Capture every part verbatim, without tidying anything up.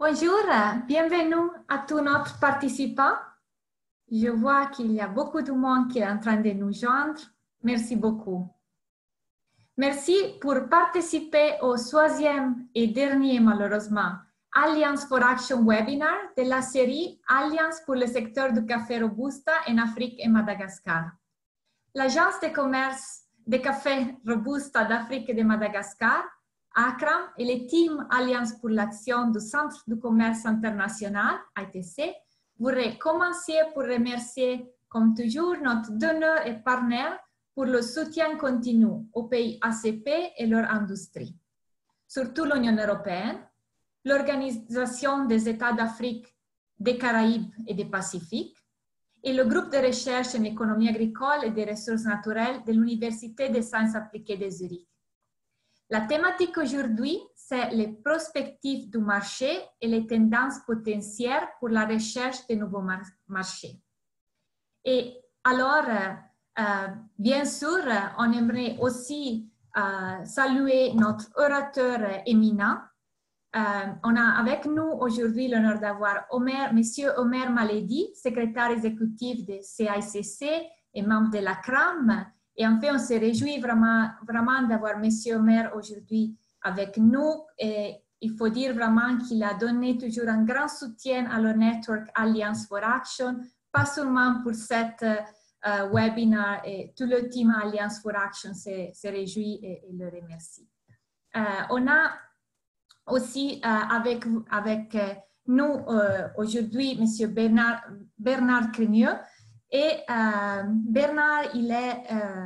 Bonjour, bienvenue à tous nos participants. Je vois qu'il y a beaucoup de monde qui est en train de nous joindre. Merci beaucoup. Merci pour participer au troisième et dernier, malheureusement, Alliance for Action webinar de la série Alliance pour le secteur du café Robusta en Afrique et Madagascar. L'Agence de commerce de café Robusta d'Afrique et de Madagascar, ACRAM, et le team Alliance pour l'action du Centre du commerce international, A T C, voudraient commencer pour remercier, comme toujours, notre donneur et partenaire pour le soutien continu aux pays A C P et leur industrie. Surtout l'Union européenne, l'Organisation des États d'Afrique, des Caraïbes et du Pacifique, et le groupe de recherche en économie agricole et des ressources naturelles de l'Université des sciences appliquées de Zurich. La thématique aujourd'hui, c'est les perspectives du marché et les tendances potentielles pour la recherche de nouveaux mar marchés. Et alors, euh, bien sûr, on aimerait aussi euh, saluer notre orateur éminent. Euh, on a avec nous aujourd'hui l'honneur d'avoir Omer, Monsieur Omer Maledi, secrétaire exécutif de C I C C et membre de la CRAM. Et en fait, on se réjouit vraiment, vraiment d'avoir Monsieur Omer aujourd'hui avec nous. Et il faut dire vraiment qu'il a donné toujours un grand soutien à le network Alliance for Action, pas seulement pour cette euh, webinaire, et tout le team Alliance for Action se, se réjouit et, et le remercie. Euh, on a aussi euh, avec, avec euh, nous euh, aujourd'hui M. Bernard, Bernard Crémieux. Et euh, Bernard, il est euh,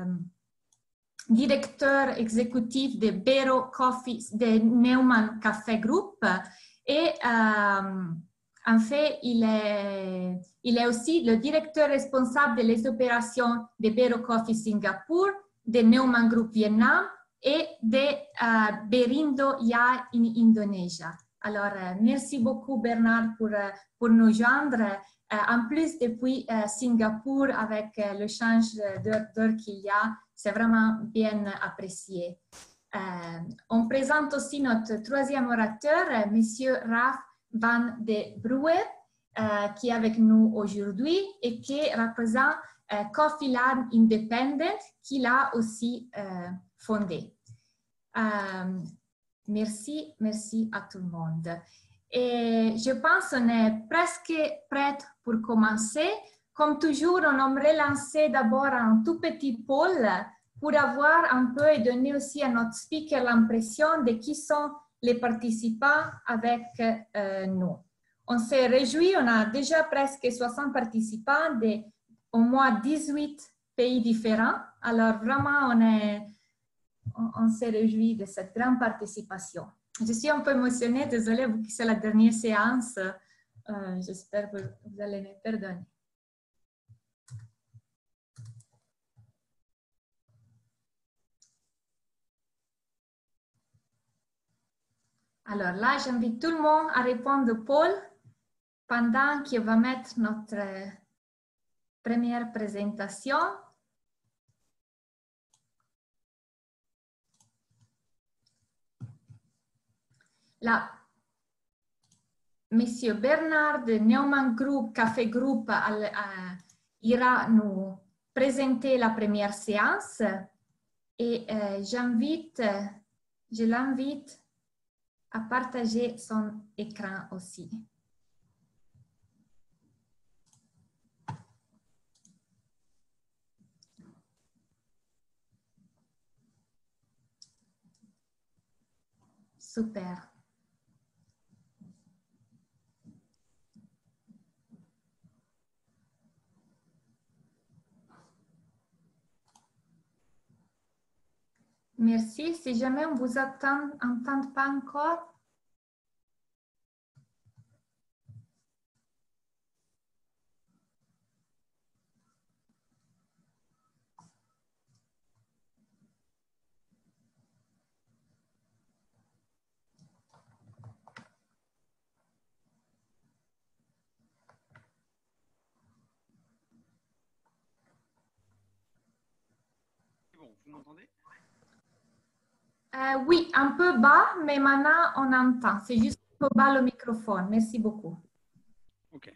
directeur exécutif de Bero Coffee, de Neumann Café Group. Et euh, en fait, il est, il est aussi le directeur responsable des opérations de Bero Coffee Singapour, de Neumann Group Vietnam et de uh, Berindo Ya in Indonésie. Alors, euh, merci beaucoup Bernard pour, euh, pour nous joindre. Euh, en plus, depuis euh, Singapour, avec euh, le change d'heure qu'il y a, c'est vraiment bien apprécié. Euh, on présente aussi notre troisième orateur, euh, Monsieur Raf van de Brouwer, euh, qui est avec nous aujourd'hui et qui représente euh, Coffee Land Independent, qu'il a aussi euh, fondé. Euh, merci, merci à tout le monde. Et je pense qu'on est presque prête pour commencer. Comme toujours, on aimerait lancer d'abord un tout petit poll pour avoir un peu et donner aussi à notre speaker l'impression de qui sont les participants avec euh, nous. On s'est réjouis, on a déjà presque soixante participants de au moins dix-huit pays différents. Alors vraiment, on est... On, on se réjouit de cette grande participation. Je suis un peu émotionnée, désolée, vu que c'est la dernière séance. Euh, J'espère que vous allez me pardonner. Alors là, j'invite tout le monde à répondre au poll pendant qu'on va mettre notre première présentation. Là, Monsieur Bernard de Neumann Group, Café Group, al, uh, ira nous présenter la première séance et uh, j'invite, je l'invite à partager son écran aussi. Super. Merci. Si jamais on vous attend, entend pas encore. Bon, vous m'entendez? Euh, oui, un peu bas, mais maintenant on entend. C'est juste Faut bas le microphone. Merci beaucoup. Ok.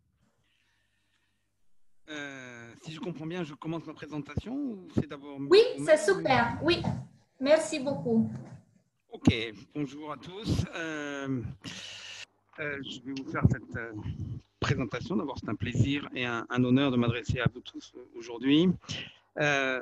Euh, si je comprends bien, je commence ma présentation ou c'est d'abord... Oui, c'est super. Oui, merci beaucoup. Ok, bonjour à tous. Euh, euh, je vais vous faire cette euh, présentation. D'abord, c'est un plaisir et un, un honneur de m'adresser à vous tous aujourd'hui. Euh,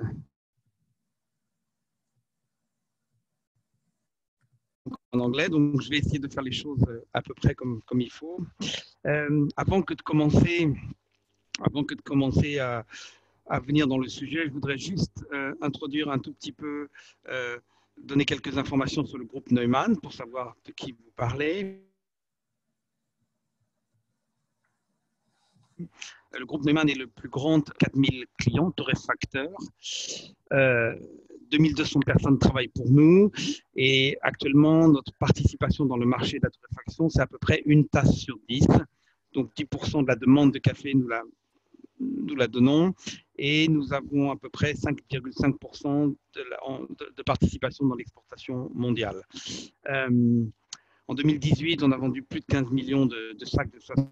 en anglais, donc je vais essayer de faire les choses à peu près comme, comme il faut. Euh, avant que de commencer, avant que de commencer à, à venir dans le sujet, je voudrais juste euh, introduire un tout petit peu, euh, donner quelques informations sur le groupe Neumann pour savoir de qui vous parlez. Le groupe Neumann est le plus grand, quatre mille clients, torréfacteurs. Euh, deux mille deux cents personnes travaillent pour nous et actuellement, notre participation dans le marché de la torréfaction, c'est à peu près une tasse sur dix. Donc dix pour cent de la demande de café, nous la, nous la donnons et nous avons à peu près cinq virgule cinq pour cent de, de, de participation dans l'exportation mondiale. Euh, en deux mille dix-huit, on a vendu plus de quinze millions de, de sacs de soixante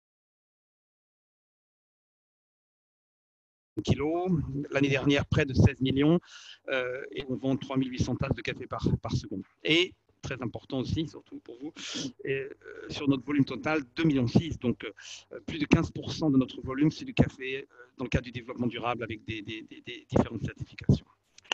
kilos. L'année dernière, près de seize millions euh, et on vend trois mille huit cents tasses de café par, par seconde. Et très important aussi, surtout pour vous, et, euh, sur notre volume total, deux virgule six millions. Donc, euh, plus de quinze pour cent de notre volume, c'est du café euh, dans le cadre du développement durable avec des, des, des, des différentes certifications.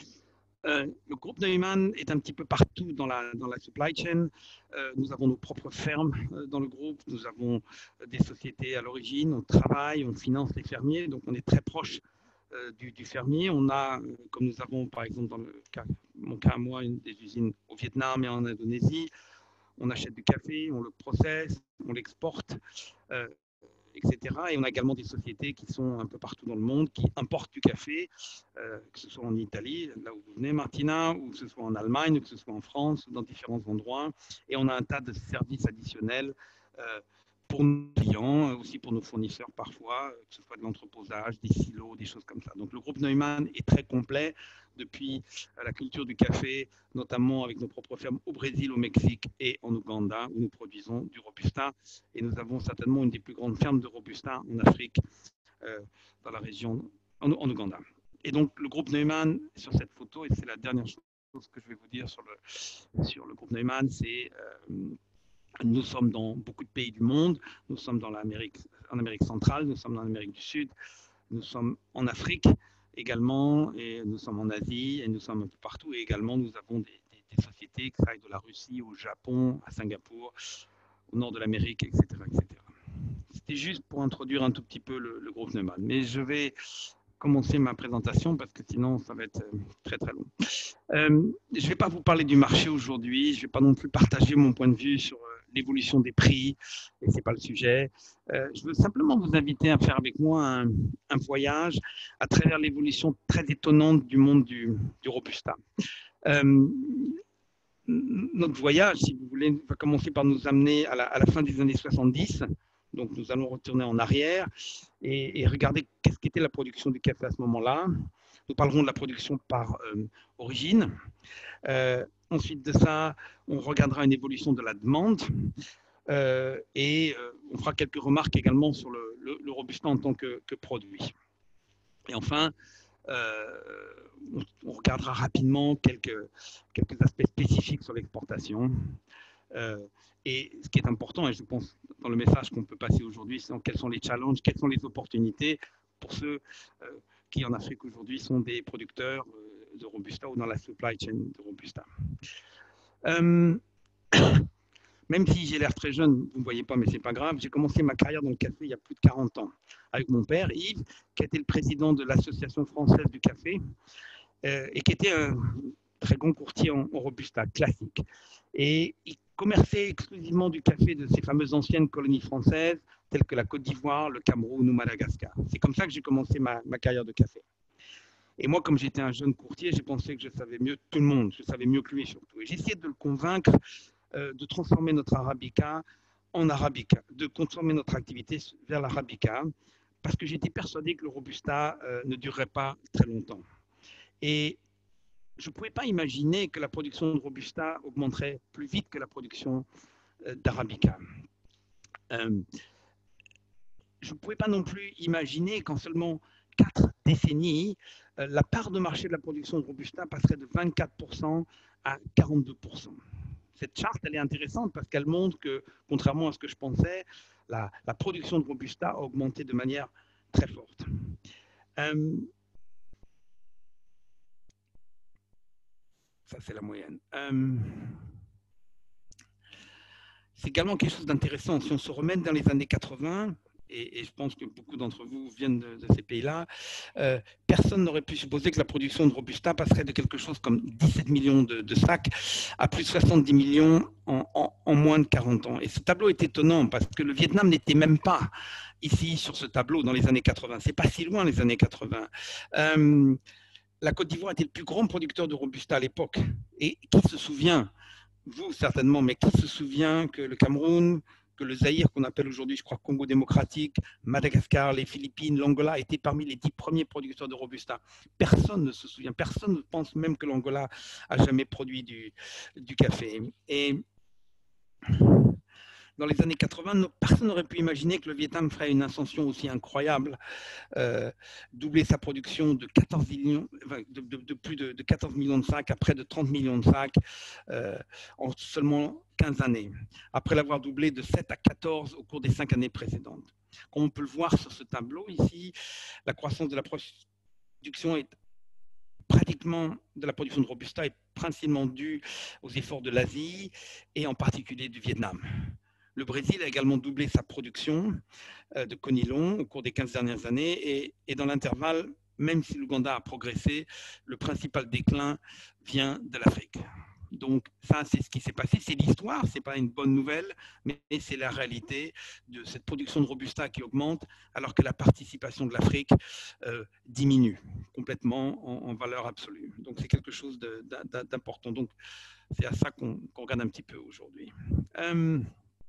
Euh, le groupe Neumann est un petit peu partout dans la, dans la supply chain. Euh, nous avons nos propres fermes euh, dans le groupe. Nous avons euh, des sociétés à l'origine. On travaille, on finance les fermiers. Donc, on est très proche euh, du, du fermier. On a, euh, comme nous avons par exemple dans le cas, mon cas à moi, une des usines au Vietnam et en Indonésie. On achète du café, on le processe, on l'exporte. Euh, et cetera. Et on a également des sociétés qui sont un peu partout dans le monde, qui importent du café, euh, que ce soit en Italie, là où vous venez, Martina, ou que ce soit en Allemagne, ou que ce soit en France, ou dans différents endroits. Et on a un tas de services additionnels euh, pour nos clients, aussi pour nos fournisseurs parfois, que ce soit de l'entreposage, des silos, des choses comme ça. Donc le groupe Neumann est très complet depuis la culture du café, notamment avec nos propres fermes au Brésil, au Mexique et en Ouganda, où nous produisons du Robusta. Et nous avons certainement une des plus grandes fermes de Robusta en Afrique, euh, dans la région, en, en Ouganda. Et donc le groupe Neumann, sur cette photo, et c'est la dernière chose que je vais vous dire sur le, sur le groupe Neumann, c'est euh, nous sommes dans beaucoup de pays du monde, nous sommes dans l'Amérique, en Amérique centrale, nous sommes dans l'Amérique du Sud, nous sommes en Afrique également, et nous sommes en Asie, et nous sommes un peu partout, et également nous avons des, des, des sociétés qui travaillent de la Russie au Japon, à Singapour, au nord de l'Amérique, et cetera, et cetera. C'était juste pour introduire un tout petit peu le, le groupe Neumann, mais je vais commencer ma présentation parce que sinon ça va être très très long. Euh, je ne vais pas vous parler du marché aujourd'hui, je ne vais pas non plus partager mon point de vue sur l'évolution des prix, et ce n'est pas le sujet. Euh, je veux simplement vous inviter à faire avec moi un, un voyage à travers l'évolution très étonnante du monde du, du Robusta. Euh, notre voyage, si vous voulez, va commencer par nous amener à la, à la fin des années soixante-dix. Donc, nous allons retourner en arrière et, et regarder qu'est-ce qu'était la production du café à ce moment-là. Nous parlerons de la production par euh, origine. Euh, ensuite de ça, on regardera une évolution de la demande euh, et euh, on fera quelques remarques également sur le, le, le Robusta en tant que, que produit. Et enfin, euh, on, on regardera rapidement quelques, quelques aspects spécifiques sur l'exportation. Euh, et ce qui est important, et je pense dans le message qu'on peut passer aujourd'hui, c'est quels sont les challenges, quelles sont les opportunités pour ceux euh, qui en Afrique aujourd'hui sont des producteurs euh, de Robusta ou dans la supply chain de Robusta. Euh, même si j'ai l'air très jeune, vous ne me voyez pas, mais ce n'est pas grave, j'ai commencé ma carrière dans le café il y a plus de quarante ans, avec mon père, Yves, qui était le président de l'Association française du café, euh, et qui était un très grand courtier en, en Robusta, classique. Et il commerçait exclusivement du café de ces fameuses anciennes colonies françaises, telles que la Côte d'Ivoire, le Cameroun ou Madagascar. C'est comme ça que j'ai commencé ma, ma carrière de café. Et moi, comme j'étais un jeune courtier, j'ai pensé que je savais mieux tout le monde, je savais mieux que lui surtout. Et j'ai essayé de le convaincre euh, de transformer notre Arabica en Arabica, de transformer notre activité vers l'Arabica, parce que j'étais persuadé que le Robusta euh, ne durerait pas très longtemps. Et je ne pouvais pas imaginer que la production de Robusta augmenterait plus vite que la production d'Arabica. Euh, je ne pouvais pas non plus imaginer qu'en seulement quatre décennies, euh, la part de marché de la production de Robusta passerait de vingt-quatre pour cent à quarante-deux pour cent. Cette charte, elle est intéressante parce qu'elle montre que, contrairement à ce que je pensais, la, la production de Robusta a augmenté de manière très forte. Euh, ça, c'est la moyenne. Euh, c'est également quelque chose d'intéressant. Si on se remet dans les années quatre-vingts, et, et je pense que beaucoup d'entre vous viennent de, de ces pays-là, euh, personne n'aurait pu supposer que la production de Robusta passerait de quelque chose comme dix-sept millions de, de sacs à plus de soixante-dix millions en, en, en moins de quarante ans. Et ce tableau est étonnant parce que le Vietnam n'était même pas ici sur ce tableau dans les années quatre-vingts. C'est pas si loin les années quatre-vingts. Euh, la Côte d'Ivoire était le plus grand producteur de Robusta à l'époque. Et qui se souvient, vous certainement, mais qui se souvient que le Cameroun, que le Zaïre, qu'on appelle aujourd'hui, je crois, Congo démocratique, Madagascar, les Philippines, l'Angola étaient parmi les dix premiers producteurs de Robusta. Personne ne se souvient, personne ne pense même que l'Angola a jamais produit du, du café. Et dans les années quatre-vingts, personne n'aurait pu imaginer que le Vietnam ferait une ascension aussi incroyable, euh, doubler sa production de, quatorze millions, de, de, de plus de, de quatorze millions de sacs à près de trente millions de sacs euh, en seulement quinze années, après l'avoir doublé de sept à quatorze au cours des cinq années précédentes. Comme on peut le voir sur ce tableau ici, la croissance de la production est pratiquement de la production de Robusta est principalement due aux efforts de l'Asie et en particulier du Vietnam. Le Brésil a également doublé sa production de conilon au cours des quinze dernières années et, et dans l'intervalle, même si l'Ouganda a progressé, le principal déclin vient de l'Afrique. Donc ça, c'est ce qui s'est passé, c'est l'histoire, ce n'est pas une bonne nouvelle, mais c'est la réalité de cette production de Robusta qui augmente alors que la participation de l'Afrique euh, diminue complètement en, en valeur absolue. Donc c'est quelque chose d'important. Donc c'est à ça qu'on qu'on regarde un petit peu aujourd'hui. Euh,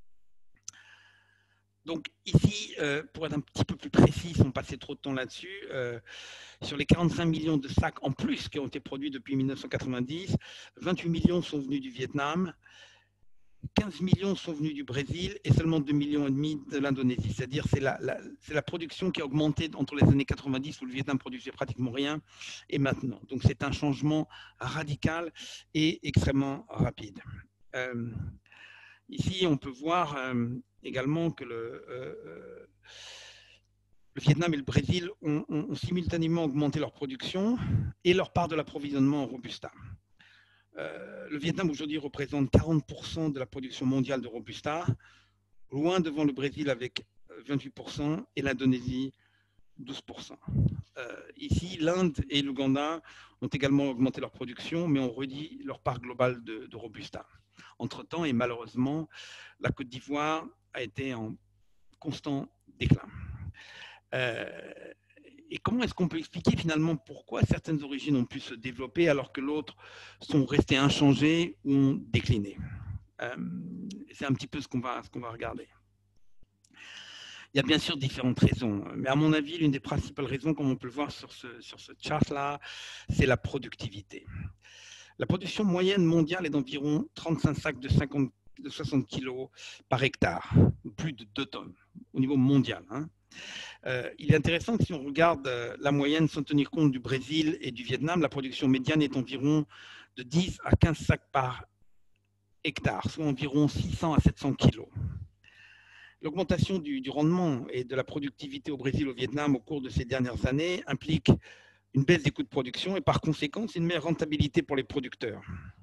Donc ici, euh, pour être un petit peu plus précis, sans passer trop de temps là-dessus, euh, sur les quarante-cinq millions de sacs en plus qui ont été produits depuis mille neuf cent quatre-vingt-dix, vingt-huit millions sont venus du Vietnam, quinze millions sont venus du Brésil et seulement deux millions et demi de l'Indonésie. C'est-à-dire c'est la, la, c'est la production qui a augmenté entre les années quatre-vingt-dix où le Vietnam produisait pratiquement rien et maintenant. Donc c'est un changement radical et extrêmement rapide. Euh, ici, on peut voir euh, également que le, euh, le Vietnam et le Brésil ont, ont, ont simultanément augmenté leur production et leur part de l'approvisionnement en Robusta. Euh, le Vietnam aujourd'hui représente quarante pour cent de la production mondiale de Robusta, loin devant le Brésil avec vingt-huit pour cent et l'Indonésie douze pour cent. Euh, ici, l'Inde et l'Ouganda ont également augmenté leur production, mais ont réduit leur part globale de, de Robusta. Entre-temps, et malheureusement, la Côte d'Ivoire a été en constant déclin. Euh, et comment est-ce qu'on peut expliquer finalement pourquoi certaines origines ont pu se développer alors que d'autres sont restées inchangées ou ont décliné? euh, C'est un petit peu ce qu'on va, ce qu'on va regarder. Il y a bien sûr différentes raisons, mais à mon avis, l'une des principales raisons, comme on peut le voir sur ce, sur ce chart-là, c'est la productivité. La production moyenne mondiale est d'environ trente-cinq sacs de, cinquante, de soixante kilos par hectare, plus de deux tonnes au niveau mondial. Hein. Euh, il est intéressant que si on regarde euh, la moyenne sans tenir compte du Brésil et du Vietnam, la production médiane est environ de dix à quinze sacs par hectare, soit environ six cents à sept cents kilos. L'augmentation du, du rendement et de la productivité au Brésil et au Vietnam au cours de ces dernières années implique une baisse des coûts de production et par conséquent une meilleure rentabilité pour les producteurs.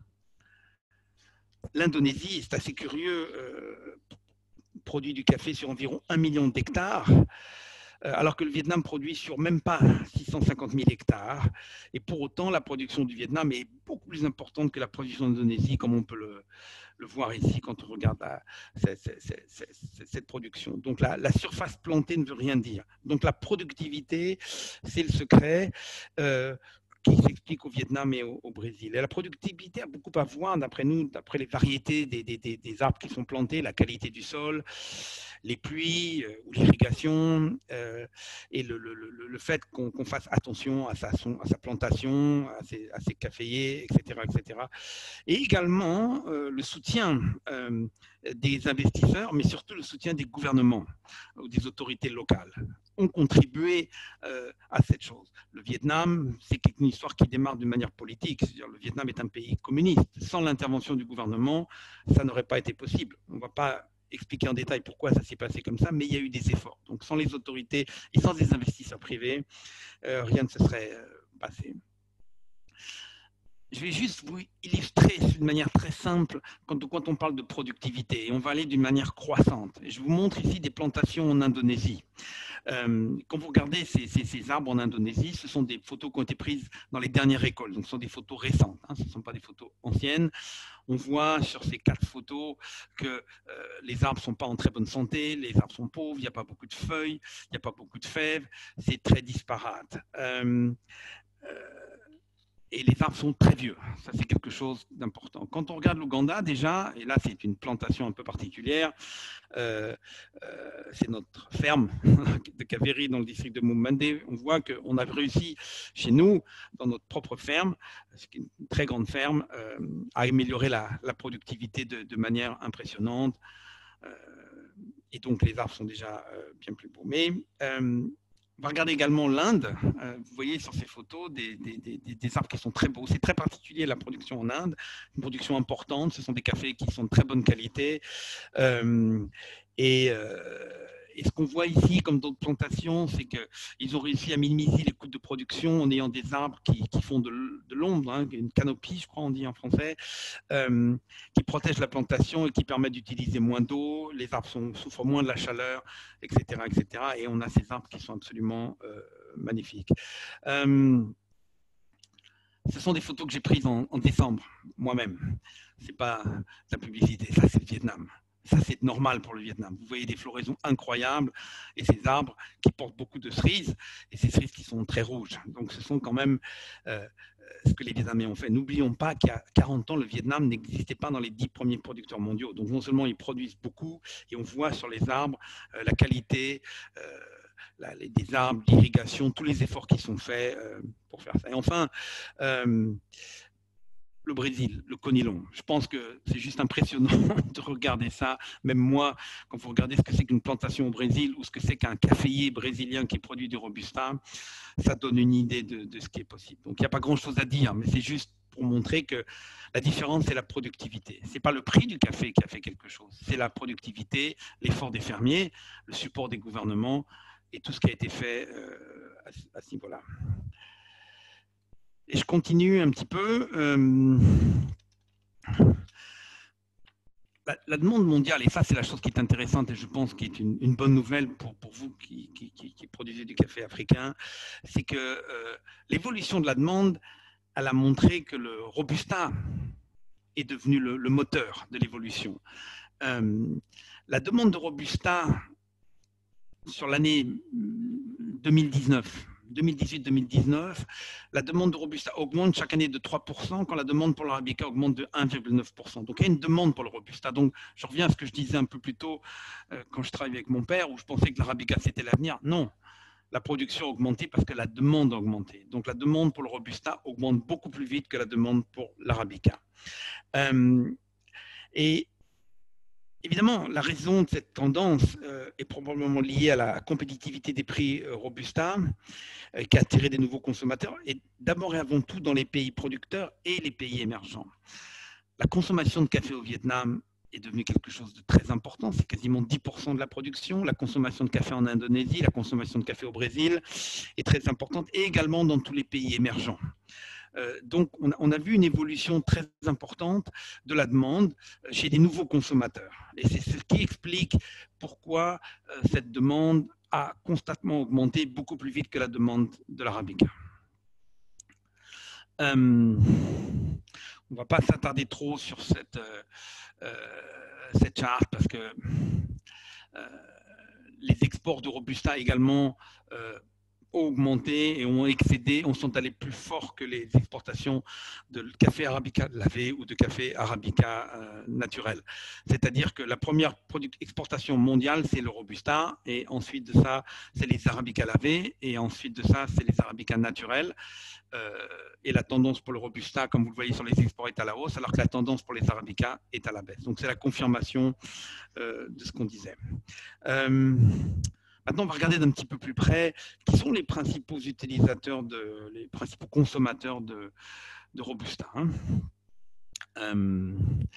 L'Indonésie, c'est assez curieux, euh, produit du café sur environ un million d'hectares, euh, alors que le Vietnam produit sur même pas six cent cinquante mille hectares. Et pour autant, la production du Vietnam est beaucoup plus importante que la production d'Indonésie, comme on peut le, le voir ici quand on regarde la, cette, cette, cette, cette production. Donc la, la surface plantée ne veut rien dire. Donc la productivité, c'est le secret. Euh, qui s'explique au Vietnam et au, au Brésil. Et la productivité a beaucoup à voir, d'après nous, d'après les variétés des, des, des, des arbres qui sont plantés, la qualité du sol, les pluies euh, ou l'irrigation, euh, et le, le, le, le fait qu'on qu'on fasse attention à sa, son, à sa plantation, à ses, à ses caféiers, et cetera, et cetera. Et également euh, le soutien euh, des investisseurs, mais surtout le soutien des gouvernements ou des autorités locales ont contribué euh, à cette chose. Le Vietnam, c'est une histoire qui démarre d'une manière politique. C'est-à-dire, le Vietnam est un pays communiste. Sans l'intervention du gouvernement, ça n'aurait pas été possible. On ne va pas expliquer en détail pourquoi ça s'est passé comme ça, mais il y a eu des efforts. Donc sans les autorités et sans les investisseurs privés, euh, rien ne se serait euh, passé. Je vais juste vous illustrer d'une manière très simple quand, quand on parle de productivité. Et on va aller d'une manière croissante. Et je vous montre ici des plantations en Indonésie. Euh, quand vous regardez ces, ces, ces arbres en Indonésie, ce sont des photos qui ont été prises dans les dernières récoltes. Donc ce sont des photos récentes, hein, ce ne sont pas des photos anciennes. On voit sur ces quatre photos que euh, les arbres ne sont pas en très bonne santé, les arbres sont pauvres, il n'y a pas beaucoup de feuilles, il n'y a pas beaucoup de fèves, c'est très disparate. Euh, euh, Et les arbres sont très vieux, ça c'est quelque chose d'important. Quand on regarde l'Ouganda déjà, et là c'est une plantation un peu particulière, euh, euh, c'est notre ferme de Kaveri dans le district de Mumande, on voit qu'on a réussi chez nous, dans notre propre ferme, c'est une très grande ferme, euh, à améliorer la, la productivité de, de manière impressionnante. Euh, et donc les arbres sont déjà euh, bien plus beaux. Mais euh, on va regarder également l'Inde. Euh, vous voyez sur ces photos des, des, des, des arbres qui sont très beaux. C'est très particulier la production en Inde, une production importante. Ce sont des cafés qui sont de très bonne qualité. Euh, et, euh, et ce qu'on voit ici, comme d'autres plantations, c'est qu'ils ont réussi à minimiser les coûts de production en ayant des arbres qui, qui font de, de l'ombre, hein, une canopie, je crois on dit en français, euh, qui protègent la plantation et qui permettent d'utiliser moins d'eau. Les arbres sont, souffrent moins de la chaleur, et cetera, et cetera. Et on a ces arbres qui sont absolument euh, magnifiques. Euh, ce sont des photos que j'ai prises en, en décembre, moi-même. Ce n'est pas de la publicité, ça c'est le Vietnam. Ça, c'est normal pour le Vietnam. Vous voyez des floraisons incroyables et ces arbres qui portent beaucoup de cerises et ces cerises qui sont très rouges. Donc, ce sont quand même euh, ce que les Vietnamiens ont fait. N'oublions pas qu'il y a quarante ans, le Vietnam n'existait pas dans les dix premiers producteurs mondiaux. Donc, non seulement ils produisent beaucoup et on voit sur les arbres euh, la qualité euh, la, les, des arbres, l'irrigation, tous les efforts qui sont faits euh, pour faire ça. Et enfin, euh, le Brésil, le conilon. Je pense que c'est juste impressionnant de regarder ça. Même moi, quand vous regardez ce que c'est qu'une plantation au Brésil ou ce que c'est qu'un caféier brésilien qui produit du Robusta, ça donne une idée de, de ce qui est possible. Donc, il n'y a pas grand-chose à dire, mais c'est juste pour montrer que la différence, c'est la productivité. Ce n'est pas le prix du café qui a fait quelque chose, c'est la productivité, l'effort des fermiers, le support des gouvernements et tout ce qui a été fait euh, à, à ce niveau-là. Et je continue un petit peu. Euh, la, la demande mondiale, et ça c'est la chose qui est intéressante et je pense qui est une, une bonne nouvelle pour, pour vous qui, qui, qui, qui produisez du café africain, c'est que euh, l'évolution de la demande, elle a montré que le Robusta est devenu le, le moteur de l'évolution. Euh, la demande de Robusta sur l'année deux mille dix-neuf, deux mille dix-huit deux mille dix-neuf, la demande de Robusta augmente chaque année de trois pour cent quand la demande pour l'Arabica augmente de un virgule neuf pour cent. Donc il y a une demande pour le Robusta. Donc je reviens à ce que je disais un peu plus tôt euh, quand je travaillais avec mon père où je pensais que l'Arabica c'était l'avenir. Non, la production a augmenté parce que la demande a augmenté. Donc la demande pour le Robusta augmente beaucoup plus vite que la demande pour l'Arabica. Euh, et évidemment, la raison de cette tendance euh, est probablement liée à la compétitivité des prix euh, Robusta, euh, qui a attiré des nouveaux consommateurs, et d'abord et avant tout dans les pays producteurs et les pays émergents. La consommation de café au Vietnam est devenue quelque chose de très important, c'est quasiment dix pour cent de la production. La consommation de café en Indonésie, la consommation de café au Brésil est très importante, et également dans tous les pays émergents. Euh, donc, on a, on a vu une évolution très importante de la demande chez des nouveaux consommateurs. Et c'est ce qui explique pourquoi euh, cette demande a constamment augmenté beaucoup plus vite que la demande de l'Arabica. Euh, on ne va pas s'attarder trop sur cette, euh, euh, cette charte parce que euh, les exports de Robusta également euh, augmenté et ont excédé, on sont allés plus fort que les exportations de café arabica lavé ou de café arabica euh, naturel. C'est-à-dire que la première exportation mondiale, c'est le robusta, et ensuite de ça, c'est les arabica lavés, et ensuite de ça, c'est les arabica naturels. Euh, et la tendance pour le robusta, comme vous le voyez sur les exports, est à la hausse, alors que la tendance pour les arabica est à la baisse. Donc c'est la confirmation euh, de ce qu'on disait. Euh, Maintenant, on va regarder d'un petit peu plus près qui sont les principaux utilisateurs, de, les principaux consommateurs de, de Robusta. Hein. Euh,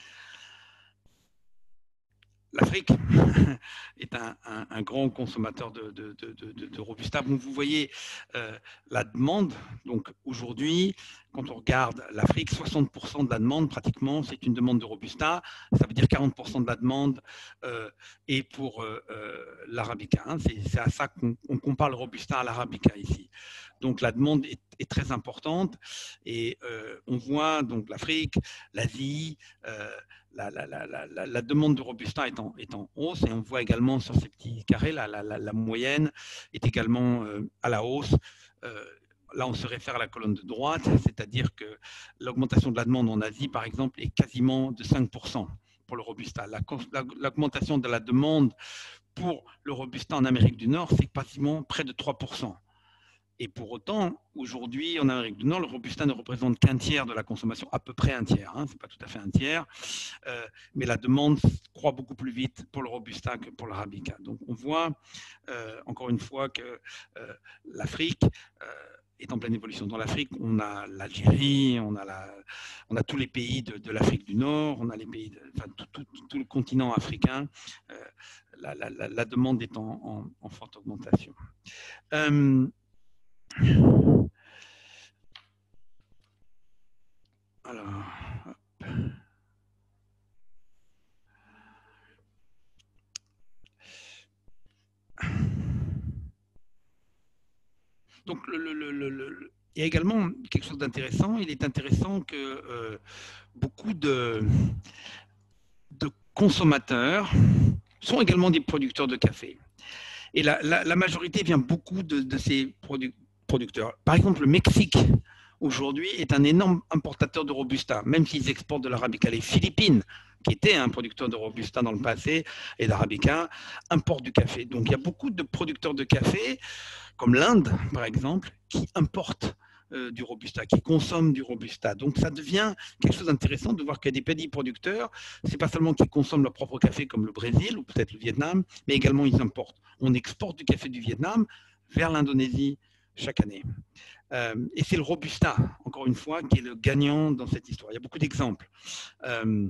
L'Afrique est un, un, un grand consommateur de, de, de, de, de Robusta. Donc, vous voyez euh, la demande. Donc, aujourd'hui, quand on regarde l'Afrique, soixante pour cent de la demande, pratiquement, c'est une demande de Robusta. Ça veut dire quarante pour cent de la demande euh, est pour euh, euh, l'Arabica. Hein. C'est à ça qu'on compare le Robusta à l'Arabica ici. Donc, la demande est, est très importante. Et euh, on voit donc l'Afrique, l'Asie, euh, La, la, la, la, la demande de Robusta est en, est en hausse, et on voit également sur ces petits carrés, la, la, la, la moyenne est également euh, à la hausse. Euh, là, on se réfère à la colonne de droite, c'est-à-dire que l'augmentation de la demande en Asie, par exemple, est quasiment de cinq pour cent pour le Robusta. L'augmentation de la demande pour le Robusta en Amérique du Nord, c'est quasiment près de trois pour cent. Et pour autant, aujourd'hui, en Amérique du Nord, le Robusta ne représente qu'un tiers de la consommation, à peu près un tiers, hein, ce n'est pas tout à fait un tiers, euh, mais la demande croît beaucoup plus vite pour le Robusta que pour l'Arabica. Donc on voit, euh, encore une fois, que euh, l'Afrique euh, est en pleine évolution. Dans l'Afrique, on a l'Algérie, on, on a tous les pays de, de l'Afrique du Nord, on a les pays, de, enfin, tout, tout, tout le continent africain, euh, la, la, la, la demande est en, en, en forte augmentation. Euh, Alors, hop. Donc, le, le, le, le, il y a également quelque chose d'intéressant. Il est intéressant que euh, beaucoup de, de consommateurs sont également des producteurs de café. Et la, la, la majorité vient beaucoup de, de ces produ producteurs. Par exemple, le Mexique, aujourd'hui, est un énorme importateur de Robusta, même s'ils exportent de l'Arabica. Les Philippines, qui étaient un producteur de Robusta dans le passé et d'Arabica, importent du café. Donc, il y a beaucoup de producteurs de café, comme l'Inde, par exemple, qui importent euh, du Robusta, qui consomment du Robusta. Donc, ça devient quelque chose d'intéressant de voir qu'il y a des pays producteurs, ce n'est pas seulement qu'ils consomment leur propre café comme le Brésil ou peut-être le Vietnam, mais également ils importent. On exporte du café du Vietnam vers l'Indonésie chaque année. Euh, et c'est le Robusta, encore une fois, qui est le gagnant dans cette histoire. Il y a beaucoup d'exemples. Euh,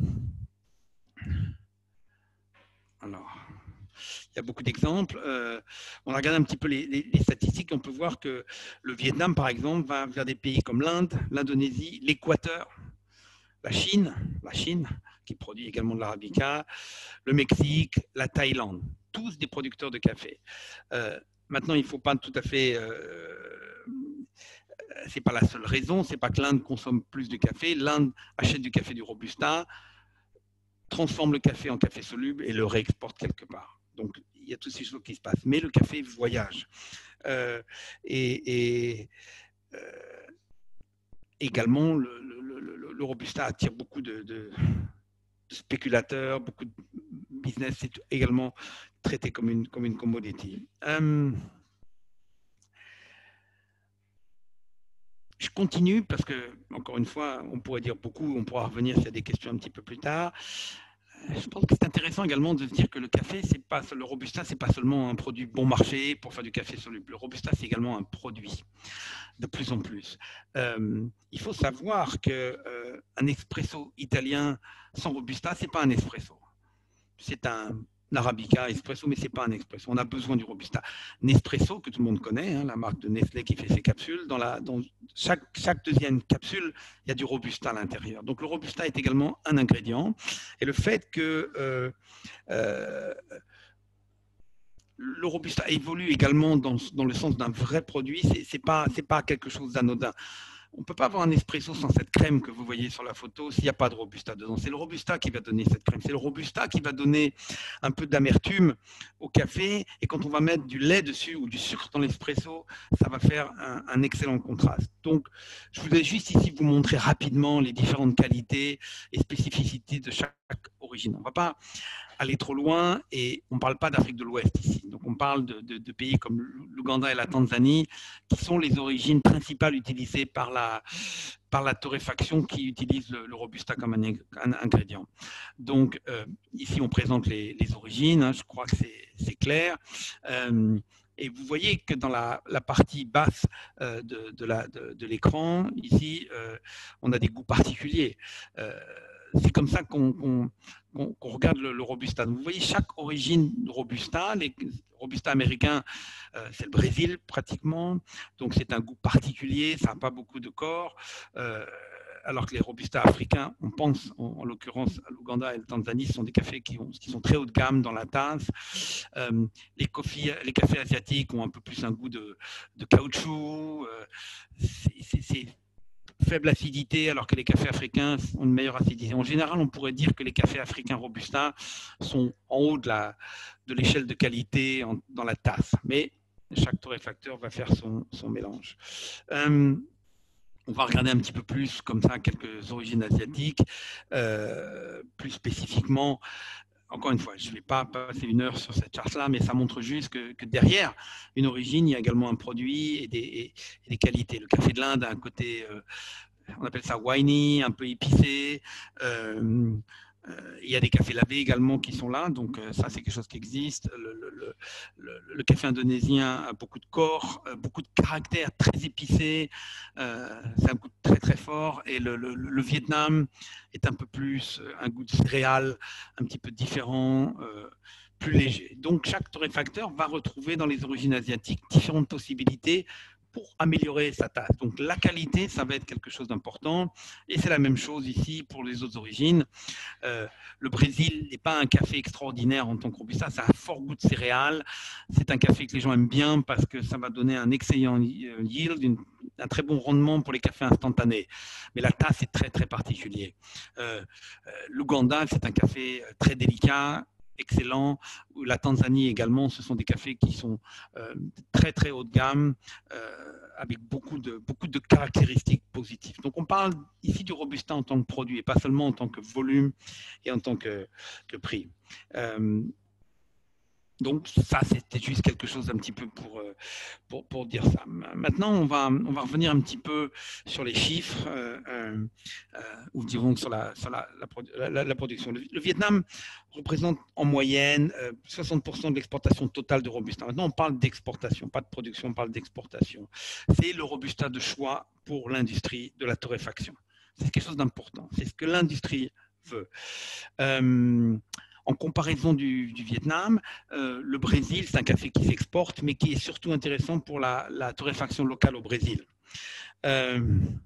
alors, il y a beaucoup d'exemples. Euh, on regarde un petit peu les, les, les statistiques. On peut voir que le Vietnam, par exemple, va vers des pays comme l'Inde, l'Indonésie, l'Équateur, la Chine, la Chine, qui produit également de l'Arabica, le Mexique, la Thaïlande, tous des producteurs de café. Euh, maintenant, il ne faut pas tout à fait... Euh, c'est pas la seule raison, c'est pas que l'Inde consomme plus de café. L'Inde achète du café du Robusta, transforme le café en café soluble et le réexporte quelque part. Donc, il y a toutes ces choses qui se passent. Mais le café voyage. Euh, et et euh, également, le, le, le, le Robusta attire beaucoup de, de, de spéculateurs, beaucoup de business. C'est également traité comme une, comme une commodity. Euh, Je continue parce que, encore une fois, on pourrait dire beaucoup, on pourra revenir s'il y a des questions un petit peu plus tard. Je pense que c'est intéressant également de se dire que le café, c'est pas le Robusta, c'est pas seulement un produit bon marché pour faire du café soluble. Le Robusta, c'est également un produit de plus en plus. Euh, il faut savoir qu'un euh, espresso italien sans Robusta, c'est pas un espresso. C'est un Arabica, espresso, mais ce n'est pas un espresso. On a besoin du Robusta. Nespresso, que tout le monde connaît, hein, la marque de Nestlé qui fait ses capsules, dans, la, dans chaque, chaque deuxième capsule, il y a du Robusta à l'intérieur. Donc le Robusta est également un ingrédient. Et le fait que euh, euh, le Robusta évolue également dans, dans le sens d'un vrai produit, ce n'est pas, c'est pas quelque chose d'anodin. on ne peut pas avoir un espresso sans cette crème que vous voyez sur la photo s'il n'y a pas de Robusta dedans. C'est le Robusta qui va donner cette crème. C'est le Robusta qui va donner un peu d'amertume au café. Et quand on va mettre du lait dessus ou du sucre dans l'espresso, ça va faire un, un excellent contraste. Donc, je voulais juste ici vous montrer rapidement les différentes qualités et spécificités de chaque origine. On ne va pas aller trop loin et on ne parle pas d'Afrique de l'Ouest ici. Donc on parle de, de, de pays comme l'Ouganda et la Tanzanie qui sont les origines principales utilisées par la, par la torréfaction qui utilise le, le Robusta comme un, un ingrédient. Donc euh, ici on présente les, les origines, hein, je crois que c'est clair. Euh, Et vous voyez que dans la, la partie basse euh, de, de, la, de, de l'écran, ici, euh, on a des goûts particuliers. Euh, c'est comme ça qu'on qu'on, qu'on, qu'on regarde le, le Robusta. Donc, vous voyez chaque origine de Robusta. Les Robusta américains, euh, c'est le Brésil pratiquement. Donc c'est un goût particulier, ça n'a pas beaucoup de corps. Euh, alors que les Robusta africains, on pense en, en l'occurrence à l'Ouganda et le Tanzanie, ce sont des cafés qui, ont, qui sont très haut de gamme dans la tasse. Euh, les, coffee, les cafés asiatiques ont un peu plus un goût de, de caoutchouc. Euh, c'est faible acidité, alors que les cafés africains ont une meilleure acidité. En général, on pourrait dire que les cafés africains Robusta sont en haut de l'échelle de, de qualité en, dans la tasse. Mais chaque torréfacteur va faire son, son mélange. Euh, On va regarder un petit peu plus, comme ça, quelques origines asiatiques, euh, plus spécifiquement. Encore une fois, je ne vais pas passer une heure sur cette charte-là, mais ça montre juste que, que derrière une origine, il y a également un produit et des, et, et des qualités. Le café de l'Inde a un côté, euh, on appelle ça winey, un peu épicé. Euh, Euh, il y a des cafés lavés également qui sont là, donc euh, ça c'est quelque chose qui existe. Le, le, le, le café indonésien a beaucoup de corps, euh, beaucoup de caractère, très épicé, euh, c'est un goût très très fort. Et le, le, le Vietnam est un peu plus euh, un goût de céréales, un petit peu différent, euh, plus léger. Donc chaque torréfacteur va retrouver dans les origines asiatiques différentes possibilités pour améliorer sa tasse. Donc la qualité, ça va être quelque chose d'important. Et c'est la même chose ici pour les autres origines. Euh, le Brésil n'est pas un café extraordinaire en tant que Robusta, ça a un fort goût de céréales. C'est un café que les gens aiment bien parce que ça va donner un excellent yield, une, un très bon rendement pour les cafés instantanés. Mais la tasse est très très particulier. Euh, euh, L'Ouganda, c'est un café très délicat, excellent. La Tanzanie également, ce sont des cafés qui sont euh, très très haut de gamme, euh, avec beaucoup de, beaucoup de caractéristiques positives. Donc on parle ici du Robusta en tant que produit et pas seulement en tant que volume et en tant que, que prix. Euh, Donc ça, c'était juste quelque chose un petit peu pour, pour, pour dire ça. Maintenant, on va, on va revenir un petit peu sur les chiffres, euh, euh, ou dirons sur la, sur la, la, la, la production. Le, le Vietnam représente en moyenne euh, soixante pour cent de l'exportation totale de Robusta. Maintenant, on parle d'exportation, pas de production, on parle d'exportation. C'est le Robusta de choix pour l'industrie de la torréfaction. C'est quelque chose d'important. C'est ce que l'industrie veut. Euh, En comparaison du, du Vietnam, euh, le Brésil, c'est un café qui s'exporte, mais qui est surtout intéressant pour la, la torréfaction locale au Brésil. Euh,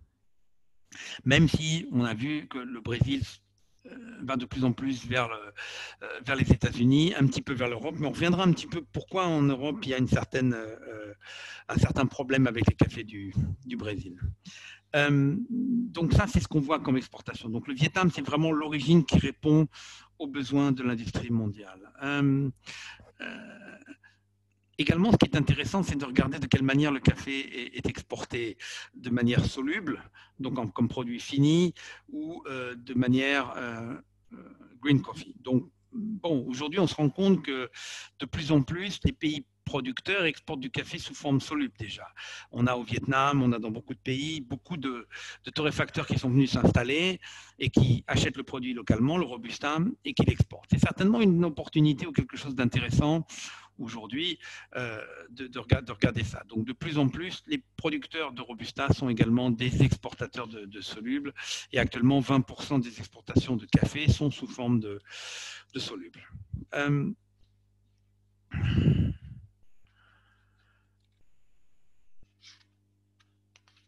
même si on a vu que le Brésil euh, va de plus en plus vers, le, euh, vers les États-Unis, un petit peu vers l'Europe, mais on reviendra un petit peu pourquoi en Europe il y a une certaine, euh, un certain problème avec les cafés du, du Brésil. Euh, donc ça, c'est ce qu'on voit comme exportation. Donc le Vietnam, c'est vraiment l'origine qui répond aux besoins de l'industrie mondiale. Euh, euh, également, ce qui est intéressant, c'est de regarder de quelle manière le café est, est exporté, de manière soluble, donc en, comme produit fini, ou euh, de manière euh, green coffee. Donc, bon, aujourd'hui, on se rend compte que de plus en plus, les pays producteurs exportent du café sous forme soluble déjà. On a au Vietnam, on a dans beaucoup de pays, beaucoup de, de torréfacteurs qui sont venus s'installer et qui achètent le produit localement, le Robusta, et qui l'exportent. C'est certainement une opportunité ou quelque chose d'intéressant aujourd'hui euh, de, de, regarder, de regarder ça. Donc de plus en plus, les producteurs de Robusta sont également des exportateurs de, de solubles et actuellement vingt pour cent des exportations de café sont sous forme de, de solubles. Euh,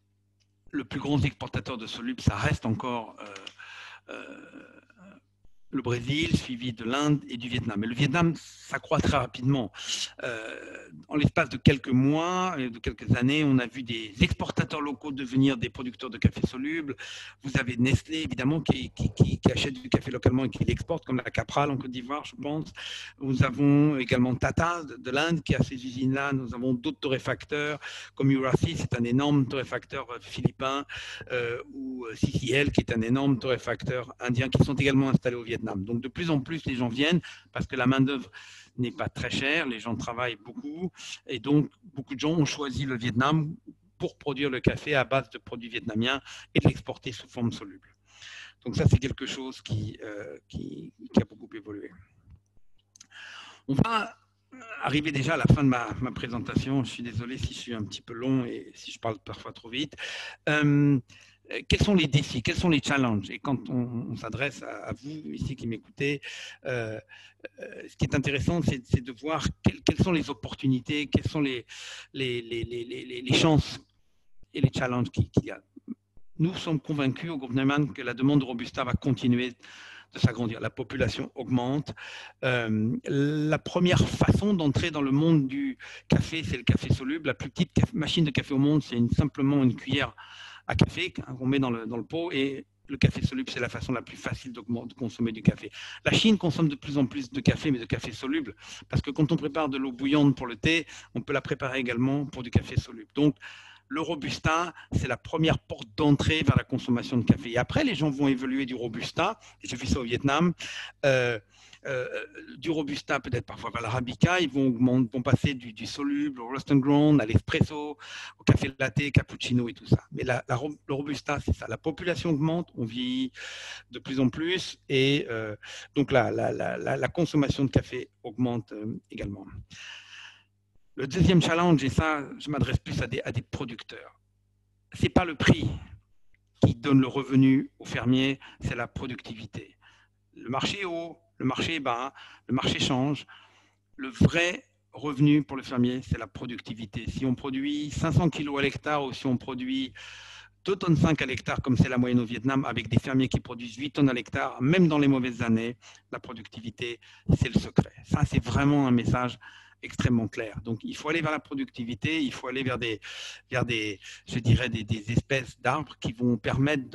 le plus grand exportateur de solubles, ça reste encore euh, euh, le Brésil, suivi de l'Inde et du Vietnam. Et le Vietnam s'accroît très rapidement. Euh, en l'espace de quelques mois, et de quelques années, on a vu des exportateurs locaux devenir des producteurs de café soluble. Vous avez Nestlé, évidemment, qui, qui, qui, qui achète du café localement et qui l'exporte, comme la Capral en Côte d'Ivoire, je pense. Nous avons également Tata de, de l'Inde qui a ces usines-là. Nous avons d'autres torréfacteurs, comme Uracy, c'est un énorme torréfacteur philippin, euh, ou C C L, qui est un énorme torréfacteur indien, qui sont également installés au Vietnam. Donc de plus en plus, les gens viennent parce que la main-d'œuvre n'est pas très chère, les gens travaillent beaucoup et donc beaucoup de gens ont choisi le Vietnam pour produire le café à base de produits vietnamiens et de l'exporter sous forme soluble. Donc ça, c'est quelque chose qui, euh, qui, qui a beaucoup évolué. On va arriver déjà à la fin de ma, ma présentation. Je suis désolé si je suis un petit peu long et si je parle parfois trop vite. Euh, Quels sont les défis, quels sont les challenges? Et quand on, on s'adresse à, à vous, ici, qui m'écoutez, euh, euh, ce qui est intéressant, c'est de voir quelles, quelles sont les opportunités, quelles sont les, les, les, les, les chances et les challenges qu'il qu'il y a. Nous sommes convaincus au groupe Neumann que la demande de Robusta va continuer de s'agrandir. La population augmente. Euh, la première façon d'entrer dans le monde du café, c'est le café soluble. La plus petite machine de café au monde, c'est une, simplement une cuillère à café qu'on met dans le, dans le pot, et le café soluble, c'est la façon la plus facile de consommer du café. La Chine consomme de plus en plus de café, mais de café soluble, parce que quand on prépare de l'eau bouillante pour le thé, on peut la préparer également pour du café soluble. Donc, le Robusta, c'est la première porte d'entrée vers la consommation de café. Et après, les gens vont évoluer du Robusta, et j'ai vu ça au Vietnam, euh, euh, du Robusta peut-être parfois vers l'Arabica, ils vont, augmenter, vont passer du, du soluble au roast and ground, à l'espresso, au café latte, cappuccino et tout ça. Mais la, la, le Robusta, c'est ça. La population augmente, on vieillit de plus en plus, et euh, donc la, la, la, la consommation de café augmente euh, également. Le deuxième challenge, et ça, je m'adresse plus à des, à des producteurs, ce n'est pas le prix qui donne le revenu aux fermiers, c'est la productivité. Le marché est haut, le marché est bas, le marché change. Le vrai revenu pour le fermier, c'est la productivité. Si on produit cinq cents kilos à l'hectare ou si on produit deux tonnes cinq à l'hectare, comme c'est la moyenne au Vietnam, avec des fermiers qui produisent huit tonnes à l'hectare, même dans les mauvaises années, la productivité, c'est le secret. Ça, c'est vraiment un message extrêmement clair. Donc, il faut aller vers la productivité, il faut aller vers des, vers des je dirais, des, des espèces d'arbres qui vont permettre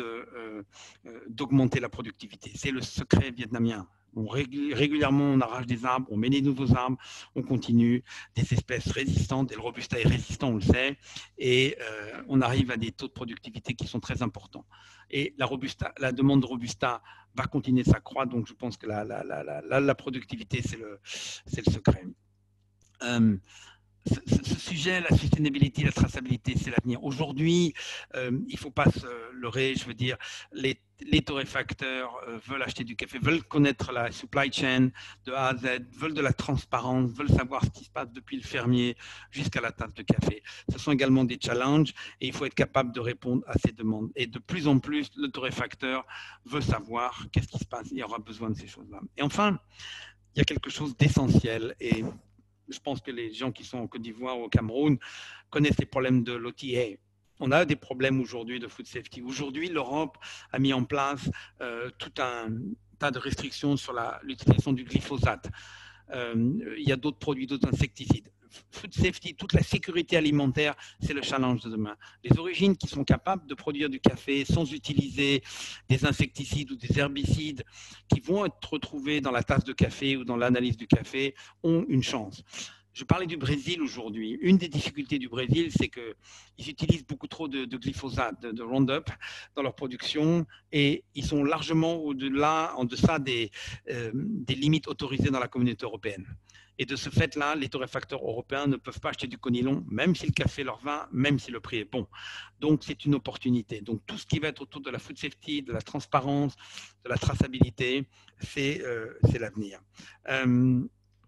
d'augmenter de, euh, la productivité. C'est le secret vietnamien. On régul régulièrement, on arrache des arbres, on met des nouveaux arbres, on continue, des espèces résistantes, et le Robusta est résistant, on le sait, et euh, on arrive à des taux de productivité qui sont très importants. Et la, Robusta, la demande de Robusta va continuer de s'accroître, donc je pense que la, la, la, la, la productivité, c'est le, c'est le secret. Euh, ce, ce sujet, la sustainability, la traçabilité, c'est l'avenir. Aujourd'hui, euh, il ne faut pas se leurrer, je veux dire, les, les torréfacteurs euh, veulent acheter du café, veulent connaître la supply chain de A à Z, veulent de la transparence, veulent savoir ce qui se passe depuis le fermier jusqu'à la tasse de café. Ce sont également des challenges et il faut être capable de répondre à ces demandes. Et de plus en plus, le torréfacteur veut savoir qu'est-ce qui se passe, il y aura besoin de ces choses-là. Et enfin, il y a quelque chose d'essentiel, et je pense que les gens qui sont en Côte d'Ivoire ou au Cameroun connaissent les problèmes de l'O T A. On a des problèmes aujourd'hui de food safety. Aujourd'hui, l'Europe a mis en place euh, tout un tas de restrictions sur l'utilisation du glyphosate. Euh, il y a d'autres produits, d'autres insecticides. Food safety, toute la sécurité alimentaire, c'est le challenge de demain. Les origines qui sont capables de produire du café sans utiliser des insecticides ou des herbicides qui vont être retrouvés dans la tasse de café ou dans l'analyse du café ont une chance. Je parlais du Brésil aujourd'hui. Une des difficultés du Brésil, c'est qu'ils utilisent beaucoup trop de, de glyphosate, de, de Roundup dans leur production, et ils sont largement au-delà, en deçà des, euh, des limites autorisées dans la communauté européenne. Et de ce fait-là, les torréfacteurs européens ne peuvent pas acheter du conilon, même si le café leur va, même si le prix est bon. Donc, c'est une opportunité. Donc, tout ce qui va être autour de la food safety, de la transparence, de la traçabilité, c'est euh, l'avenir. Euh,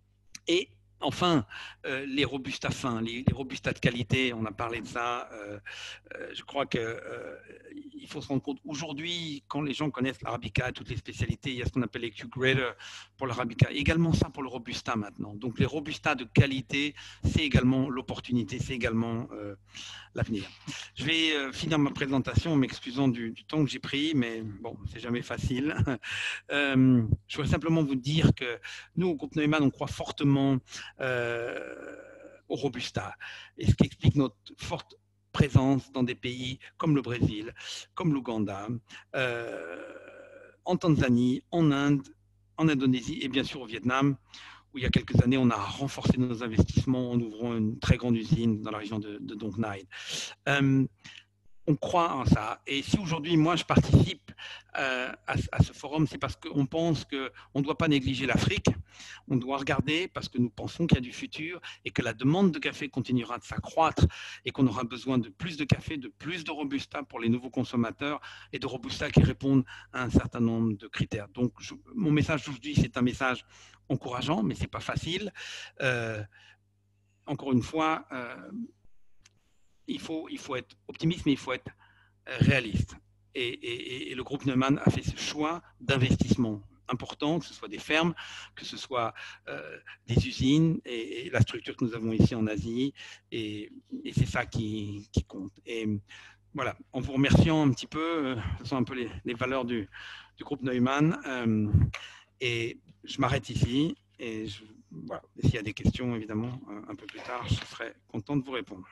et enfin, euh, les Robusta fins, les, les Robusta de qualité, on a parlé de ça. Euh, euh, je crois qu'il euh, il faut se rendre compte, aujourd'hui, quand les gens connaissent l'Arabica et toutes les spécialités, il y a ce qu'on appelle les Q-Grader pour l'Arabica, également ça pour le Robusta maintenant. Donc les Robusta de qualité, c'est également l'opportunité, c'est également euh, l'avenir. Je vais euh, finir ma présentation en m'excusant du, du temps que j'ai pris, mais bon, c'est jamais facile. euh, je voudrais simplement vous dire que nous, au groupe Neumann, on croit fortement euh, au Robusta, et ce qui explique notre forte présence dans des pays comme le Brésil, comme l'Ouganda, euh, en Tanzanie, en Inde, en Indonésie et bien sûr au Vietnam, où il y a quelques années, on a renforcé nos investissements en ouvrant une très grande usine dans la région de, de Dong Nai. Euh, on croit en ça. Et si aujourd'hui, moi, je participe euh, à, à ce forum, c'est parce qu'on pense qu'on ne doit pas négliger l'Afrique. On doit regarder parce que nous pensons qu'il y a du futur et que la demande de café continuera de s'accroître et qu'on aura besoin de plus de café, de plus de Robusta pour les nouveaux consommateurs et de Robusta qui répondent à un certain nombre de critères. Donc, je, mon message aujourd'hui, c'est un message encourageant, mais ce n'est pas facile. Euh, encore une fois, euh, Il faut, il faut être optimiste, mais il faut être réaliste. Et, et, et le groupe Neumann a fait ce choix d'investissement important, que ce soit des fermes, que ce soit euh, des usines et, et la structure que nous avons ici en Asie. Et, et c'est ça qui, qui compte. Et voilà, en vous remerciant un petit peu, ce sont un peu les, les valeurs du, du groupe Neumann. Euh, et je m'arrête ici. Et, je, voilà. Et s'il y a des questions, évidemment, un peu plus tard, je serai content de vous répondre.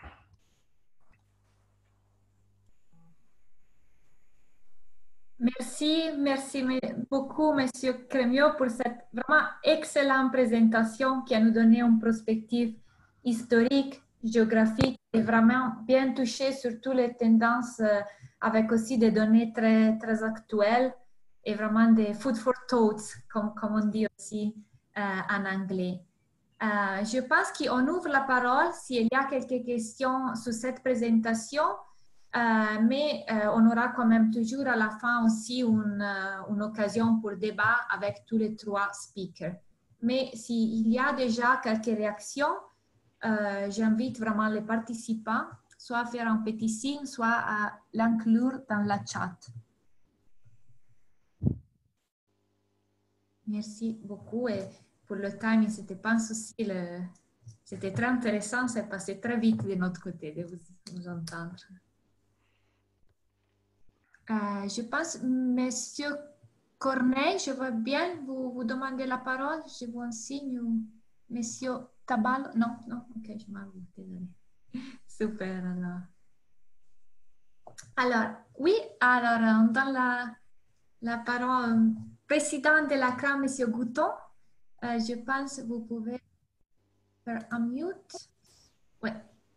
Merci, merci beaucoup, Monsieur Crémieux, pour cette vraiment excellente présentation qui a nous donné une perspective historique, géographique et vraiment bien touchée sur toutes les tendances euh, avec aussi des données très, très actuelles et vraiment des food for thoughts, comme, comme on dit aussi euh, en anglais. Euh, je pense qu'on ouvre la parole s'il y a quelques questions sur cette présentation. Euh, mais euh, on aura quand même toujours à la fin aussi une, euh, une occasion pour débat avec tous les trois speakers. Mais s'il y a déjà quelques réactions, euh, j'invite vraiment les participants soit à faire un petit signe, soit à l'inclure dans la chat. Merci beaucoup et pour le timing, ce n'était pas un souci. Le... C'était très intéressant, c'est passé très vite de notre côté de vous, vous entendre. Euh, je pense, Monsieur Corneille, je veux bien vous, vous demander la parole. Je vous un signe. Monsieur Tabal, non, non, ok, je m'en vais, désolé. Super, alors. Alors, oui, alors, dans la, la parole, président de la C R A M, Monsieur Gouton, euh, je pense que vous pouvez faire un mute. Oui.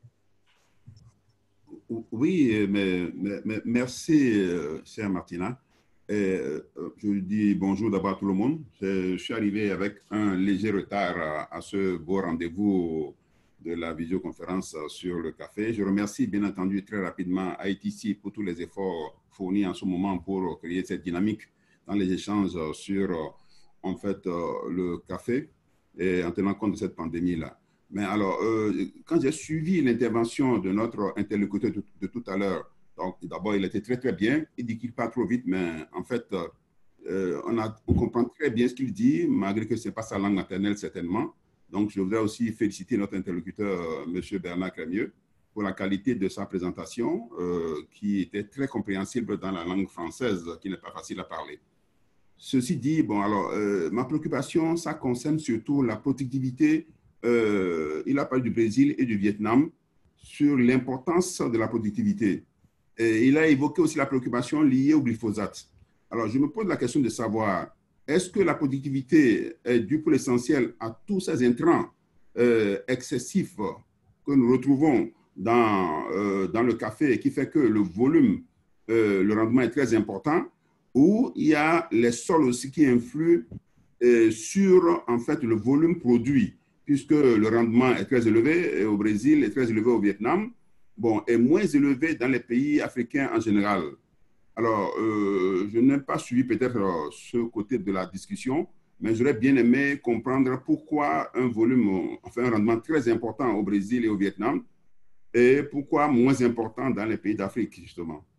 Oui, mais, mais, mais merci, euh, chère Martina. Et, euh, je lui dis bonjour d'abord à tout le monde. Je, je suis arrivé avec un léger retard à, à ce beau rendez-vous de la visioconférence sur le café. Je remercie bien entendu très rapidement I T C pour tous les efforts fournis en ce moment pour créer cette dynamique dans les échanges sur en fait le café et en tenant compte de cette pandémie-là. Mais alors, euh, quand j'ai suivi l'intervention de notre interlocuteur de, de tout à l'heure, donc d'abord, il était très, très bien. Il dit qu'il parle trop vite, mais en fait, euh, on, a, on comprend très bien ce qu'il dit, malgré que ce n'est pas sa langue maternelle, certainement. Donc, je voudrais aussi féliciter notre interlocuteur, M. Bernard Crémieux, pour la qualité de sa présentation, euh, qui était très compréhensible dans la langue française, qui n'est pas facile à parler. Ceci dit, bon, alors, euh, ma préoccupation, ça concerne surtout la productivité. Euh, il a parlé du Brésil et du Vietnam sur l'importance de la productivité. Et il a évoqué aussi la préoccupation liée au glyphosate. Alors, je me pose la question de savoir, est-ce que la productivité est due pour l'essentiel à tous ces intrants euh, excessifs que nous retrouvons dans, euh, dans le café et qui fait que le volume, euh, le rendement est très important, ou il y a les sols aussi qui influent euh, sur en fait, le volume produit, puisque le rendement est très élevé au Brésil, est très élevé au Vietnam, bon, est moins élevé dans les pays africains en général. Alors, euh, je n'ai pas suivi peut-être euh, ce côté de la discussion, mais j'aurais bien aimé comprendre pourquoi un volume, enfin un rendement très important au Brésil et au Vietnam, et pourquoi moins important dans les pays d'Afrique, justement.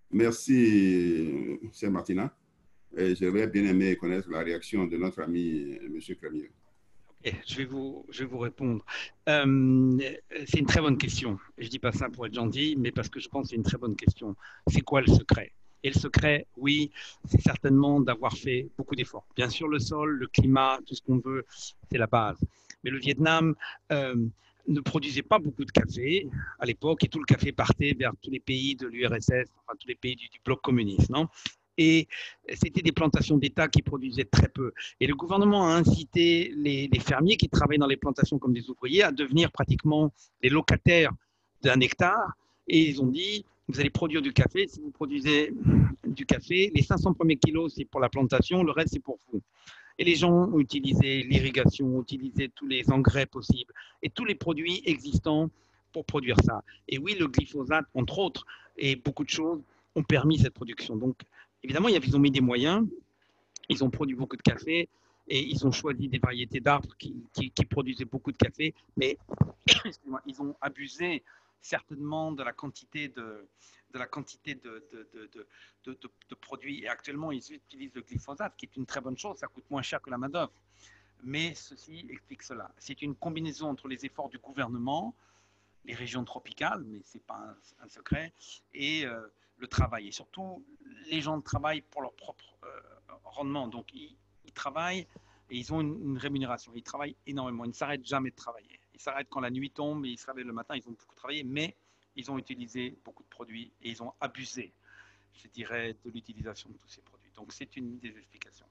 merci, chère Martina. Et j'aurais bien aimé connaître la réaction de notre ami M. Crémieux. Okay, je, vais vous, je vais vous répondre. Euh, c'est une très bonne question. Je ne dis pas ça pour être gentil, mais parce que je pense que c'est une très bonne question. C'est quoi le secret? Et le secret, oui, c'est certainement d'avoir fait beaucoup d'efforts. Bien sûr, le sol, le climat, tout ce qu'on veut, c'est la base. Mais le Vietnam euh, ne produisait pas beaucoup de café à l'époque et tout le café partait vers tous les pays de l'U R S S, enfin tous les pays du, du bloc communiste, non? Et c'était des plantations d'État qui produisaient très peu. Et le gouvernement a incité les, les fermiers qui travaillent dans les plantations comme des ouvriers à devenir pratiquement les locataires d'un hectare. Et ils ont dit, vous allez produire du café. Si vous produisez du café, les cinq cents premiers kilos, c'est pour la plantation, le reste, c'est pour vous. Et les gens ont utilisé l'irrigation, ont utilisé tous les engrais possibles et tous les produits existants pour produire ça. Et oui, le glyphosate, entre autres, et beaucoup de choses ont permis cette production. Donc, évidemment, ils ont mis des moyens, ils ont produit beaucoup de café et ils ont choisi des variétés d'arbres qui, qui, qui produisaient beaucoup de café, mais ils ont abusé certainement de la quantité de, de, la quantité de, de, de, de, de, de, de produits. Et actuellement, ils utilisent le glyphosate, qui est une très bonne chose, ça coûte moins cher que la main-d'œuvre. Mais ceci explique cela. C'est une combinaison entre les efforts du gouvernement, les régions tropicales, mais ce n'est pas un, un secret, et euh, le travail. Et surtout, les gens travaillent pour leur propre euh, rendement. Donc, ils, ils travaillent et ils ont une, une rémunération. Ils travaillent énormément. Ils ne s'arrêtent jamais de travailler. Ils s'arrêtent quand la nuit tombe et ils se réveillent le matin. Ils ont beaucoup travaillé, mais ils ont utilisé beaucoup de produits et ils ont abusé, je dirais, de l'utilisation de tous ces produits. Donc, c'est une des explications.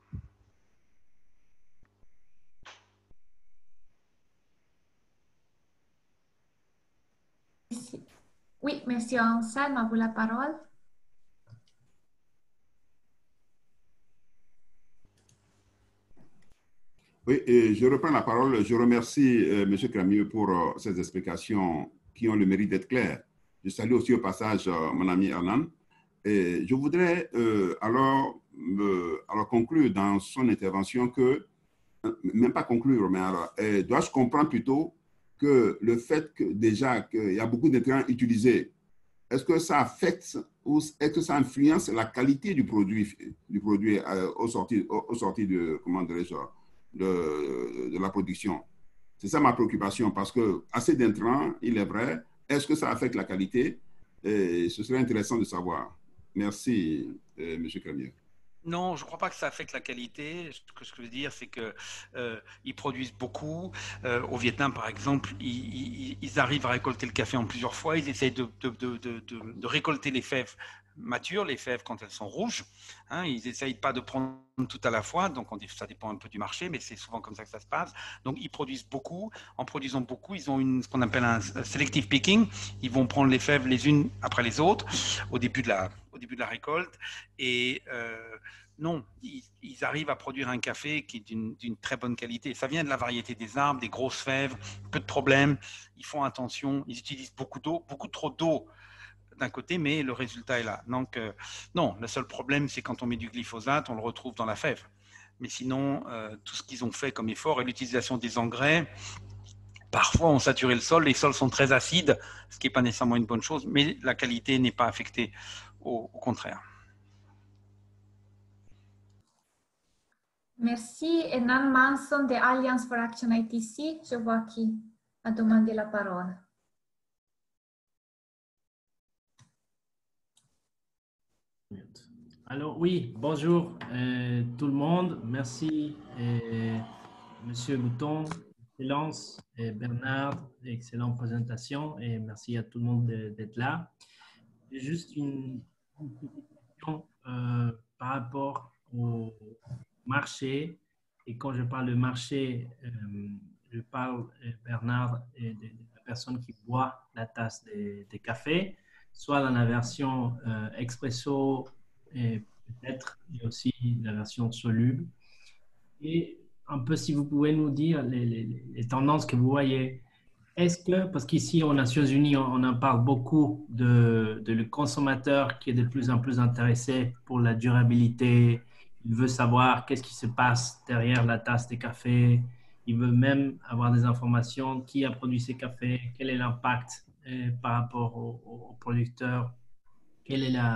Oui, Monsieur Anselme, à vous la parole. Oui, et je reprends la parole. Je remercie euh, M. Crémieux pour euh, ces explications qui ont le mérite d'être claires. Je salue aussi au passage euh, mon ami Hernan. Et je voudrais euh, alors, euh, alors conclure dans son intervention que, même pas conclure, mais alors, euh, dois-je comprendre plutôt que le fait que déjà qu'il y a beaucoup d'intrants utilisés, est-ce que ça affecte ou est-ce que ça influence la qualité du produit, du produit euh, au sorti, au, au sorti de, comment dirais-je, de, de la production? C'est ça ma préoccupation, parce que assez d'intrants, il est vrai, est-ce que ça affecte la qualité? Et ce serait intéressant de savoir. Merci, euh, M. Crémieux. Non, je ne crois pas que ça affecte la qualité. Ce que je veux dire, c'est qu'ils euh, produisent beaucoup. Euh, au Vietnam, par exemple, ils, ils, ils arrivent à récolter le café en plusieurs fois. Ils essayent de, de, de, de, de récolter les fèves matures, les fèves quand elles sont rouges. Hein, ils n'essayent pas de prendre tout à la fois. Donc, on dit, ça dépend un peu du marché, mais c'est souvent comme ça que ça se passe. Donc, ils produisent beaucoup. En produisant beaucoup, ils ont une, ce qu'on appelle un selective picking. Ils vont prendre les fèves les unes après les autres au début de la, au début de la récolte. Et euh, non, ils, ils arrivent à produire un café qui est d'une très bonne qualité. Ça vient de la variété des arbres, des grosses fèves, peu de problèmes. Ils font attention, ils utilisent beaucoup d'eau, beaucoup trop d'eau d'un côté, mais le résultat est là. Donc, euh, non, le seul problème, c'est quand on met du glyphosate, on le retrouve dans la fève. Mais sinon, euh, tout ce qu'ils ont fait comme effort et l'utilisation des engrais, parfois on saturé le sol, les sols sont très acides, ce qui n'est pas nécessairement une bonne chose, mais la qualité n'est pas affectée, au, au contraire. Merci. Hernan Manson de Alliance for Action I T C, je vois qui a demandé la parole. Alors oui, bonjour euh, tout le monde. Merci euh, Monsieur Bouton, excellence, et Bernard, excellente présentation et merci à tout le monde d'être là. J'ai juste une, une petite question euh, par rapport au marché. Et quand je parle de marché, euh, je parle, euh, Bernard, de, de la personne qui boit la tasse de, de café, soit dans la version euh, expresso et peut-être aussi la version soluble. Et un peu si vous pouvez nous dire les, les, les tendances que vous voyez. Est-ce que, parce qu'ici aux Nations Unies, on en parle beaucoup de, de le consommateur qui est de plus en plus intéressé pour la durabilité, il veut savoir qu'est-ce qui se passe derrière la tasse de café, il veut même avoir des informations, qui a produit ces cafés, quel est l'impact euh, par rapport aux au producteurs, quelle est la,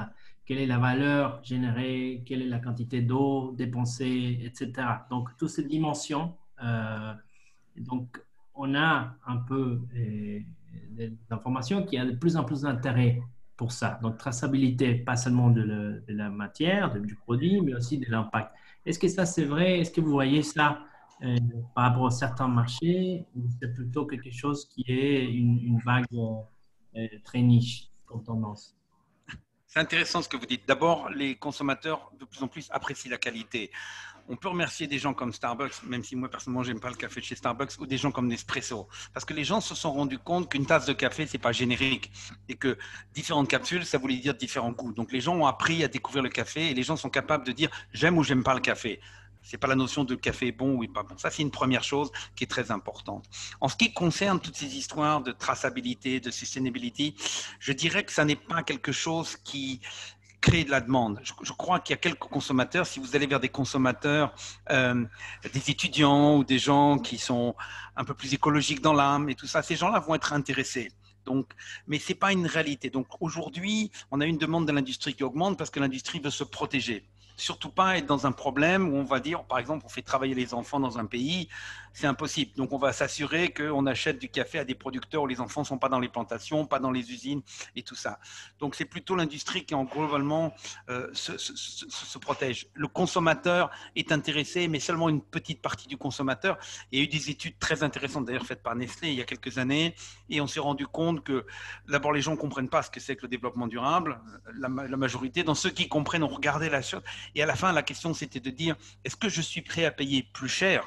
quelle est la valeur générée, quelle est la quantité d'eau dépensée, et cetera. Donc, toutes ces dimensions. Euh, donc, on a un peu euh, des informations qui ont de plus en plus d'intérêt pour ça. Donc, traçabilité, pas seulement de, le, de la matière, de, du produit, mais aussi de l'impact. Est-ce que ça, c'est vrai? Est-ce que vous voyez ça euh, par rapport à certains marchés ou c'est plutôt quelque chose qui est une, une vague euh, très niche comme tendance? C'est intéressant ce que vous dites. D'abord, les consommateurs de plus en plus apprécient la qualité. On peut remercier des gens comme Starbucks, même si moi personnellement j'aime pas le café de chez Starbucks, ou des gens comme Nespresso, parce que les gens se sont rendus compte qu'une tasse de café c'est pas générique et que différentes capsules ça voulait dire différents goûts. Donc les gens ont appris à découvrir le café et les gens sont capables de dire j'aime ou j'aime pas le café. C'est pas la notion de café est bon ou pas bon. Ça c'est une première chose qui est très importante. En ce qui concerne toutes ces histoires de traçabilité, de sustainability, je dirais que ça n'est pas quelque chose qui créer de la demande. Je, je crois qu'il y a quelques consommateurs, si vous allez vers des consommateurs, euh, des étudiants ou des gens qui sont un peu plus écologiques dans l'âme et tout ça, ces gens-là vont être intéressés. Donc, mais ce n'est pas une réalité. Donc aujourd'hui, on a une demande de l'industrie qui augmente parce que l'industrie veut se protéger. Surtout pas être dans un problème où on va dire, par exemple, on fait travailler les enfants dans un pays, c'est impossible. Donc on va s'assurer qu'on achète du café à des producteurs où les enfants ne sont pas dans les plantations, pas dans les usines et tout ça. Donc c'est plutôt l'industrie qui en globalement euh, se, se, se, se protège. Le consommateur est intéressé, mais seulement une petite partie du consommateur. Il y a eu des études très intéressantes d'ailleurs faites par Nestlé il y a quelques années et on s'est rendu compte que d'abord les gens ne comprennent pas ce que c'est que le développement durable. La, la majorité, dans ceux qui comprennent, ont regardé la chose. Et à la fin, la question, c'était de dire, est-ce que je suis prêt à payer plus cher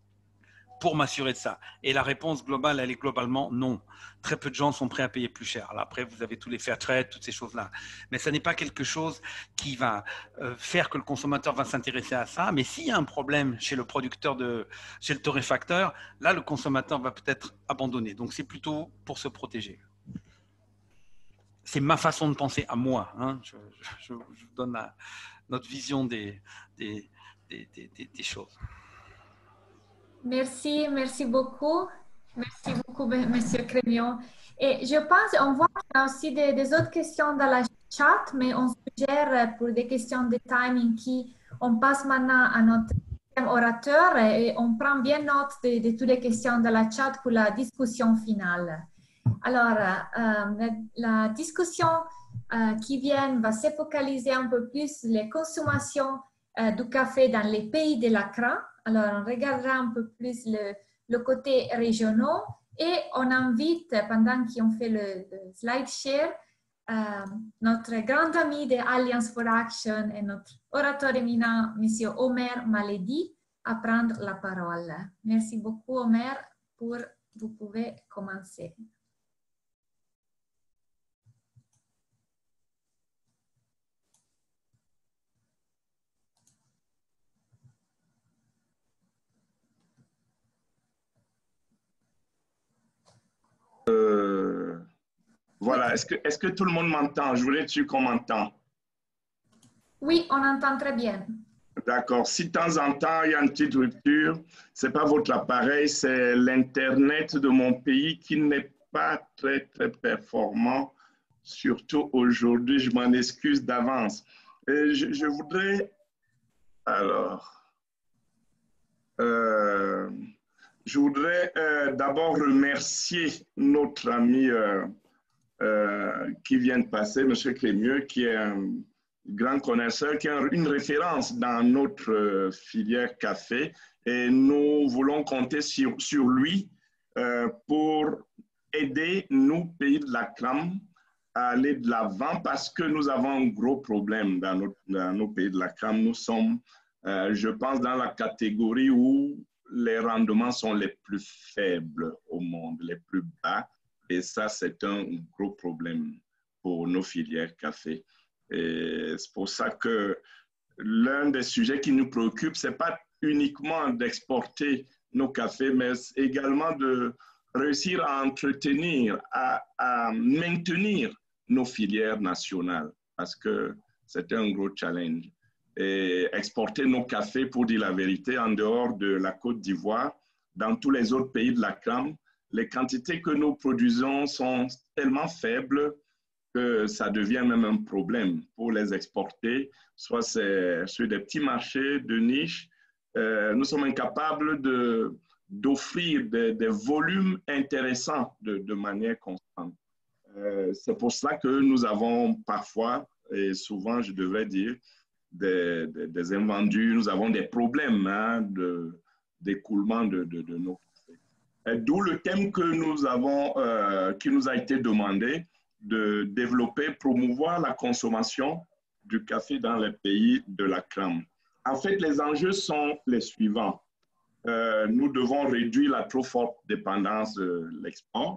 pour m'assurer de ça? Et la réponse globale, elle est globalement non. Très peu de gens sont prêts à payer plus cher. Alors après, vous avez tous les fair trade, toutes ces choses-là. Mais ça n'est pas quelque chose qui va euh, faire que le consommateur va s'intéresser à ça. Mais s'il y a un problème chez le producteur, de, chez le torréfacteur, là, le consommateur va peut-être abandonner. Donc, c'est plutôt pour se protéger. C'est ma façon de penser à moi. Hein. Je, je, je vous donne la, notre vision des, des, des, des, des choses. Merci, merci beaucoup. Merci beaucoup, Monsieur Crémion. Et je pense, on voit qu'il y a aussi des, des autres questions dans la chat, mais on suggère pour des questions de timing qui, on passe maintenant à notre orateur et on prend bien note de, de toutes les questions dans la chat pour la discussion finale. Alors, euh, la, la discussion euh, qui vient va se focaliser un peu plus sur les consommations euh, du café dans les pays de l'Accra. Alors, on regardera un peu plus le, le côté régional et on invite, pendant qu'on fait le, le slide share, euh, notre grand ami de Alliance for Action et notre orateur éminent, M. Omer Maledi, à prendre la parole. Merci beaucoup, Omer, pour vous pouvez commencer. Euh, voilà, est-ce que, est-ce que tout le monde m'entend? Je voulais être sûr qu'on m'entend. Oui, on entend très bien. D'accord. Si de temps en temps, il y a une petite rupture, ce n'est pas votre appareil, c'est l'Internet de mon pays qui n'est pas très, très performant, surtout aujourd'hui. Je m'en excuse d'avance. Et je, je voudrais... Alors... Euh, je voudrais euh, d'abord remercier notre ami euh, euh, qui vient de passer, M. Crémieux, qui est un grand connaisseur, qui est une référence dans notre euh, filière café. Et nous voulons compter sur, sur lui euh, pour aider nous, pays de l'Accra, à aller de l'avant parce que nous avons un gros problème dans, notre, dans nos pays de l'Accra. Nous sommes, euh, je pense, dans la catégorie où les rendements sont les plus faibles au monde, les plus bas. Et ça, c'est un gros problème pour nos filières café. Et c'est pour ça que l'un des sujets qui nous préoccupe, ce n'est pas uniquement d'exporter nos cafés, mais également de réussir à entretenir, à, à maintenir nos filières nationales, parce que c'est un gros challenge. Et exporter nos cafés, pour dire la vérité, en dehors de la Côte d'Ivoire, dans tous les autres pays de l'Accra, les quantités que nous produisons sont tellement faibles que ça devient même un problème pour les exporter, soit c'est sur des petits marchés de niche. Euh, nous sommes incapables de, d'offrir des, des volumes intéressants de, de manière constante. Euh, c'est pour cela que nous avons parfois, et souvent je devrais dire, des, des, des invendus, nous avons des problèmes hein, de, d'écoulement de, de, de nos cafés. D'où le thème que nous avons, euh, qui nous a été demandé de développer, promouvoir la consommation du café dans les pays de la C R A M. En fait, les enjeux sont les suivants. Euh, nous devons réduire la trop forte dépendance de l'export.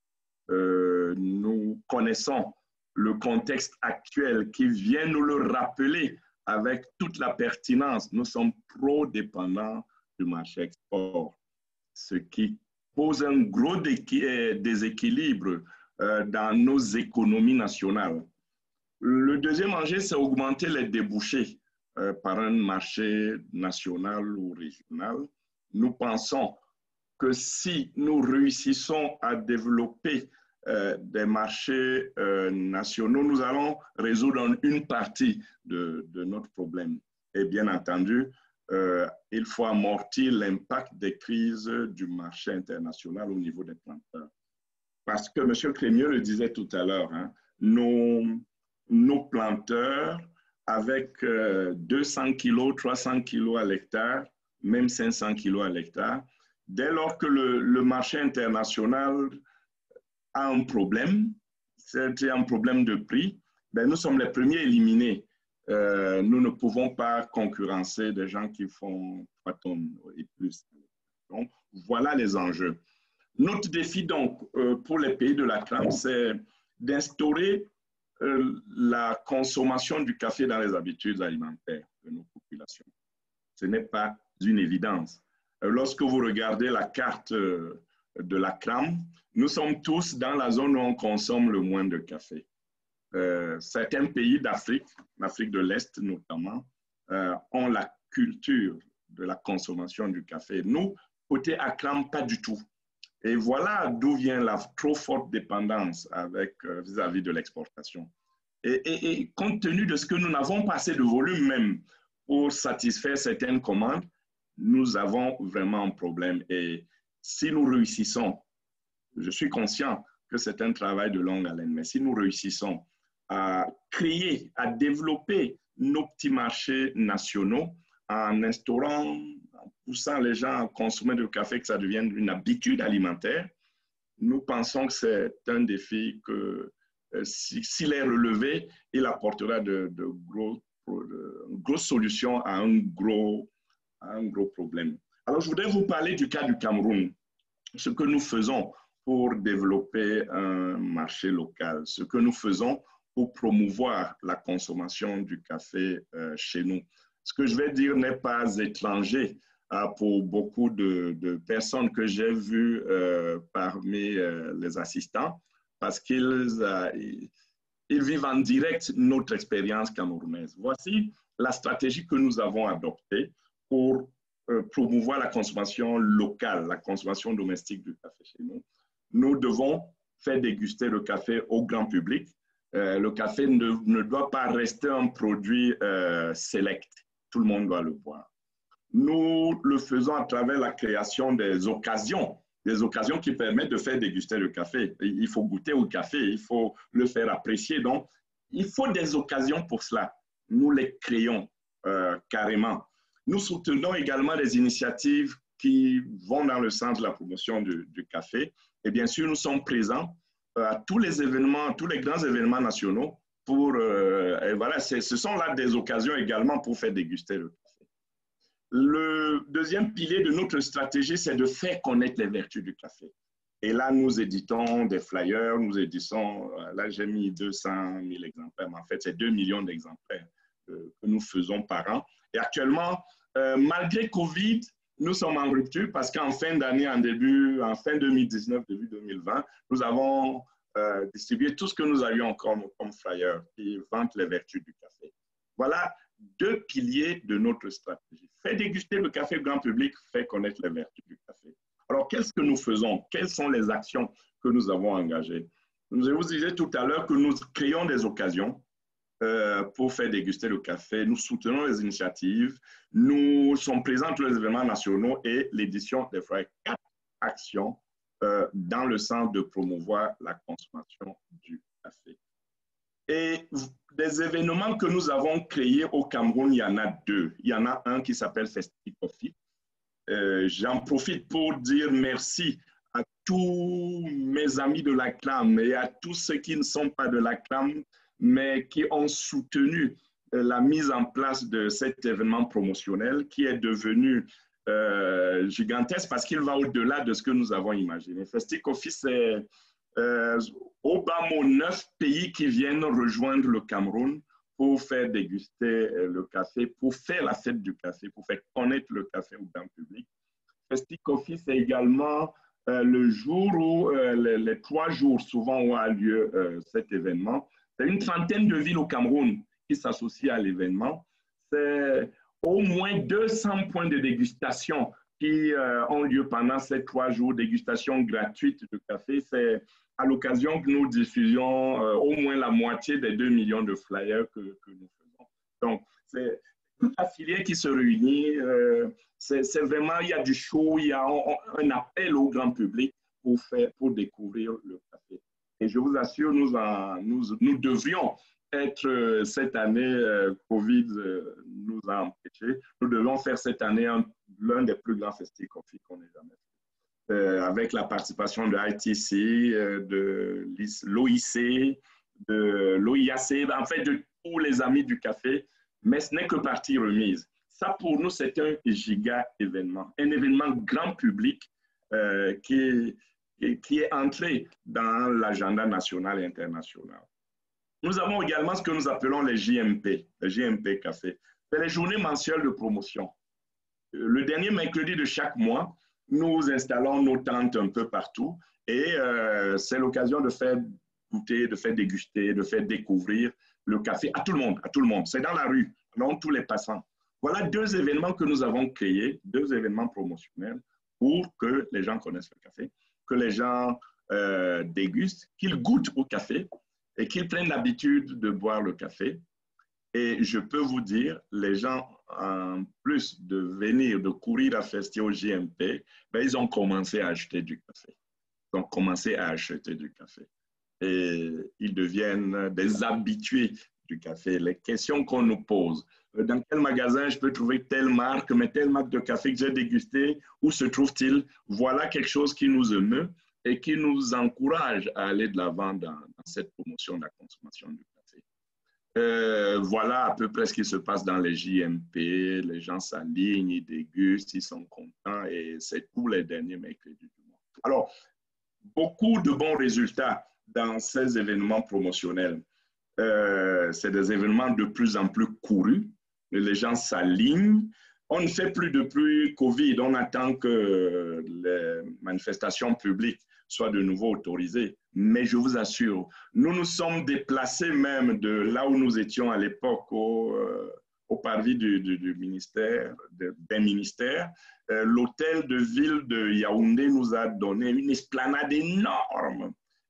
Euh, nous connaissons le contexte actuel qui vient nous le rappeler avec toute la pertinence. Nous sommes trop dépendants du marché export, ce qui pose un gros déséquilibre euh, dans nos économies nationales. Le deuxième enjeu, c'est augmenter les débouchés euh, par un marché national ou régional. Nous pensons que si nous réussissons à développer euh, des marchés euh, nationaux, nous allons résoudre une partie de, de notre problème. Et bien entendu, euh, il faut amortir l'impact des crises du marché international au niveau des planteurs. Parce que M. Crémieux le disait tout à l'heure, hein, nos, nos planteurs, avec euh, deux cents kilos, trois cents kilos à l'hectare, même cinq cents kilos à l'hectare, dès lors que le, le marché international a un problème, c'est un problème de prix, ben nous sommes les premiers éliminés. Euh, nous ne pouvons pas concurrencer des gens qui font trois tonnes et plus. Donc, voilà les enjeux. Notre défi, donc, euh, pour les pays de la C R A M, c'est d'instaurer euh, la consommation du café dans les habitudes alimentaires de nos populations. Ce n'est pas une évidence. Euh, lorsque vous regardez la carte euh, de la C R A M, nous sommes tous dans la zone où on consomme le moins de café. Euh, certains pays d'Afrique, l'Afrique de l'Est notamment, euh, ont la culture de la consommation du café. Nous, côté A C R A M, pas du tout. Et voilà d'où vient la trop forte dépendance avec, euh, vis-à-vis de l'exportation. Et, et, et compte tenu de ce que nous n'avons pas assez de volume même pour satisfaire certaines commandes, nous avons vraiment un problème. Et si nous réussissons, je suis conscient que c'est un travail de longue haleine, mais si nous réussissons à créer, à développer nos petits marchés nationaux en instaurant, en poussant les gens à consommer du café, que ça devienne une habitude alimentaire, nous pensons que c'est un défi que, s'il si est relevé, il apportera de, de, gros, de grosses solutions à un gros, à un gros problème. Alors, je voudrais vous parler du cas du Cameroun, ce que nous faisons pour développer un marché local, ce que nous faisons pour promouvoir la consommation du café euh, chez nous. Ce que je vais dire n'est pas étranger euh, pour beaucoup de, de personnes que j'ai vues euh, parmi euh, les assistants, parce qu'ils euh, ils, ils vivent en direct notre expérience camerounaise. Voici la stratégie que nous avons adoptée pour euh, promouvoir la consommation locale, la consommation domestique du café chez nous. Nous devons faire déguster le café au grand public. Euh, le café ne, ne doit pas rester un produit euh, select. Tout le monde doit le boire. Nous le faisons à travers la création des occasions, des occasions qui permettent de faire déguster le café. Il faut goûter au café, il faut le faire apprécier. Donc, il faut des occasions pour cela. Nous les créons euh, carrément. Nous soutenons également des initiatives qui vont dans le sens de la promotion du, du café. Et bien sûr, nous sommes présents à tous les événements, tous les grands événements nationaux pour, euh, et voilà, ce sont là des occasions également pour faire déguster le café. Le deuxième pilier de notre stratégie, c'est de faire connaître les vertus du café. Et là, nous éditons des flyers, nous éditons, là j'ai mis deux cent mille exemplaires, mais en fait, c'est deux millions d'exemplaires euh, que nous faisons par an. Et actuellement, euh, malgré Covid, nous sommes en rupture parce qu'en fin d'année, en début, en fin deux mille dix-neuf, début deux mille vingt, nous avons euh, distribué tout ce que nous avions comme, comme flyer qui vante les vertus du café. Voilà deux piliers de notre stratégie. Faire déguster le café grand public, faire connaître les vertus du café. Alors, qu'est-ce que nous faisons? Quelles sont les actions que nous avons engagées? Je vous disais tout à l'heure que nous créons des occasions euh, pour faire déguster le café. Nous soutenons les initiatives. Nous sommes présents sur les événements nationaux et l'édition des Fridays. Quatre actions euh, dans le sens de promouvoir la consommation du café. Et des événements que nous avons créés au Cameroun, il y en a deux. Il y en a un qui s'appelle Festi Coffee. Euh, J'en profite pour dire merci à tous mes amis de la C L A M et à tous ceux qui ne sont pas de la C L A M, mais qui ont soutenu la mise en place de cet événement promotionnel qui est devenu euh, gigantesque parce qu'il va au-delà de ce que nous avons imaginé. Festi Coffee, c'est euh, au bas mot neuf pays qui viennent rejoindre le Cameroun pour faire déguster le café, pour faire la fête du café, pour faire connaître le café au grand public. Festi Coffee, c'est également euh, le jour où, euh, les, les trois jours souvent où a lieu euh, cet événement. C'est une trentaine de villes au Cameroun qui s'associent à l'événement. C'est au moins deux cents points de dégustation qui euh, ont lieu pendant ces trois jours, dégustation gratuite de café. C'est à l'occasion que nous diffusions euh, au moins la moitié des deux millions de flyers que, que nous faisons. Donc, c'est toute la filière qui se réunit. Euh, c'est vraiment, il y a du show, il y a un, un appel au grand public pour, faire, pour découvrir le café. Et je vous assure, nous, en, nous, nous devrions être cette année, euh, Covid euh, nous a empêchés, nous devons faire cette année l'un des plus grands Festi Coffee qu'on ait jamais fait. Euh, avec la participation de I T C, euh, de l'O I C, de l'O I A C, en fait de tous les amis du café, mais ce n'est que partie remise. Ça, pour nous, c'est un giga événement, un événement grand public euh, qui, qui, qui est entré dans l'agenda national et international. Nous avons également ce que nous appelons les J M P, les J M P Café. C'est les journées mensuelles de promotion. Le dernier mercredi de chaque mois, nous installons nos tentes un peu partout et euh, c'est l'occasion de faire goûter, de faire déguster, de faire découvrir le café à tout le monde, à tout le monde. C'est dans la rue, dans tous les passants. Voilà deux événements que nous avons créés, deux événements promotionnels pour que les gens connaissent le café, que les gens euh, dégustent, qu'ils goûtent au café et qu'ils prennent l'habitude de boire le café. Et je peux vous dire, les gens, en plus de venir, de courir à Festi au J M P, ben, ils ont commencé à acheter du café. Ils ont commencé à acheter du café. Et ils deviennent des habitués du café. Les questions qu'on nous pose, dans quel magasin je peux trouver telle marque, mais telle marque de café que j'ai dégusté, où se trouve-t-il? Voilà quelque chose qui nous émeut et qui nous encourage à aller de l'avant dans, dans cette promotion de la consommation du café. Euh, voilà à peu près ce qui se passe dans les J M P. Les gens s'alignent, ils dégustent, ils sont contents et c'est tous les derniers mercredis du mois. Alors, beaucoup de bons résultats dans ces événements promotionnels. Euh, c'est des événements de plus en plus courus. Les gens s'alignent. On ne fait plus depuis Covid. On attend que les manifestations publiques soient de nouveau autorisées. Mais je vous assure, nous nous sommes déplacés même de là où nous étions à l'époque au, euh, au parvis du, du, du ministère, de, des ministères. Euh, L'hôtel de ville de Yaoundé nous a donné une esplanade énorme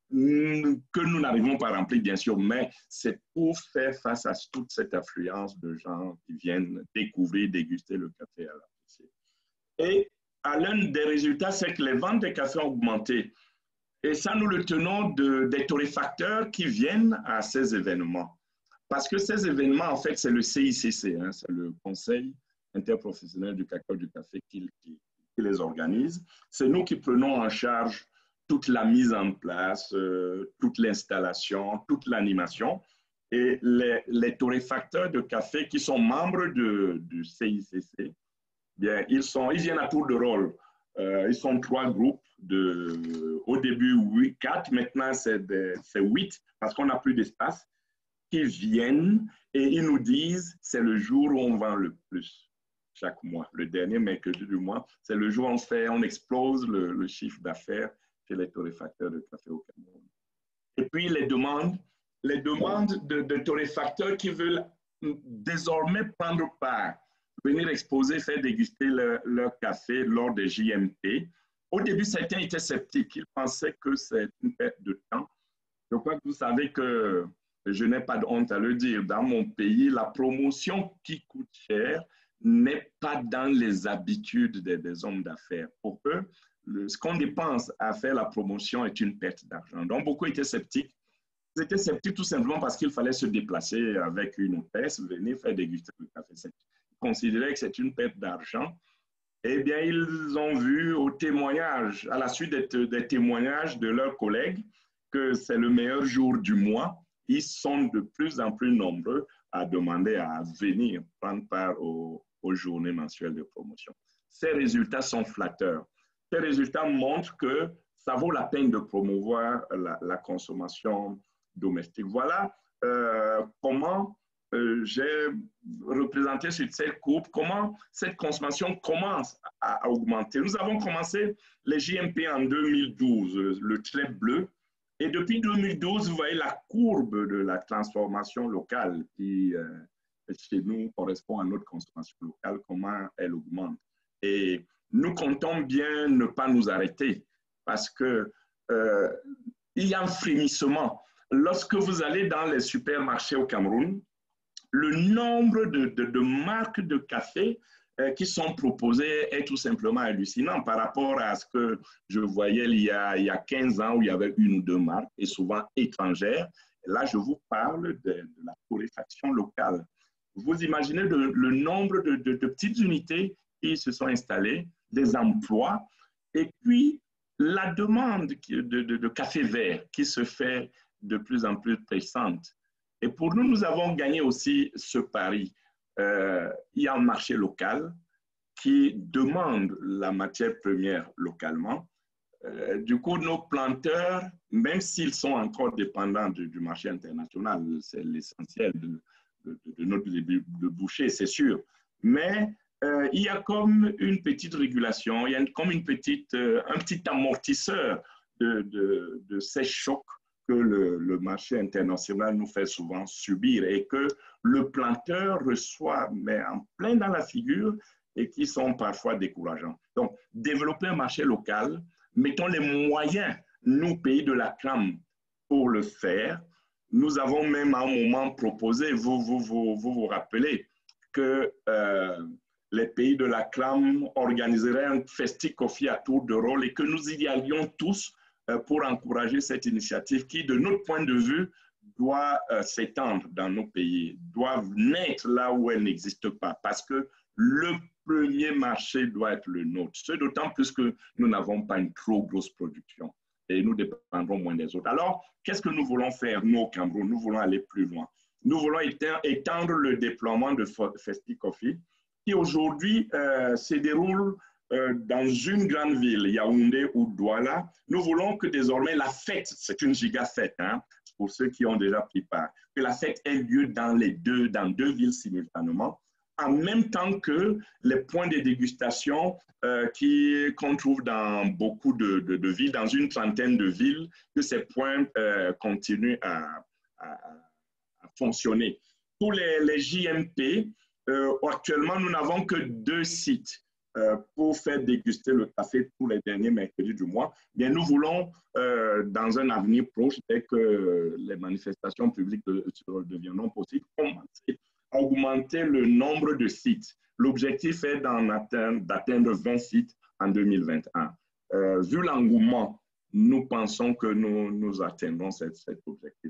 que nous n'arrivons pas à remplir, bien sûr, mais c'est pour faire face à toute cette affluence de gens qui viennent découvrir, déguster le café à l'apprécier. Et à l'un des résultats, c'est que les ventes de café ont augmenté. Et ça, nous le tenons de, des torréfacteurs qui viennent à ces événements. Parce que ces événements, en fait, c'est le C I C C, hein, c'est le Conseil interprofessionnel du cacao et du café qui, qui, qui les organise. C'est nous qui prenons en charge toute la mise en place, euh, toute l'installation, toute l'animation. Et les, les torréfacteurs de café qui sont membres de, du C I C C, bien, ils, sont, ils viennent à tour de rôle. Euh, ils sont trois groupes, de, au début huit, quatre, maintenant c'est huit, parce qu'on n'a plus d'espace, qui viennent et ils nous disent c'est le jour où on vend le plus chaque mois. Le dernier mercredi du mois, c'est le jour où on, fait, on explose le, le chiffre d'affaires chez les torréfacteurs de café au Cameroun. Et puis les demandes, les demandes de, de torréfacteurs qui veulent désormais prendre part, venir exposer, faire déguster leur, leur café lors des J M P. Au début, certains étaient sceptiques. Ils pensaient que c'est une perte de temps. Je crois que vous savez que, je n'ai pas de honte à le dire, dans mon pays, la promotion qui coûte cher n'est pas dans les habitudes des, des hommes d'affaires. Pour eux, le, ce qu'on dépense à faire la promotion est une perte d'argent. Donc, beaucoup étaient sceptiques. Ils étaient sceptiques tout simplement parce qu'il fallait se déplacer avec une hôtesse, venir faire déguster le café. Ils considéraient que c'est une perte d'argent. Eh bien, ils ont vu au témoignage, à la suite des, des témoignages de leurs collègues, que c'est le meilleur jour du mois. Ils sont de plus en plus nombreux à demander à venir prendre part aux, aux journées mensuelles de promotion. Ces résultats sont flatteurs. Ces résultats montrent que ça vaut la peine de promouvoir la, la consommation domestique. Voilà euh, comment euh, j'ai représenté sur cette courbe, comment cette consommation commence à, à augmenter. Nous avons commencé les J M P en deux mille douze, le trait bleu. Et depuis deux mille douze, vous voyez la courbe de la transformation locale qui, euh, chez nous, correspond à notre consommation locale, comment elle augmente. Et nous comptons bien ne pas nous arrêter parce que euh, il y a un frémissement. Lorsque vous allez dans les supermarchés au Cameroun, le nombre de, de, de marques de café euh, qui sont proposées est tout simplement hallucinant par rapport à ce que je voyais il y a, il y a quinze ans où il y avait une ou deux marques et souvent étrangères. Et là, je vous parle de, de la torréfaction locale. Vous imaginez le, le nombre de, de, de petites unités qui se sont installées, des emplois, et puis la demande de, de, de café vert qui se fait de plus en plus pressante. Et pour nous, nous avons gagné aussi ce pari. Euh, il y a un marché local qui demande la matière première localement. Euh, du coup, nos planteurs, même s'ils sont encore dépendants du, du marché international, c'est l'essentiel de, de, de notre de boucher, c'est sûr. Mais euh, il y a comme une petite régulation, il y a comme une petite, euh, un petit amortisseur de, de, de ces chocs que le, le marché international nous fait souvent subir et que le planteur reçoit, mais en plein dans la figure, et qui sont parfois décourageants. Donc, développer un marché local, mettons les moyens, nous, pays de la crème, pour le faire. Nous avons même à un moment proposé, vous vous, vous, vous, vous rappelez, que euh, les pays de la crème organiseraient un Festi Coffee à tour de rôle et que nous y allions tous pour encourager cette initiative qui, de notre point de vue, doit euh, s'étendre dans nos pays, doit naître là où elle n'existe pas, parce que le premier marché doit être le nôtre. Ce d'autant plus que nous n'avons pas une trop grosse production et nous dépendrons moins des autres. Alors, qu'est-ce que nous voulons faire, nous, au Cameroun? Nous voulons aller plus loin. Nous voulons étendre le déploiement de Festi Coffee, qui aujourd'hui euh, se déroule Euh, dans une grande ville, Yaoundé ou Douala. Nous voulons que désormais la fête, c'est une giga fête, hein, pour ceux qui ont déjà pris part, que la fête ait lieu dans les deux, dans deux villes simultanément, en même temps que les points de dégustation euh, qui, qu'on trouve dans beaucoup de, de, de villes, dans une trentaine de villes, que ces points euh, continuent à, à, à fonctionner. Pour les, les J M P, euh, actuellement, nous n'avons que deux sites pour faire déguster le café tous les derniers mercredis du mois. Bien, nous voulons, euh, dans un avenir proche, dès que les manifestations publiques de, deviendront possibles, commencer à augmenter le nombre de sites. L'objectif est d'atteindre vingt sites en deux mille vingt et un. Euh, vu l'engouement, nous pensons que nous, nous atteindrons cet, cet objectif.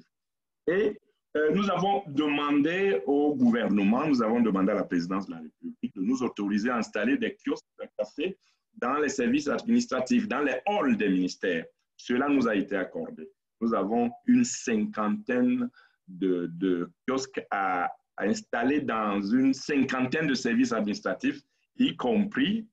Et euh, nous avons demandé au gouvernement, nous avons demandé à la présidence de la République de nous autoriser à installer des kiosques de café dans les services administratifs, dans les halls des ministères. Cela nous a été accordé. Nous avons une cinquantaine de, de kiosques à, à installer dans une cinquantaine de services administratifs, y compris,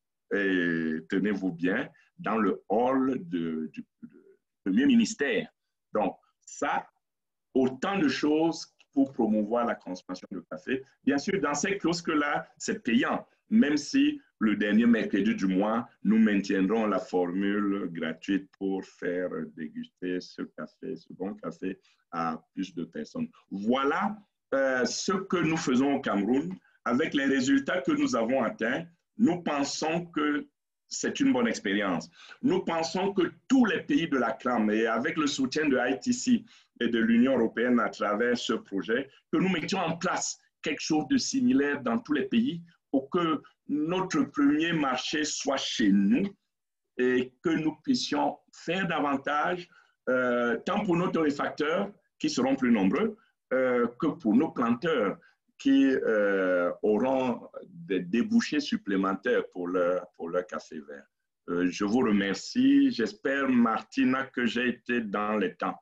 et tenez-vous bien, dans le hall de, du, du premier ministère. Donc, ça, autant de choses pour promouvoir la consommation de café. Bien sûr, dans ces kiosques-là, c'est payant, même si le dernier mercredi du mois, nous maintiendrons la formule gratuite pour faire déguster ce café, ce bon café à plus de personnes. Voilà euh, ce que nous faisons au Cameroun. Avec les résultats que nous avons atteints, nous pensons que c'est une bonne expérience. Nous pensons que tous les pays de la C R A M, et avec le soutien de I T C et de l'Union européenne à travers ce projet, que nous mettions en place quelque chose de similaire dans tous les pays pour que notre premier marché soit chez nous et que nous puissions faire davantage, euh, tant pour nos torréfacteurs, qui seront plus nombreux, euh, que pour nos planteurs, qui euh, auront des débouchés supplémentaires pour leur, pour leur café vert. Euh, je vous remercie. J'espère, Martina, que j'ai été dans les temps.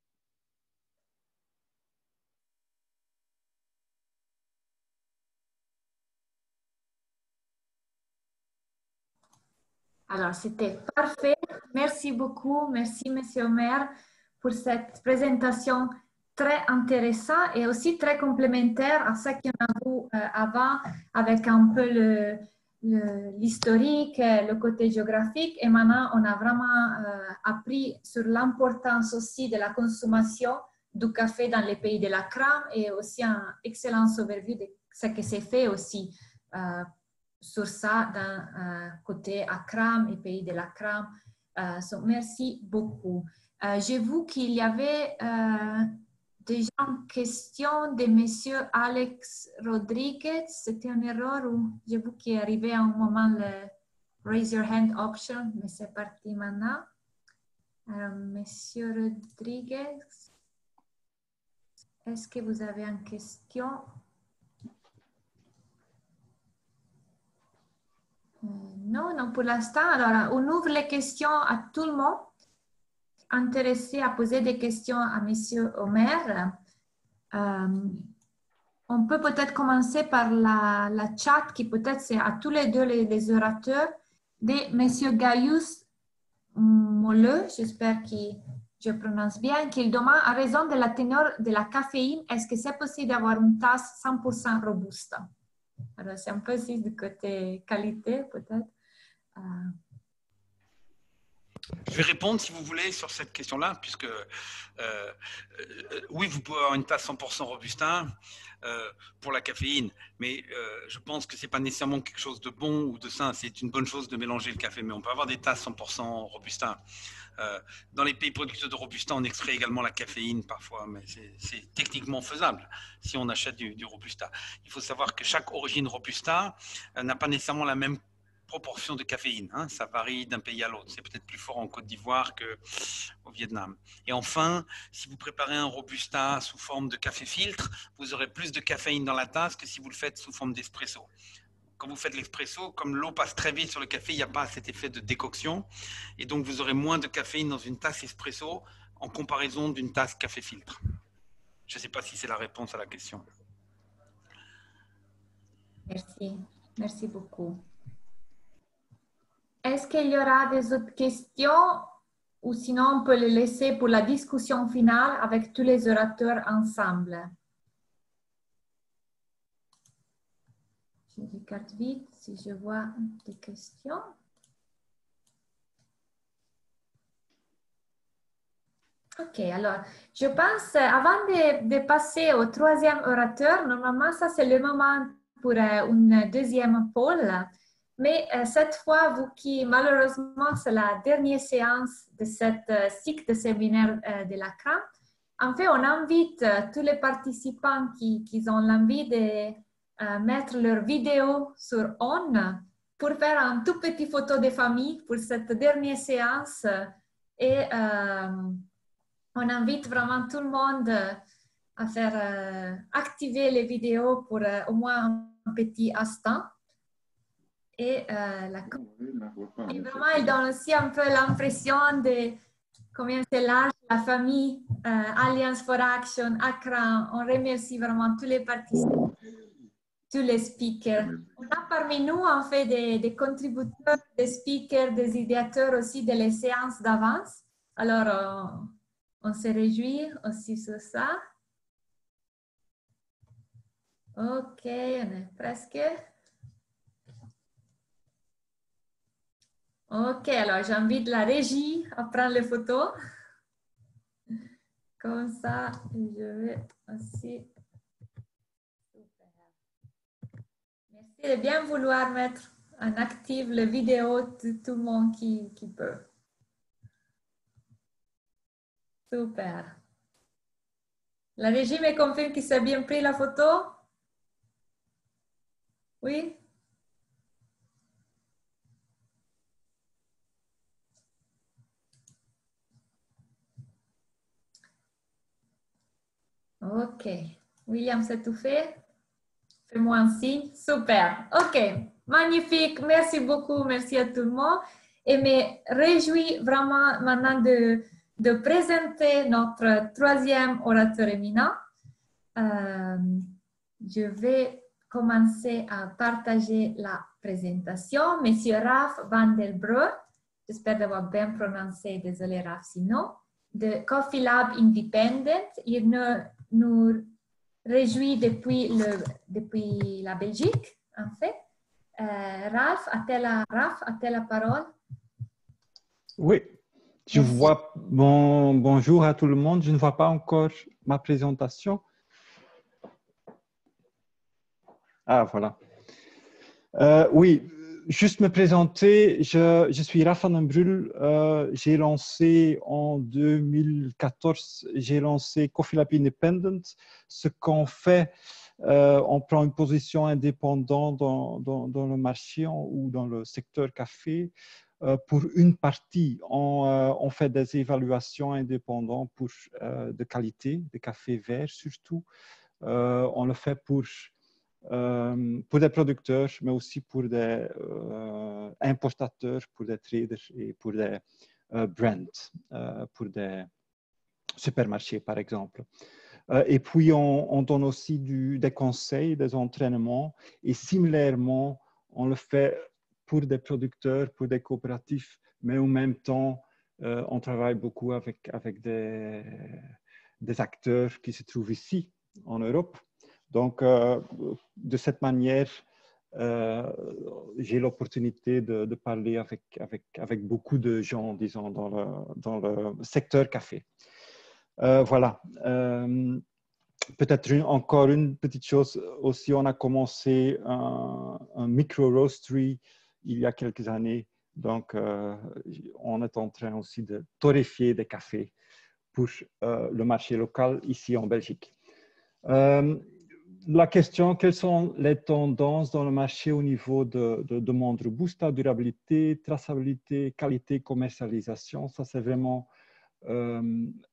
Alors, c'était parfait. Merci beaucoup. Merci, Monsieur Omer, pour cette présentation très intéressante et aussi très complémentaire à ce qu'on a vu euh, avant, avec un peu l'historique, le, le côté géographique. Et maintenant, on a vraiment euh, appris sur l'importance aussi de la consommation du café dans les pays de la C R A M et aussi un excellent overview de ce qui s'est fait aussi euh, sur ça d'un euh, côté A C R A M et pays de la C R A M. Euh, so, merci beaucoup. Euh, J'ai vu qu'il y avait euh, déjà une question de monsieur Alex Rodriguez. C'était une erreur ou j'ai vu qu'il est arrivé à un moment le raise your hand option, mais c'est parti maintenant. Alors, monsieur Rodriguez, est-ce que vous avez une question? Non, non, pour l'instant. Alors, on ouvre les questions à tout le monde intéressé à poser des questions à Monsieur Omer. Euh, on peut peut-être commencer par la, la chat qui peut-être c'est à tous les deux les, les orateurs de Monsieur Gaius Molleux, j'espère que je prononce bien, qu'il demande à raison de la teneur de la caféine, est-ce que c'est possible d'avoir une tasse cent pour cent robusta? Alors, c'est un peu aussi du côté qualité, peut-être. Euh... Je vais répondre, si vous voulez, sur cette question-là, puisque, euh, euh, oui, vous pouvez avoir une tasse cent pour cent Robusta euh, pour la caféine, mais euh, je pense que ce n'est pas nécessairement quelque chose de bon ou de sain. C'est une bonne chose de mélanger le café, mais on peut avoir des tasses cent pour cent Robusta. Euh, dans les pays producteurs de Robusta, on extrait également la caféine parfois, mais c'est techniquement faisable si on achète du, du Robusta. Il faut savoir que chaque origine Robusta euh, n'a pas nécessairement la même proportion de caféine, hein. Ça varie d'un pays à l'autre. C'est peut-être plus fort en Côte d'Ivoire qu'au Vietnam. Et enfin, si vous préparez un Robusta sous forme de café filtre, vous aurez plus de caféine dans la tasse que si vous le faites sous forme d'espresso. Quand vous faites l'expresso, comme l'eau passe très vite sur le café, il n'y a pas cet effet de décoction. Et donc, vous aurez moins de caféine dans une tasse espresso en comparaison d'une tasse café filtre. Je ne sais pas si c'est la réponse à la question. Merci. Merci beaucoup. Est-ce qu'il y aura des autres questions ou sinon on peut les laisser pour la discussion finale avec tous les orateurs ensemble? Je regarde vite si je vois des questions. Ok, alors je pense, avant de, de passer au troisième orateur, normalement ça c'est le moment pour euh, une deuxième pôle. Mais euh, cette fois, vous qui, malheureusement, c'est la dernière séance de cette euh, cycle de séminaire euh, de la C R A M. En fait, on invite euh, tous les participants qui, qui ont l'envie de euh, mettre leur vidéo sur on pour faire un tout petit photo de famille pour cette dernière séance. Et euh, on invite vraiment tout le monde à faire euh, activer les vidéos pour euh, au moins un petit instant. Et, euh, la... et vraiment, il donne aussi un peu l'impression de combien c'est large, la famille euh, Alliance for Action, A C R A M. On remercie vraiment tous les participants, tous les speakers. On a parmi nous, en fait, des, des contributeurs, des speakers, des idéateurs aussi de les séances d'avance. Alors, on, on se réjouit aussi sur ça. OK, on est presque... Ok, alors j'invite la régie à prendre les photos. Comme ça, je vais aussi... Merci de bien vouloir mettre on active la vidéo de tout le monde qui, qui peut. Super. La régie me confirme qu'il s'est bien pris la photo? Oui? Ok. William, c'est tout fait? Fais-moi un signe. Super. OK. Magnifique. Merci beaucoup. Merci à tout le monde. Et me réjouis vraiment maintenant de, de présenter notre troisième orateur éminent. Euh, je vais commencer à partager la présentation. Monsieur Raf van der Breu, j'espère d'avoir bien prononcé, désolé Raf sinon, de Coffee Lab Independent. Il nous, nous réjouit depuis, le, depuis la Belgique, en fait. Euh, Ralph, a-t-elle la, Ralph, a-t-elle la parole? Oui, je Merci. vois, bon, bonjour à tout le monde. Je ne vois pas encore ma présentation. Ah, voilà. Euh, oui, juste me présenter, je, je suis Raf van den Brul. Euh, j'ai lancé en deux mille quatorze, j'ai lancé Coffee Lab Independent. Ce qu'on fait, euh, on prend une position indépendante dans, dans, dans le marché ou dans le secteur café. Euh, pour une partie, on, euh, on fait des évaluations indépendantes pour euh, de qualité, de café vert surtout. Euh, on le fait pour Euh, pour des producteurs, mais aussi pour des euh, importateurs, pour des traders et pour des euh, brands, euh, pour des supermarchés par exemple. Euh, et puis on, on donne aussi du, des conseils, des entraînements et similairement, on le fait pour des producteurs, pour des coopératifs, mais en même temps, euh, on travaille beaucoup avec, avec des, des acteurs qui se trouvent ici en Europe. Donc, euh, de cette manière, euh, j'ai l'opportunité de, de parler avec, avec, avec beaucoup de gens, disons, dans le, dans le secteur café. Euh, voilà. Euh, peut-être une, encore une petite chose aussi, on a commencé un, un micro-roastery il y a quelques années. Donc, euh, on est en train aussi de torréfier des cafés pour euh, le marché local ici en Belgique. Euh, La question, quelles sont les tendances dans le marché au niveau de, de demande robusta, durabilité, traçabilité, qualité, commercialisation? Ça, c'est vraiment euh,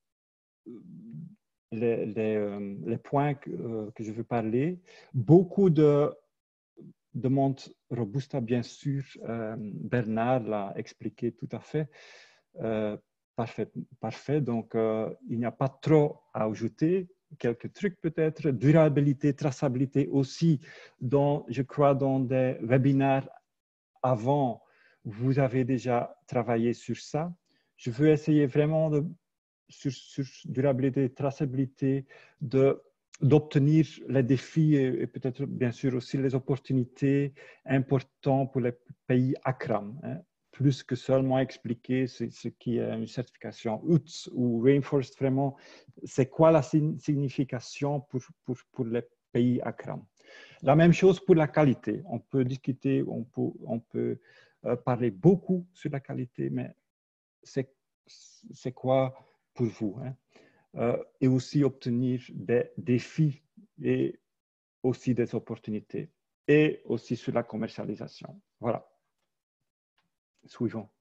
les, les, euh, les points que, euh, que je veux parler. Beaucoup de demande robusta, bien sûr. Euh, Bernard l'a expliqué tout à fait. Euh, parfait, parfait. Donc, euh, il n'y a pas trop à ajouter. Quelques trucs peut-être, durabilité, traçabilité aussi, dans, je crois dans des webinaires avant, vous avez déjà travaillé sur ça. Je veux essayer vraiment de, sur, sur durabilité, traçabilité, de, d'obtenir les défis et, et peut-être bien sûr aussi les opportunités importantes pour les pays ACRAM. Hein. Plus que seulement expliquer ce, ce qui est une certification U T S ou Rainforest, vraiment, c'est quoi la signification pour, pour, pour les pays ACRAM. La même chose pour la qualité. On peut discuter, on peut, on peut euh, parler beaucoup sur la qualité, mais c'est, c'est quoi pour vous? Hein? Euh, et aussi obtenir des défis et aussi des opportunités. Et aussi sur la commercialisation. Voilà. Suivant.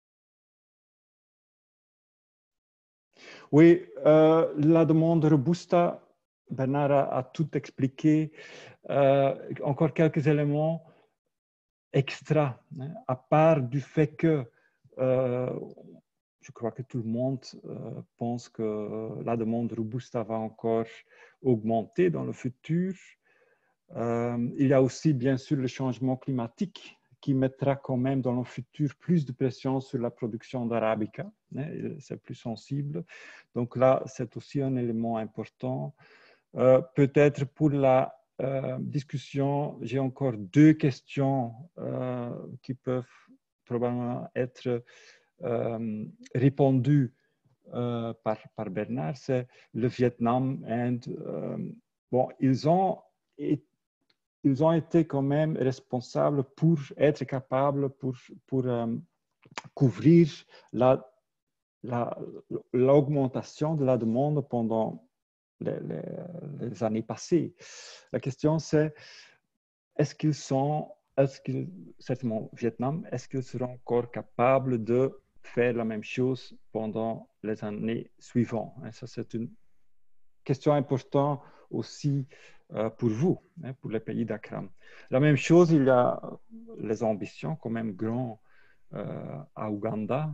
Oui, euh, la demande robusta, Bernard a, a tout expliqué. Euh, encore quelques éléments extra, hein, à part du fait que euh, je crois que tout le monde euh, pense que la demande robusta va encore augmenter dans le futur. Euh, il y a aussi bien sûr le changement climatique qui mettra quand même dans le futur plus de pression sur la production d'arabica. Hein, c'est plus sensible. Donc là, c'est aussi un élément important. Euh, peut-être pour la euh, discussion, j'ai encore deux questions euh, qui peuvent probablement être euh, répondues euh, par, par Bernard. C'est le Vietnam. And, euh, bon, ils ont ils ont été quand même responsables pour être capables pour, pour euh, couvrir la, la, l'augmentation de la demande pendant les, les, les années passées. La question c'est, est-ce qu'ils sont, est-ce qu'ils, certainement Vietnam, est-ce qu'ils seront encore capables de faire la même chose pendant les années suivantes? Et ça, c'est une question importante aussi euh, pour vous, hein, pour les pays d'Akram. La même chose, il y a les ambitions quand même grandes euh, à Ouganda.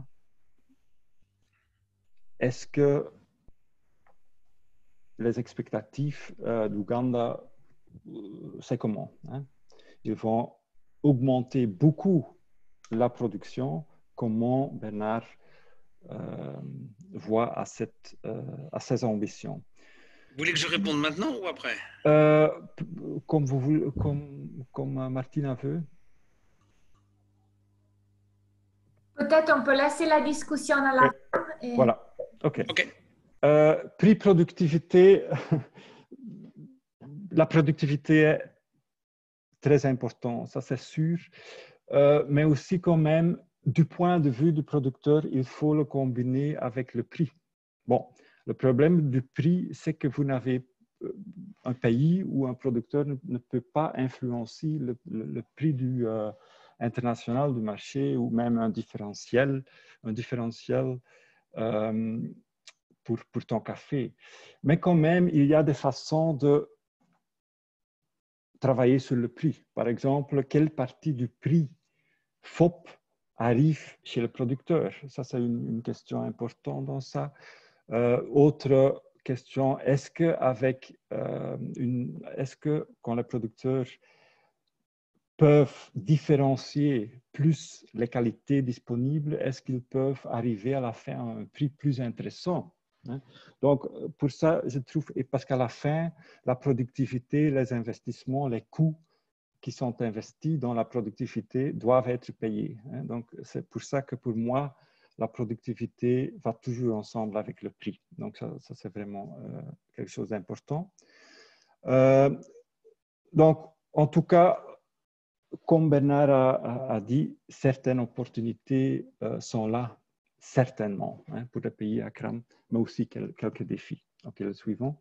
Est-ce que les expectatives euh, d'Ouganda, euh, c'est comment, hein? Ils vont augmenter beaucoup la production. Comment Bernard euh, voit à, cette, euh, à ces ambitions? Vous voulez que je réponde maintenant ou après? euh, comme, vous, comme, comme Martina veut. Peut-être on peut laisser la discussion à la oui. fin. Et... Voilà, ok. okay. Euh, prix productivité, la productivité est très importante, ça c'est sûr, euh, mais aussi quand même, du point de vue du producteur, il faut le combiner avec le prix. Bon, le problème du prix, c'est que vous n'avez un pays où un producteur ne, ne peut pas influencer le, le, le prix du, euh, international du marché ou même un différentiel, un différentiel euh, pour, pour ton café. Mais quand même, il y a des façons de travailler sur le prix. Par exemple, quelle partie du prix F O P arrive chez le producteur? Ça, c'est une, une question importante dans ça. Euh, autre question, est-ce que avec euh, une, est-ce que quand les producteurs peuvent différencier plus les qualités disponibles, est-ce qu'ils peuvent arriver à la fin à un prix plus intéressant? Donc, pour ça, je trouve, et parce qu'à la fin, la productivité, les investissements, les coûts qui sont investis dans la productivité doivent être payés. Donc, c'est pour ça que pour moi, la productivité va toujours ensemble avec le prix. Donc, ça, ça c'est vraiment euh, quelque chose d'important. Euh, donc, en tout cas, comme Bernard a, a, a dit, certaines opportunités euh, sont là, certainement, hein, pour le pays Akram, mais aussi quel, quelques défis. Ok, le suivant.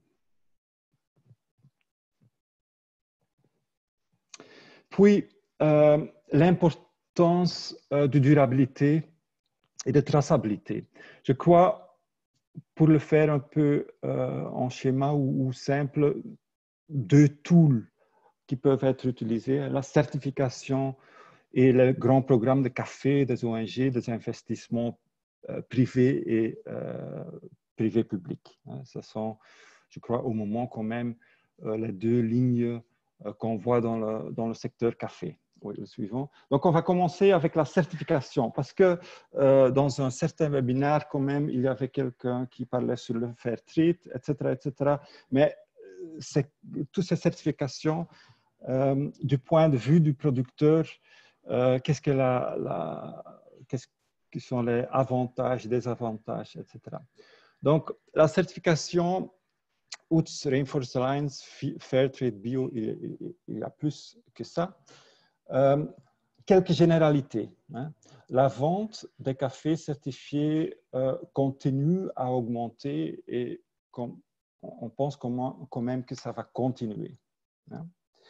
Puis, euh, l'importance euh, de durabilité et de traçabilité. Je crois, pour le faire un peu euh, en schéma ou, ou simple, deux tools qui peuvent être utilisés, la certification et le grand programme de café, des O N G, des investissements euh, privés et euh, privés publics. Ce sont, je crois, au moment quand même, euh, les deux lignes euh, qu'on voit dans le, dans le secteur café. Oui, le suivant. Donc, on va commencer avec la certification parce que euh, dans un certain webinaire, quand même, il y avait quelqu'un qui parlait sur le fair trade, et cetera, et cetera. Mais toutes ces certifications, euh, du point de vue du producteur, euh, qu'est-ce que la, la, qu'est-ce qui sont les avantages, désavantages, et cetera. Donc, la certification U T S, Rainforest Alliance, Fairtrade Bio, il, il, il y a plus que ça. Euh, quelques généralités. Hein. La vente des cafés certifiés euh, continue à augmenter et com, on pense comment, quand même que ça va continuer. Hein.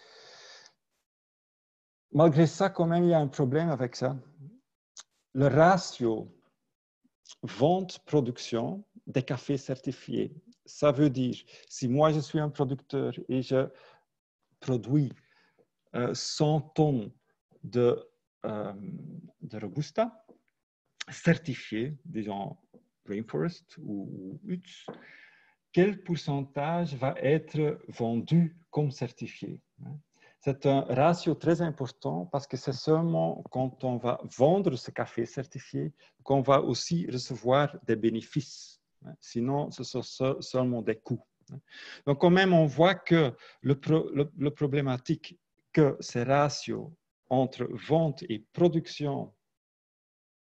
Malgré ça, quand même, il y a un problème avec ça. Le ratio vente-production des cafés certifiés, ça veut dire, si moi je suis un producteur et je produis euh, cent tonnes de, euh, de Robusta certifiées, disons Rainforest ou, ou U T S, quel pourcentage va être vendu comme certifié? C'est un ratio très important parce que c'est seulement quand on va vendre ce café certifié qu'on va aussi recevoir des bénéfices. Sinon, ce sont seulement des coûts. Donc, quand même, on voit que le, pro, le, le problématique que ces ratios entre vente et production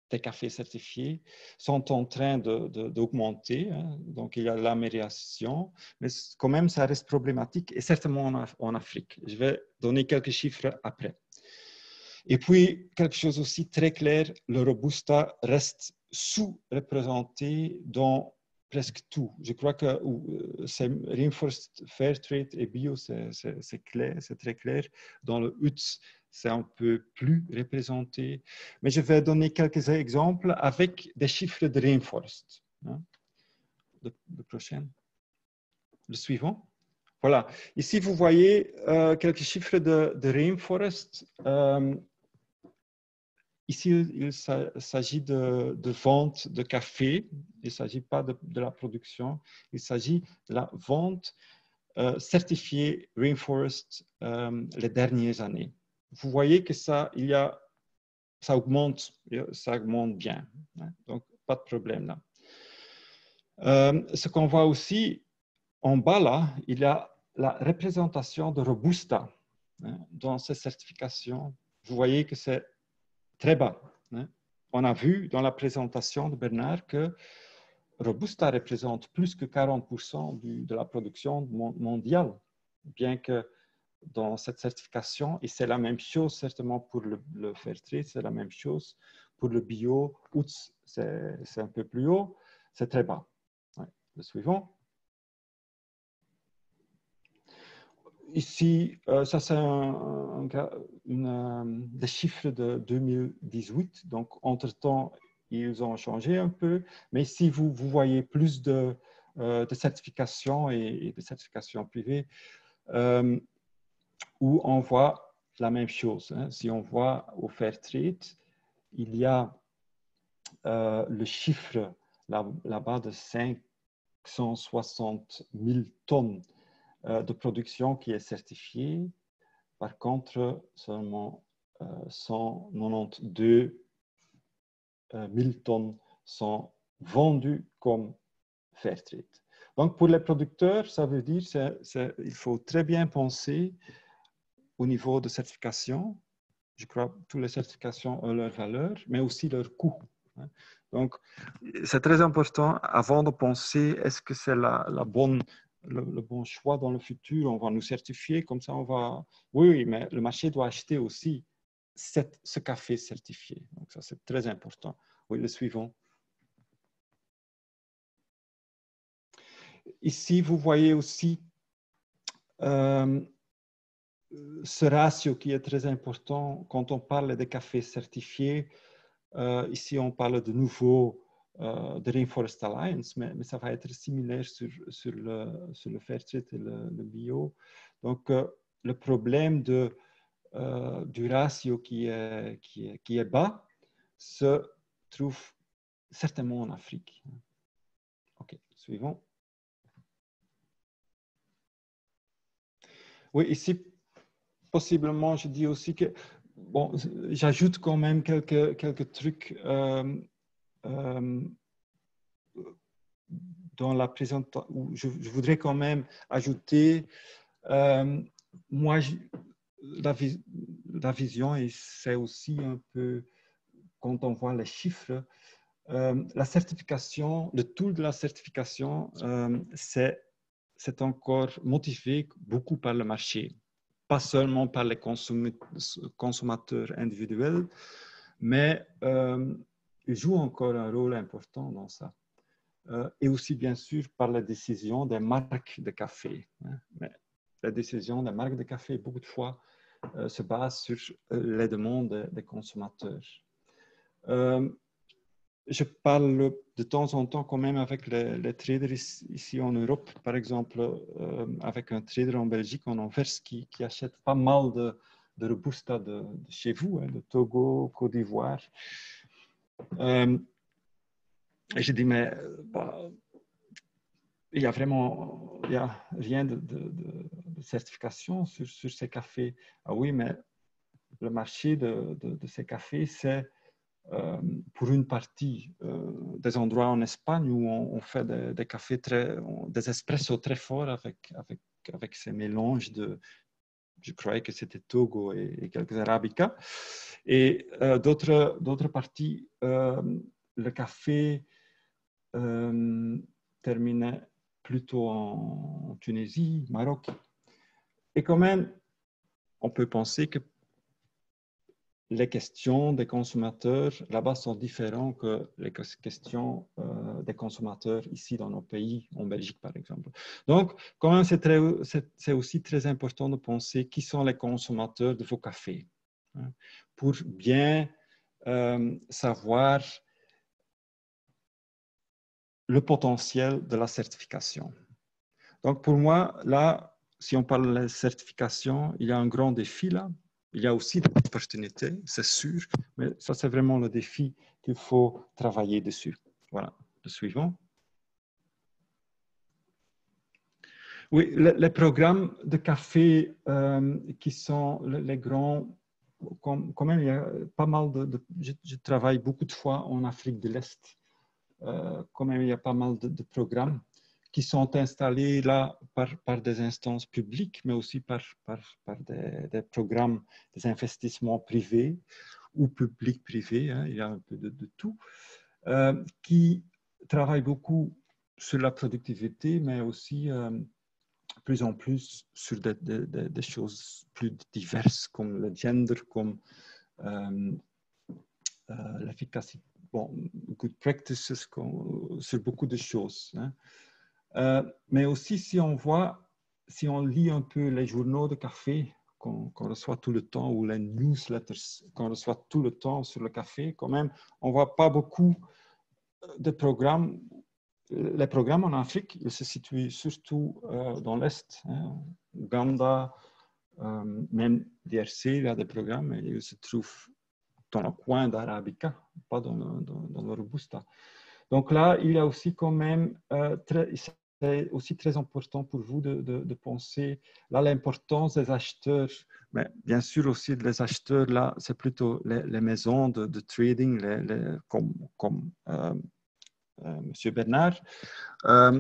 des cafés certifiés sont en train d'augmenter. De, de, hein. Donc, il y a l'amélioration, mais quand même, ça reste problématique, et certainement en, en Afrique. Je vais donner quelques chiffres après. Et puis, quelque chose aussi très clair, le Robusta reste sous-représenté dans presque tout. Je crois que euh, c'est Reinforced Fairtrade et Bio, c'est clair, c'est très clair. Dans le U T S, c'est un peu plus représenté. Mais je vais donner quelques exemples avec des chiffres de Reinforced. Hein. Le, le prochain. Le suivant. Voilà. Ici, vous voyez euh, quelques chiffres de, de Rainforest. Euh, ici, il s'agit de, de vente de café. Il ne s'agit pas de, de la production. Il s'agit de la vente euh, certifiée Rainforest euh, les dernières années. Vous voyez que ça, il y a, ça augmente, ça augmente bien. Hein, donc, pas de problème là. Euh, ce qu'on voit aussi en bas là, il y a la représentation de Robusta hein, dans ces certifications. Vous voyez que c'est très bas. Hein. On a vu dans la présentation de Bernard que Robusta représente plus que quarante pour cent du, de la production mondiale, bien que dans cette certification, et c'est la même chose certainement pour le, le Fairtrade, c'est la même chose pour le bio, U T S, c'est un peu plus haut, c'est très bas. Ouais. Le suivant. Ici, euh, ça c'est un, un, une, euh, des chiffres de deux mille dix-huit, donc entre-temps, ils ont changé un peu, mais ici, vous, vous voyez plus de, euh, de certifications et, et de certifications privées euh, où on voit la même chose. Hein. Si on voit au Fairtrade, il y a euh, le chiffre là, là-bas de cinq cent soixante mille tonnes de production qui est certifiée. Par contre, seulement euh, cent quatre-vingt-douze mille tonnes sont vendues comme Fairtrade. Donc, pour les producteurs, ça veut dire qu'il faut très bien penser au niveau de certification. Je crois que toutes les certifications ont leur valeur, mais aussi leur coût. Donc, c'est très important avant de penser est-ce que c'est la, la bonne Le, le bon choix dans le futur, on va nous certifier, comme ça on va... Oui, oui, mais le marché doit acheter aussi cette, ce café certifié. Donc ça, c'est très important. Oui, le suivant. Ici, vous voyez aussi euh, ce ratio qui est très important quand on parle des cafés certifiés. Euh, ici, on parle de nouveau euh, de Rainforest Alliance, mais, mais ça va être similaire sur, sur, le, sur le Fairtrade et le, le bio. Donc, euh, le problème de, euh, du ratio qui est, qui, est, qui est bas se trouve certainement en Afrique. OK, suivant. Oui, ici, possiblement, je dis aussi que, bon, j'ajoute quand même quelques, quelques trucs euh, euh, dans la présentation. Je, je voudrais quand même ajouter, euh, moi, je, la, la vision, et c'est aussi un peu, quand on voit les chiffres, euh, la certification, le tool de la certification, euh, c'est c'est encore motivé beaucoup par le marché, pas seulement par les consommateurs individuels, mais euh, il joue encore un rôle important dans ça. Euh, et aussi, bien sûr, par la décision des marques de café. Hein. Mais la décision des marques de café, beaucoup de fois, euh, se base sur les demandes des consommateurs. Euh, Je parle de temps en temps quand même avec les, les traders ici en Europe, par exemple euh, avec un trader en Belgique, en Anvers, qui, qui achète pas mal de, de Robusta de, de chez vous, hein, de Togo, Côte d'Ivoire. Euh, et je dis, mais bah, il n'y a vraiment il y a rien de, de, de, de certification sur, sur ces cafés. Ah oui, mais le marché de, de, de ces cafés, c'est Euh, pour une partie euh, des endroits en Espagne où on, on fait des, des cafés très, des espressos très forts avec, avec, avec ces mélanges de, je croyais que c'était Togo et, et quelques Arabica. Et euh, d'autres, d'autres parties, euh, le café euh, terminait plutôt en Tunisie, Maroc. Et quand même, on peut penser que les questions des consommateurs là-bas sont différentes que les questions euh, des consommateurs ici dans nos pays, en Belgique par exemple. Donc, quand même, c'est, très, c'est, c'est aussi très important de penser qui sont les consommateurs de vos cafés, hein, pour bien euh, savoir le potentiel de la certification. Donc, pour moi, là, si on parle de la certification, il y a un grand défi là. Il y a aussi des opportunités, c'est sûr, mais ça, c'est vraiment le défi qu'il faut travailler dessus. Voilà, le suivant. Oui, les, les programmes de café euh, qui sont les, les grands, quand, quand même, il y a pas mal de... de je, je travaille beaucoup de fois en Afrique de l'Est. Euh, quand même, il y a pas mal de, de programmes qui sont installés là par, par des instances publiques, mais aussi par, par, par des, des programmes, des investissements privés ou publics-privés, hein, il y a un peu de, de tout, euh, qui travaillent beaucoup sur la productivité, mais aussi euh, plus en plus sur des, des, des choses plus diverses, comme le gender, comme euh, euh, l'efficacité, bon, good practices, comme, sur beaucoup de choses, hein. Euh, mais aussi, si on voit, si on lit un peu les journaux de café qu'on qu'on reçoit tout le temps, ou les newsletters qu'on reçoit tout le temps sur le café, quand même, on ne voit pas beaucoup de programmes. Les programmes en Afrique, ils se situent surtout euh, dans l'Est, hein, Ouganda, euh, même D R C, il y a des programmes, mais ils se trouvent dans le coin d'Arabica, pas dans le, dans, dans le Robusta. Donc là, il y a aussi quand même, euh, très, c'est aussi très important pour vous de, de, de penser là l'importance des acheteurs, mais bien sûr aussi les acheteurs, là, c'est plutôt les, les maisons de, de trading, les, les, comme, comme euh, euh, M. Bernard. Euh,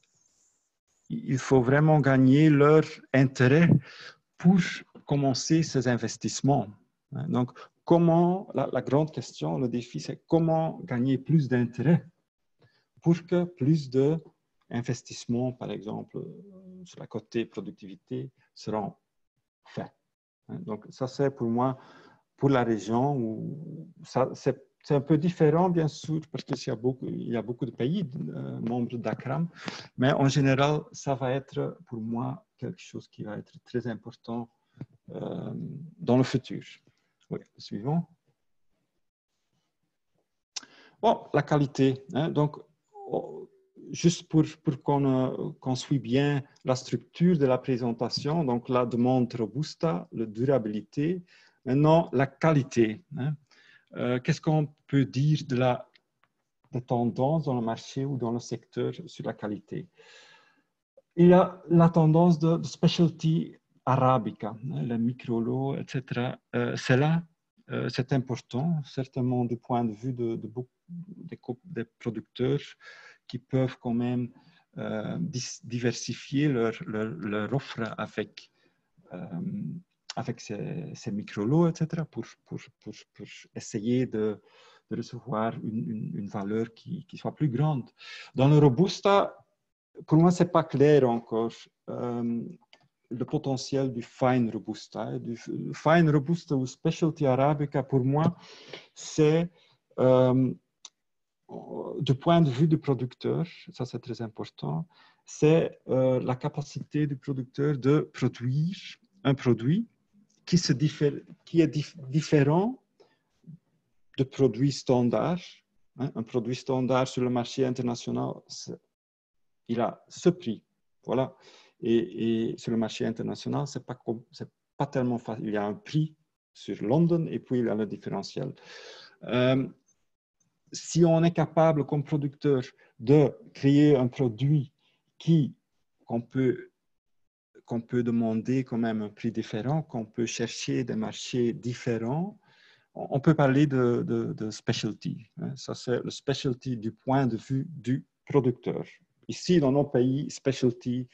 il faut vraiment gagner leur intérêt pour commencer ces investissements. Donc, comment, la, la grande question, le défi, c'est comment gagner plus d'intérêt pour que plus d'investissements, par exemple, sur la côté productivité, seront faits. Donc, ça, c'est pour moi, pour la région, où ça, c'est, c'est un peu différent, bien sûr, parce qu'il y a beaucoup, il y a beaucoup de pays euh, membres d'ACRAM, mais en général, ça va être, pour moi, quelque chose qui va être très important euh, dans le futur. Oui, suivant. Bon, la qualité, hein, donc, juste pour, pour qu'on euh, qu'on suit bien la structure de la présentation, donc la demande robusta, la durabilité, maintenant la qualité. Hein. Euh, qu'est-ce qu'on peut dire de la de tendance dans le marché ou dans le secteur sur la qualité? Il y a la tendance de, de specialty arabica, hein, le microlo, et cetera. Euh, c'est là, euh, c'est important, certainement du point de vue de, de beaucoup des, des producteurs qui peuvent quand même euh, diversifier leur, leur, leur offre avec, euh, avec ces, ces micro-lots, et cetera, pour, pour, pour, pour essayer de, de recevoir une, une, une valeur qui, qui soit plus grande. Dans le Robusta, pour moi, ce n'est pas clair encore euh, le potentiel du fine Robusta. Du fine Robusta ou Specialty Arabica, pour moi, c'est euh, du point de vue du producteur, ça c'est très important, c'est euh, la capacité du producteur de produire un produit qui, se diffère, qui est dif différent de produits standards. Hein. Un produit standard sur le marché international, il a ce prix. Voilà. Et, et sur le marché international, ce n'est pas, pas tellement facile. Il y a un prix sur London et puis il y a le différentiel. Euh, Si on est capable, comme producteur, de créer un produit qui, qu'on peut, qu'on peut demander quand même un prix différent, qu'on peut chercher des marchés différents, on peut parler de, de, de specialty. Ça, c'est le specialty du point de vue du producteur. Ici, dans nos pays, specialty,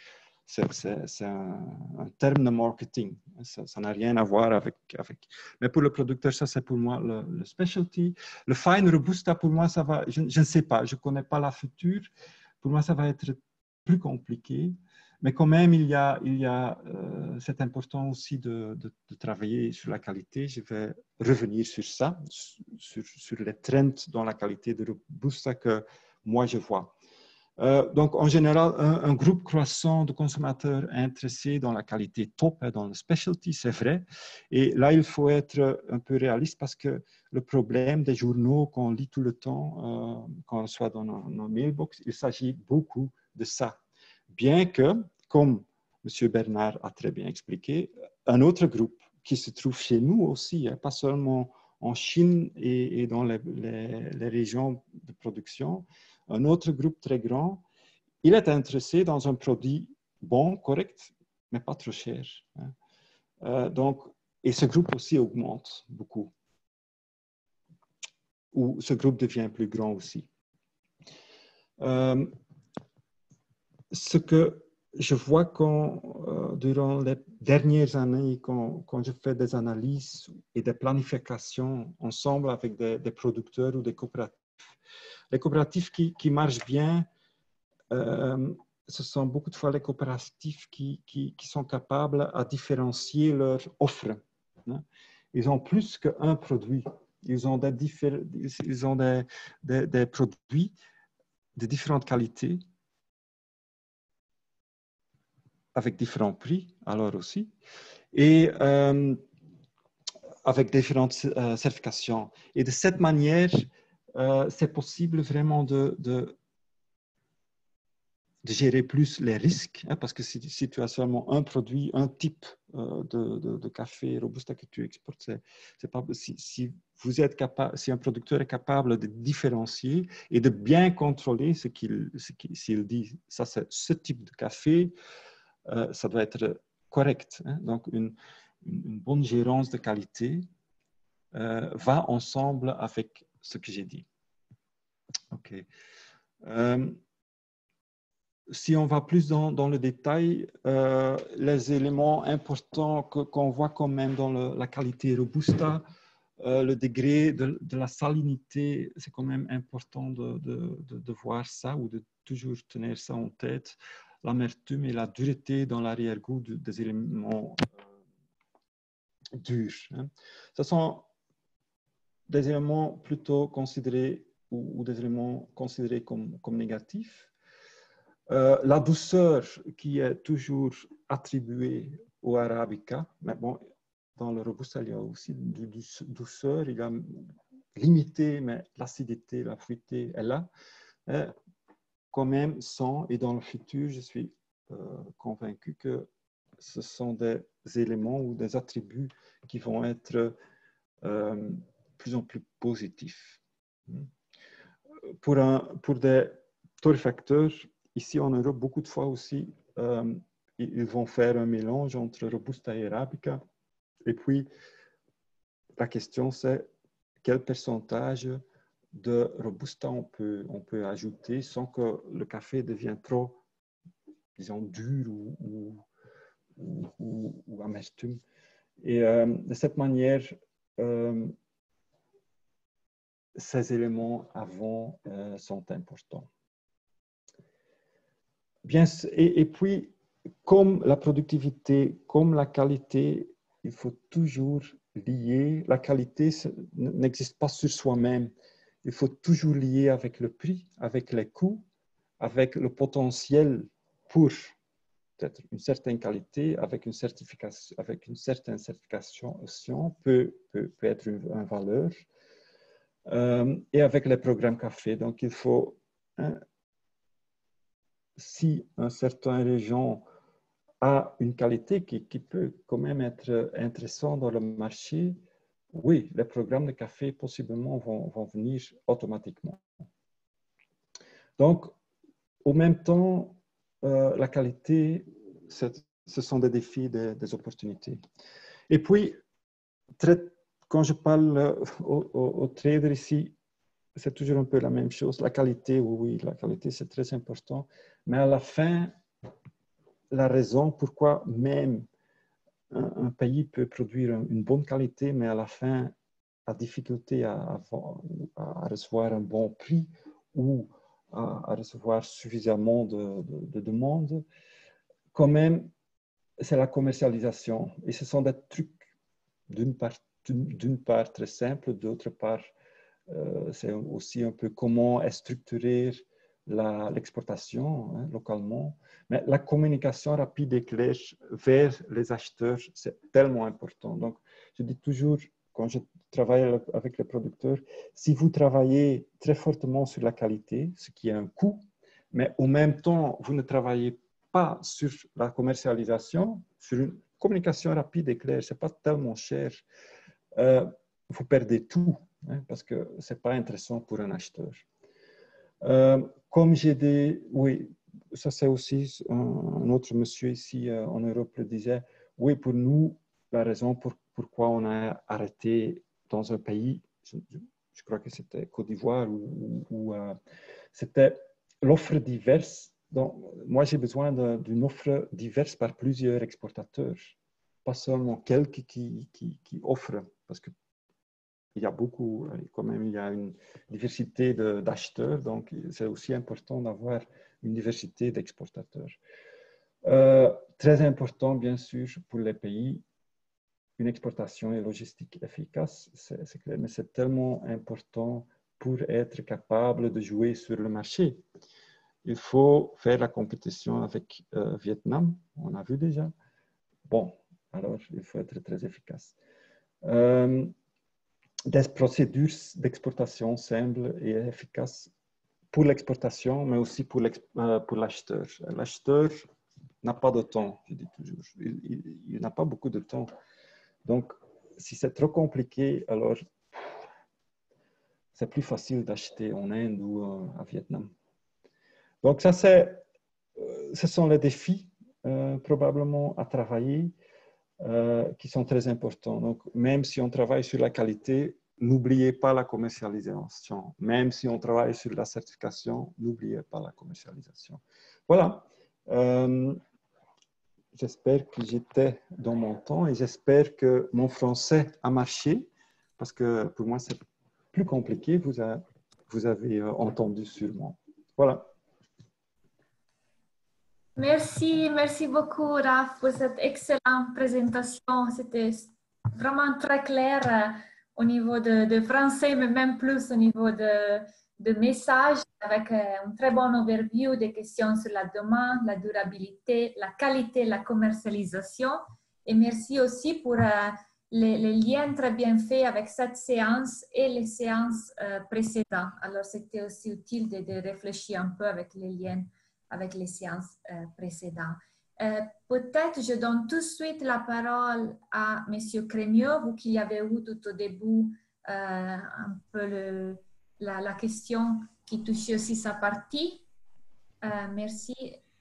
c'est un, un terme de marketing. Ça n'a rien à voir avec, avec... Mais pour le producteur, ça c'est pour moi le, le specialty. Le fine robusta, pour moi, ça va... Je, je ne sais pas, je ne connais pas la future. Pour moi, ça va être plus compliqué. Mais quand même, il y a, il y a euh, c'est important aussi de, de, de travailler sur la qualité. Je vais revenir sur ça, sur, sur les trends dans la qualité de robusta que moi je vois. Euh, donc, en général, un, un groupe croissant de consommateurs intéressés dans la qualité top, hein, dans le specialty, c'est vrai. Et là, il faut être un peu réaliste parce que le problème des journaux qu'on lit tout le temps, euh, qu'on reçoit dans nos, nos mailbox, il s'agit beaucoup de ça. Bien que, comme M. Bernard a très bien expliqué, un autre groupe qui se trouve chez nous aussi, hein, pas seulement en Chine et, et dans les, les, les régions de production, un autre groupe très grand, il est intéressé dans un produit bon, correct, mais pas trop cher. Hein. Euh, donc, et ce groupe aussi augmente beaucoup. Ou ce groupe devient plus grand aussi. Euh, ce que je vois quand, euh, durant les dernières années, quand, quand je fais des analyses et des planifications ensemble avec des, des producteurs ou des coopératives, les coopératives qui, qui marchent bien, euh, ce sont beaucoup de fois les coopératives qui, qui, qui sont capables à différencier leur offre. Hein. Ils ont plus qu'un produit. Ils ont des, diffé- ils ont des, des, des produits de différentes qualités, avec différents prix, alors aussi, et euh, avec différentes euh, certifications. Et de cette manière, euh, c'est possible vraiment de, de, de gérer plus les risques, hein, parce que si, si tu as seulement un produit, un type euh, de, de, de café robusta que tu exportes, c'est, c'est pas, si, si, vous êtes capable, si un producteur est capable de différencier et de bien contrôler ce qu'il, ce qu'il, s'il dit, ça c'est ce type de café, Euh, ça doit être correct. Hein? Donc, une, une bonne gérance de qualité euh, va ensemble avec ce que j'ai dit. OK. Euh, si on va plus dans, dans le détail, euh, les éléments importants que, qu'on voit quand même dans le, la qualité robusta, euh, le degré de, de la salinité, c'est quand même important de, de, de, de voir ça ou de toujours tenir ça en tête. L'amertume et la dureté dans l'arrière-goût des éléments euh, durs. Hein. Ce sont des éléments plutôt considérés ou, ou des éléments considérés comme, comme négatifs. Euh, la douceur qui est toujours attribuée au Arabica, mais bon, dans le Robusta, il y a aussi du, du douceur, il y a limité, mais l'acidité, la fruité est là. Et quand même, sans, et dans le futur, je suis euh, convaincu que ce sont des éléments ou des attributs qui vont être euh, plus en plus positifs. Pour, un, pour des torréfacteurs, ici en Europe, beaucoup de fois aussi, euh, ils vont faire un mélange entre Robusta et Arabica. Et puis, la question, c'est quel pourcentage de Robusta on peut, on peut ajouter sans que le café devienne trop, disons, dur ou, ou, ou, ou, ou amertume. Et euh, de cette manière, euh, ces éléments avant euh, sont importants. Bien, et, et puis, comme la productivité, comme la qualité, il faut toujours lier. La qualité n'existe pas sur soi-même. Il faut toujours lier avec le prix, avec les coûts, avec le potentiel pour peut-être une certaine qualité, avec une certification, avec une certaine certification peut, peut, peut être une, une valeur, euh, et avec les programmes café. Donc, il faut, hein, si une certaine région a une qualité qui, qui peut quand même être intéressante dans le marché, oui, les programmes de café possiblement vont, vont venir automatiquement. Donc, au même temps, euh, la qualité, ce sont des défis, des, des opportunités. Et puis, très, quand je parle aux, aux, aux traders ici, c'est toujours un peu la même chose. La qualité, oui, oui, la qualité, c'est très important. Mais à la fin, la raison pourquoi même un, un pays peut produire une bonne qualité, mais à la fin a difficulté à, à, à recevoir un bon prix ou à, à recevoir suffisamment de, de, de demandes. Quand même, c'est la commercialisation. Et ce sont des trucs d'une part, d'une part très simples, d'autre part, euh, c'est aussi un peu comment est structurée l'exportation hein, localement. Mais la communication rapide et claire vers les acheteurs, c'est tellement important. Donc, je dis toujours, quand je travaille avec les producteurs, si vous travaillez très fortement sur la qualité, ce qui a un coût, mais en même temps, vous ne travaillez pas sur la commercialisation, sur une communication rapide et claire, ce n'est pas tellement cher, euh, vous perdez tout, hein, parce que ce n'est pas intéressant pour un acheteur. Euh, comme j'ai dit, oui, ça c'est aussi un, un autre monsieur ici euh, en Europe le disait, oui, pour nous, la raison pour, pourquoi on a arrêté dans un pays, je, je crois que c'était Côte d'Ivoire, ou, ou euh, c'était l'offre diverse. Donc, moi, j'ai besoin d'une offre diverse par plusieurs exportateurs, pas seulement quelques qui, qui, qui offrent, parce que il y a beaucoup, quand même, il y a une diversité d'acheteurs, donc c'est aussi important d'avoir une diversité d'exportateurs. Euh, très important, bien sûr, pour les pays, une exportation et logistique efficace, c'est clair, mais c'est tellement important pour être capable de jouer sur le marché. Il faut faire la compétition avec euh, Vietnam, on a vu déjà. Bon, alors il faut être très efficace. Euh, des procédures d'exportation simples et efficaces pour l'exportation, mais aussi pour l'acheteur. Euh, L'acheteur n'a pas de temps, je dis toujours. Il, il, il n'a pas beaucoup de temps. Donc, si c'est trop compliqué, alors c'est plus facile d'acheter en Inde ou euh, à Vietnam. Donc, ça, c'est, euh, ce sont les défis euh, probablement à travailler. Euh, qui sont très importants. Donc, même si on travaille sur la qualité, n'oubliez pas la commercialisation. Même si on travaille sur la certification, n'oubliez pas la commercialisation. Voilà. Euh, j'espère que j'étais dans mon temps et j'espère que mon français a marché parce que pour moi, c'est plus compliqué. Vous, a, vous avez entendu sûrement. Voilà. Merci, merci beaucoup, Raph, pour cette excellente présentation. C'était vraiment très clair euh, au niveau de, de français, mais même plus au niveau de, de messages, avec euh, un très bon overview des questions sur la demande, la durabilité, la qualité, la commercialisation. Et merci aussi pour euh, les, les liens très bien faits avec cette séance et les séances euh, précédentes. Alors, c'était aussi utile de, de réfléchir un peu avec les liens avec les séances euh, précédentes. Euh, Peut-être je donne tout de suite la parole à M. Crémieux, vous qui avez eu tout au début euh, un peu le, la, la question qui touche aussi sa partie. Euh, merci.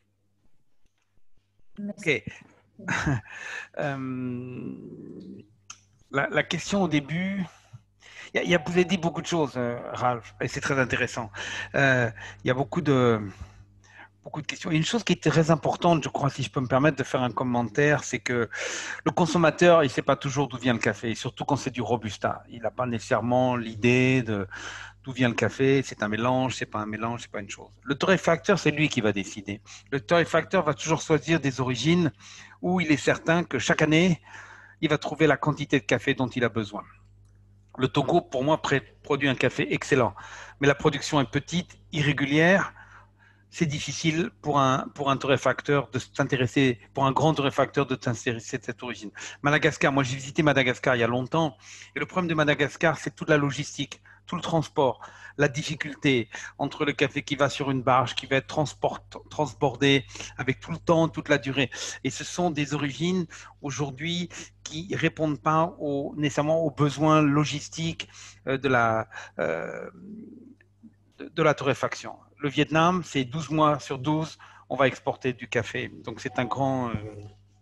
merci. Ok. euh, la, la question au début... Il y a, vous avez dit beaucoup de choses, euh, Ralph, et c'est très intéressant. Euh, il y a beaucoup de... Beaucoup de questions. Et une chose qui est très importante, je crois, si je peux me permettre de faire un commentaire, c'est que le consommateur, il ne sait pas toujours d'où vient le café, surtout quand c'est du Robusta. Il n'a pas nécessairement l'idée de d'où vient le café, c'est un mélange, c'est pas un mélange, c'est pas une chose. Le torréfacteur, c'est lui qui va décider. Le torréfacteur va toujours choisir des origines où il est certain que chaque année, il va trouver la quantité de café dont il a besoin. Le Togo, pour moi, produit un café excellent, mais la production est petite, irrégulière. C'est difficile pour un, pour un torréfacteur de s'intéresser, pour un grand torréfacteur de s'intéresser de cette origine. Madagascar, moi j'ai visité Madagascar il y a longtemps, et le problème de Madagascar, c'est toute la logistique, tout le transport, la difficulté entre le café qui va sur une barge, qui va être transport, transbordé avec tout le temps, toute la durée. Et ce sont des origines aujourd'hui qui ne répondent pas au, nécessairement aux besoins logistiques de la, euh, de, de la torréfaction. Le Vietnam, c'est douze mois sur douze, on va exporter du café. Donc, c'est un grand, euh,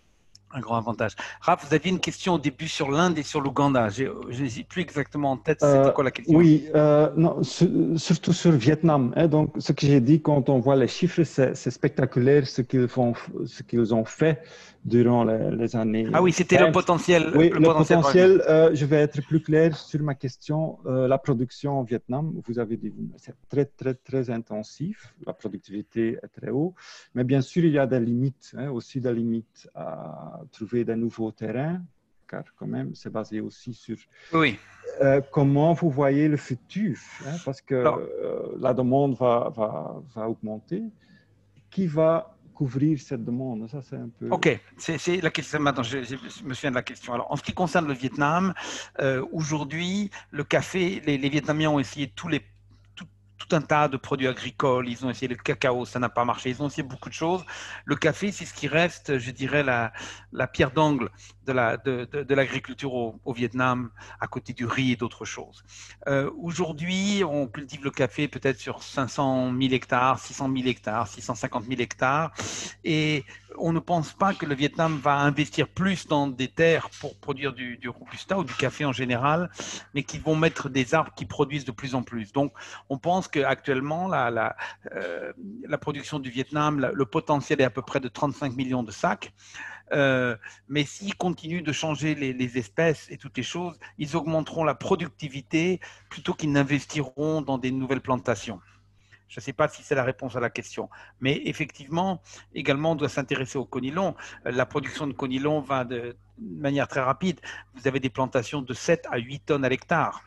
Un grand avantage. Raph, vous aviez une question au début sur l'Inde et sur l'Ouganda. Je n'ai plus exactement en tête, c'était Euh, quoi la question? Oui, euh, non, su- surtout sur Vietnam. Hein. Donc, ce que j'ai dit, quand on voit les chiffres, c'est c'est spectaculaire ce qu'ils font, ce qu'ils ont fait durant les, les années. Ah oui, c'était le potentiel. Oui, le le potentiel. potentiel, euh, je vais être plus clair sur ma question. Euh, la production au Vietnam, vous avez dit, c'est très, très, très intensif. La productivité est très haute. Mais bien sûr, il y a des limites, hein, aussi des limites à trouver de nouveaux terrains, car quand même, c'est basé aussi sur Oui. euh, comment vous voyez le futur, hein, parce que Alors, euh, la demande va, va, va augmenter. Qui va couvrir cette demande? Ça, c'est un peu... Ok, c'est la question. Maintenant, je, je, me souviens de la question. Alors, en ce qui concerne le Vietnam, euh, aujourd'hui, le café, les, les Vietnamiens ont essayé tous les, tout, tout un tas de produits agricoles. Ils ont essayé le cacao, ça n'a pas marché. Ils ont essayé beaucoup de choses. Le café, c'est ce qui reste, je dirais, la, la pierre d'angle de l'agriculture de, de, de au, au Vietnam, à côté du riz et d'autres choses. Euh, aujourd'hui, on cultive le café peut-être sur cinq cent mille hectares, six cent mille hectares, six cent cinquante mille hectares. Et on ne pense pas que le Vietnam va investir plus dans des terres pour produire du, du robusta ou du café en général, mais qu'ils vont mettre des arbres qui produisent de plus en plus. Donc, on pense qu'actuellement, la, la, euh, la production du Vietnam, la, le potentiel est à peu près de trente-cinq millions de sacs. Euh, mais s'ils continuent de changer les, les espèces et toutes les choses, ils augmenteront la productivité plutôt qu'ils n'investiront dans des nouvelles plantations. Je ne sais pas si c'est la réponse à la question, mais effectivement, également, on doit s'intéresser au conilon. La production de conilon va de, de manière très rapide. Vous avez des plantations de sept à huit tonnes à l'hectare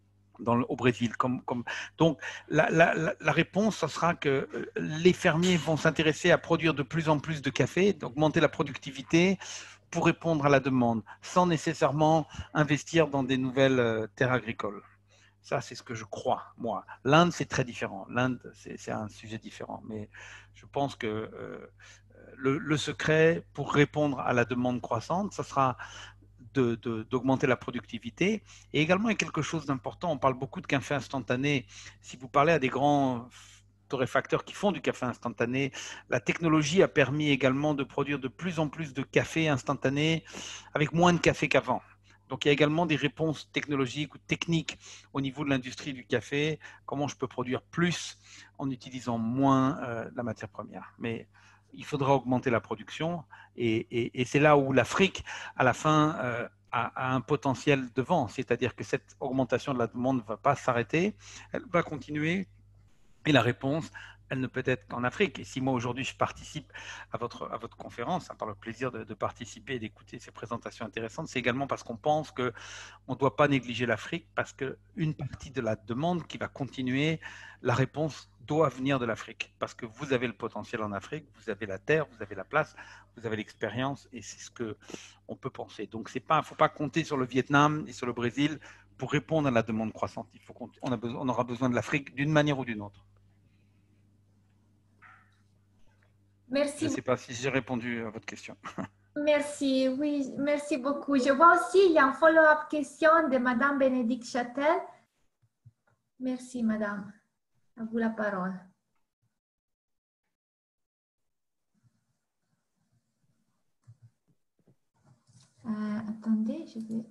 au Brésil. Comme, comme... Donc, la, la, la réponse, ce sera que les fermiers vont s'intéresser à produire de plus en plus de café, d'augmenter la productivité pour répondre à la demande, sans nécessairement investir dans des nouvelles terres agricoles. Ça, c'est ce que je crois, moi. L'Inde, c'est très différent. L'Inde, c'est un sujet différent. Mais je pense que euh, le, le secret pour répondre à la demande croissante, ce sera d'augmenter la productivité. Et également, il y a quelque chose d'important. On parle beaucoup de café instantané. Si vous parlez à des grands torréfacteurs qui font du café instantané, la technologie a permis également de produire de plus en plus de café instantané avec moins de café qu'avant. Donc, il y a également des réponses technologiques ou techniques au niveau de l'industrie du café. Comment je peux produire plus en utilisant moins euh, la matière première. Mais il faudra augmenter la production. Et, et, et c'est là où l'Afrique, à la fin, euh, a, a un potentiel devant. C'est-à-dire que cette augmentation de la demande ne va pas s'arrêter. Elle va continuer. Et la réponse, elle ne peut être qu'en Afrique. Et si moi, aujourd'hui, je participe à votre, à votre conférence, ça me parle le plaisir de, de participer et d'écouter ces présentations intéressantes, c'est également parce qu'on pense qu'on ne doit pas négliger l'Afrique, parce qu'une partie de la demande qui va continuer, la réponse doit venir de l'Afrique. Parce que vous avez le potentiel en Afrique, vous avez la terre, vous avez la place, vous avez l'expérience, et c'est ce qu'on peut penser. Donc, il ne faut pas compter sur le Vietnam et sur le Brésil pour répondre à la demande croissante. Il faut qu'on on a besoin, on aura besoin de l'Afrique d'une manière ou d'une autre. Merci. Je ne sais pas si j'ai répondu à votre question. Merci, oui, merci beaucoup. Je vois aussi, il y a une follow-up question de Madame Bénédicte Châtel. Merci, Madame. À vous la parole. Euh, attendez, je vais...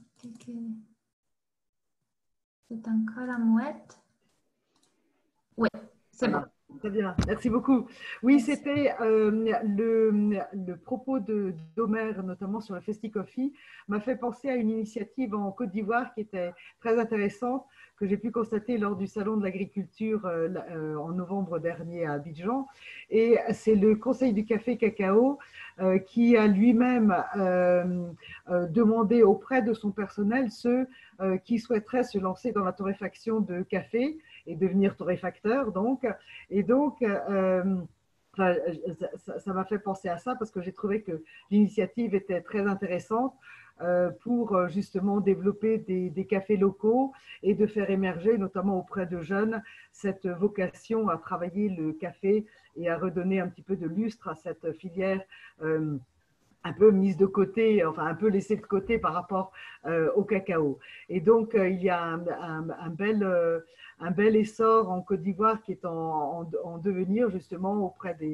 C'est encore à mouette. Oui, c'est bon. Très bien, merci beaucoup. Oui, c'était euh, le, le propos d'Omer, notamment sur le Festi Coffee, m'a fait penser à une initiative en Côte d'Ivoire qui était très intéressante, que j'ai pu constater lors du Salon de l'agriculture euh, euh, en novembre dernier à Abidjan. Et c'est le Conseil du café cacao euh, qui a lui-même euh, euh, demandé auprès de son personnel ceux euh, qui souhaiteraient se lancer dans la torréfaction de café et devenir torréfacteur, donc. Et donc, euh, enfin, ça m'a fait penser à ça parce que j'ai trouvé que l'initiative était très intéressante euh, pour justement développer des, des cafés locaux et de faire émerger, notamment auprès de jeunes, cette vocation à travailler le café et à redonner un petit peu de lustre à cette filière euh, un peu mise de côté, enfin un peu laissée de côté par rapport euh, au cacao. Et donc, euh, il y a un, un, un, bel, euh, un bel essor en Côte d'Ivoire qui est en, en, en devenir justement auprès des,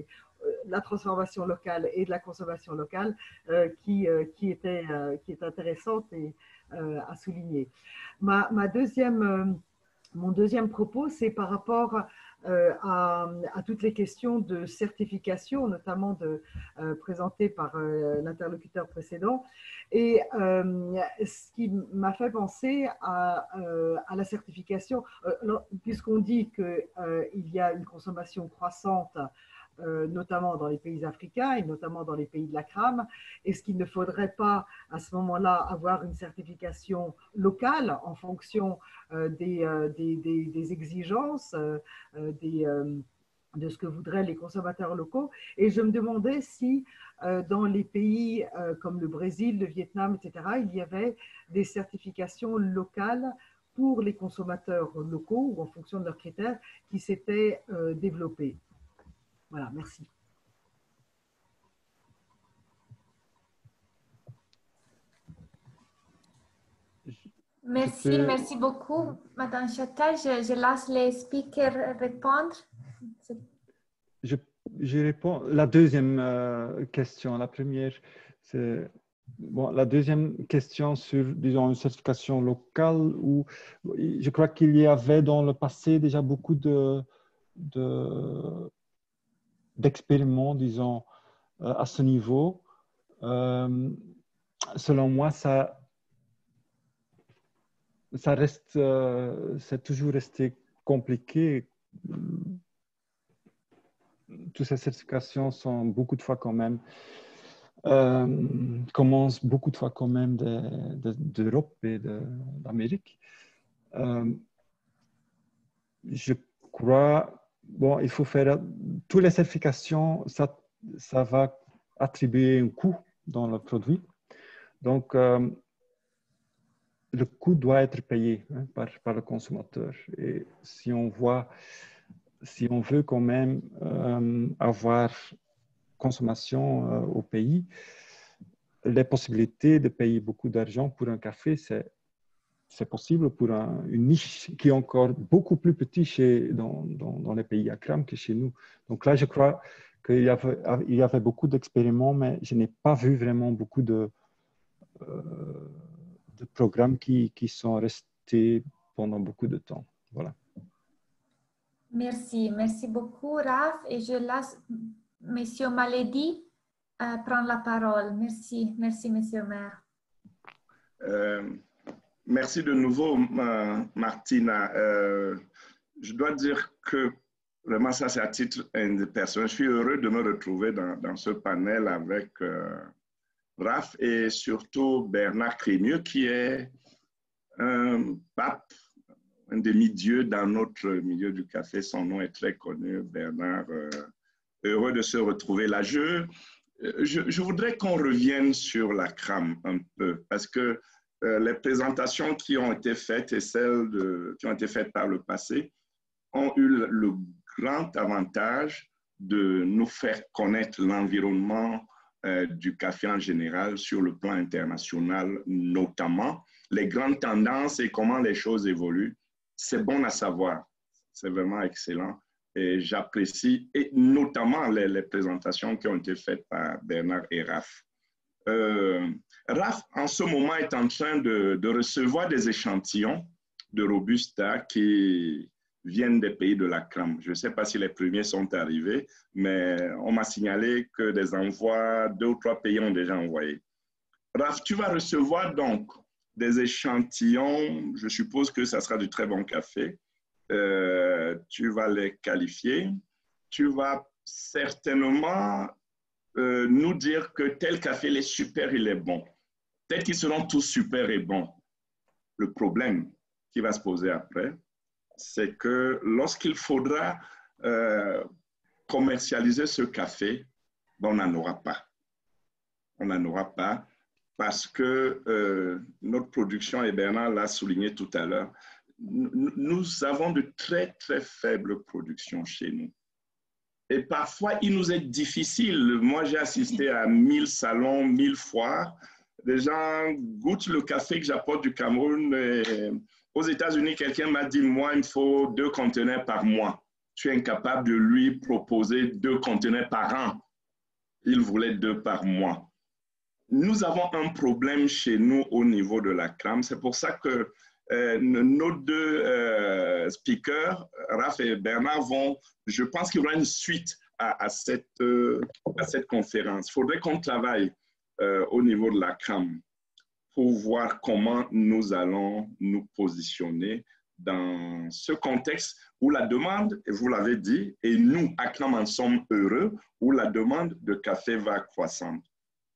la transformation locale et de la consommation locale euh, qui, euh, qui, était, euh, qui est intéressante et, euh, à souligner. Ma, ma deuxième, euh, mon deuxième propos, c'est par rapport euh, à, à toutes les questions de certification, notamment de, euh, présentées par euh, l'interlocuteur précédent. Et euh, ce qui m'a fait penser à, euh, à la certification, euh, puisqu'on dit qu'il euh, y a une consommation croissante, Euh, notamment dans les pays africains et notamment dans les pays de la C R A M. Est-ce qu'il ne faudrait pas à ce moment-là avoir une certification locale en fonction euh, des, euh, des, des, des exigences, euh, des, euh, de ce que voudraient les consommateurs locaux? Et je me demandais si euh, dans les pays euh, comme le Brésil, le Vietnam, et cetera, il y avait des certifications locales pour les consommateurs locaux ou en fonction de leurs critères qui s'étaient euh, développées. Voilà, merci. Merci, peux... merci beaucoup, Madame Chata. Je, je laisse les speakers répondre. Je, je réponds. La deuxième euh, question, la première, c'est bon, la deuxième question sur, disons, une certification locale où je crois qu'il y avait dans le passé déjà beaucoup de, de d'expériments, disons, euh, à ce niveau. Euh, selon moi, ça, ça reste, euh, c'est toujours resté compliqué. Toutes ces certifications sont beaucoup de fois quand même, euh, commencent beaucoup de fois quand même d'Europe de, de, et d'Amérique. Euh, je crois... Bon, il faut faire toutes les certifications, ça, ça va attribuer un coût dans le produit. Donc, euh, le coût doit être payé hein, par, par le consommateur. Et si on voit, si on veut quand même euh, avoir consommation euh, au pays, les possibilités de payer beaucoup d'argent pour un café, c'est c'est possible pour un, une niche qui est encore beaucoup plus petite chez, dans, dans, dans les pays à C R A M que chez nous. Donc là, je crois qu'il y avait, il y avait beaucoup d'expériments, mais je n'ai pas vu vraiment beaucoup de, euh, de programmes qui, qui sont restés pendant beaucoup de temps. Voilà. Merci, merci beaucoup, Raph. Et je laisse M. Maledi euh, prendre la parole. Merci, merci, M. le maire. Euh... Merci de nouveau, Martina. Euh, je dois dire que vraiment, ça, c'est à titre personnel. Je suis heureux de me retrouver dans, dans ce panel avec euh, Raph et surtout Bernard Crémieux, qui est un pape, un demi-dieu dans notre milieu du café. Son nom est très connu, Bernard. Euh, heureux de se retrouver là. Je, je, je voudrais qu'on revienne sur la C R A M un peu, parce que Euh, les présentations qui ont été faites et celles de, qui ont été faites par le passé ont eu le, le grand avantage de nous faire connaître l'environnement euh, du café en général sur le plan international, notamment les grandes tendances et comment les choses évoluent. C'est bon à savoir, c'est vraiment excellent et j'apprécie et notamment les, les présentations qui ont été faites par Bernard et Raph. Euh, Raph, en ce moment, est en train de, de recevoir des échantillons de Robusta qui viennent des pays de la C R A M. Je ne sais pas si les premiers sont arrivés, mais on m'a signalé que des envois, deux ou trois pays ont déjà envoyé. Raph, tu vas recevoir donc des échantillons, je suppose que ça sera du très bon café. Euh, tu vas les qualifier. Tu vas certainement Euh, nous dire que tel café, il est super, il est bon. Peut-être qu'ils seront tous super et bons. Le problème qui va se poser après, c'est que lorsqu'il faudra euh, commercialiser ce café, ben on n'en aura pas. On n'en aura pas parce que euh, notre production, et Bernard l'a souligné tout à l'heure, nous avons de très, très faibles productions chez nous. Et parfois, il nous est difficile. Moi, j'ai assisté à mille salons, mille foires. Les gens goûtent le café que j'apporte du Cameroun. Et aux États-Unis, quelqu'un m'a dit, moi, il me faut deux conteneurs par mois. tu es incapable de lui proposer deux conteneurs par an. Il voulait deux par mois. Nous avons un problème chez nous au niveau de la C R A M. C'est pour ça que euh, nos deux euh, speakers, Raph et Bernard, vont, je pense qu'il y aura une suite à, à, cette, euh, à cette conférence. Il faudrait qu'on travaille euh, au niveau de la C R A M pour voir comment nous allons nous positionner dans ce contexte où la demande, et vous l'avez dit, et nous, à C R A M, en sommes heureux, où la demande de café va croissante.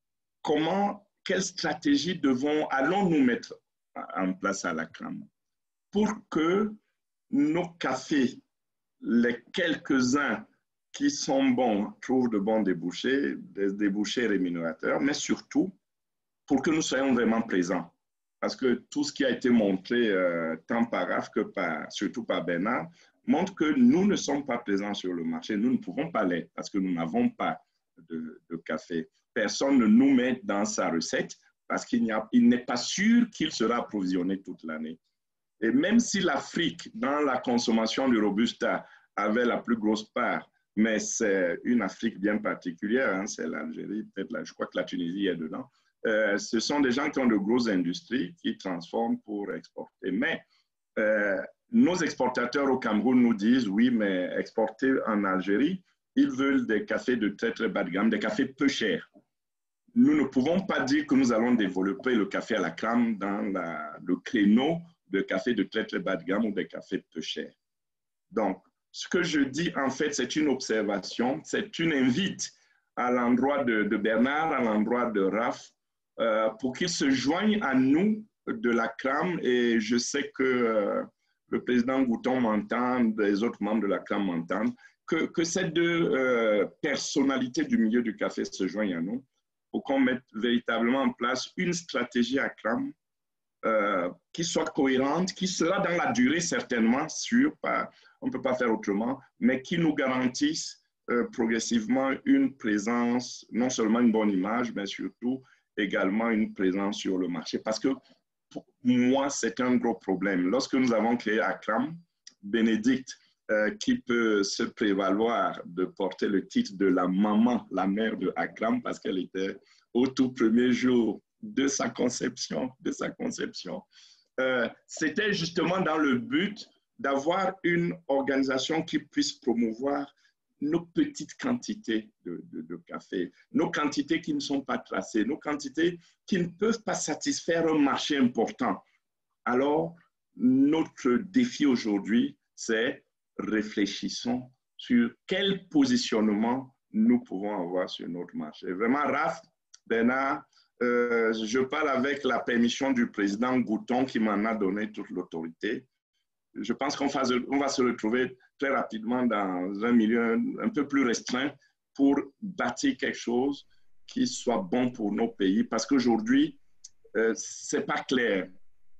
Comment, quelle stratégie devons, allons-nous mettre en place à la C R A M pour que nos cafés, les quelques-uns qui sont bons, trouvent de bons débouchés, des débouchés rémunérateurs, mais surtout pour que nous soyons vraiment présents. Parce que tout ce qui a été montré, euh, tant par Raph que par, surtout par Bernard, montre que nous ne sommes pas présents sur le marché. Nous ne pouvons pas l'être parce que nous n'avons pas de, de café. Personne ne nous met dans sa recette parce qu'il n'y a, il n'est pas sûr qu'il sera approvisionné toute l'année. Et même si l'Afrique, dans la consommation du Robusta, avait la plus grosse part, mais c'est une Afrique bien particulière, hein, c'est l'Algérie, peut-être là, je crois que la Tunisie est dedans. Euh, ce sont des gens qui ont de grosses industries qui transforment pour exporter. Mais euh, nos exportateurs au Cameroun nous disent, oui, mais exporter en Algérie, ils veulent des cafés de très, très bas de gamme, des cafés peu chers. Nous ne pouvons pas dire que nous allons développer le café à la C R A M dans la, le créneau de cafés de très, très bas de gamme ou des cafés peu chers. Donc, ce que je dis, en fait, c'est une observation, c'est une invite à l'endroit de, de Bernard, à l'endroit de Raph, euh, pour qu'ils se joignent à nous de la C R A M. Et je sais que euh, le président Gouton m'entend, les autres membres de la C R A M m'entendent, que, que ces deux euh, personnalités du milieu du café se joignent à nous pour qu'on mette véritablement en place une stratégie à C R A M euh, qui soit cohérente, qui sera dans la durée certainement sûre, pas, on ne peut pas faire autrement, mais qui nous garantisse euh, progressivement une présence, non seulement une bonne image, mais surtout également une présence sur le marché. Parce que pour moi, c'est un gros problème. Lorsque nous avons créé A C R A M, Bénédicte, euh, qui peut se prévaloir de porter le titre de la maman, la mère de A C R A M, parce qu'elle était au tout premier jour de sa conception, de sa conception. Euh, c'était justement dans le but d'avoir une organisation qui puisse promouvoir nos petites quantités de, de, de café, nos quantités qui ne sont pas tracées, nos quantités qui ne peuvent pas satisfaire un marché important. Alors, notre défi aujourd'hui, c'est réfléchissons sur quel positionnement nous pouvons avoir sur notre marché. Vraiment, Raph, Bernard, euh, je parle avec la permission du président Gouton qui m'en a donné toute l'autorité. Je pense qu'on va, va se retrouver très rapidement dans un milieu un peu plus restreint pour bâtir quelque chose qui soit bon pour nos pays. Parce qu'aujourd'hui, euh, ce n'est pas clair.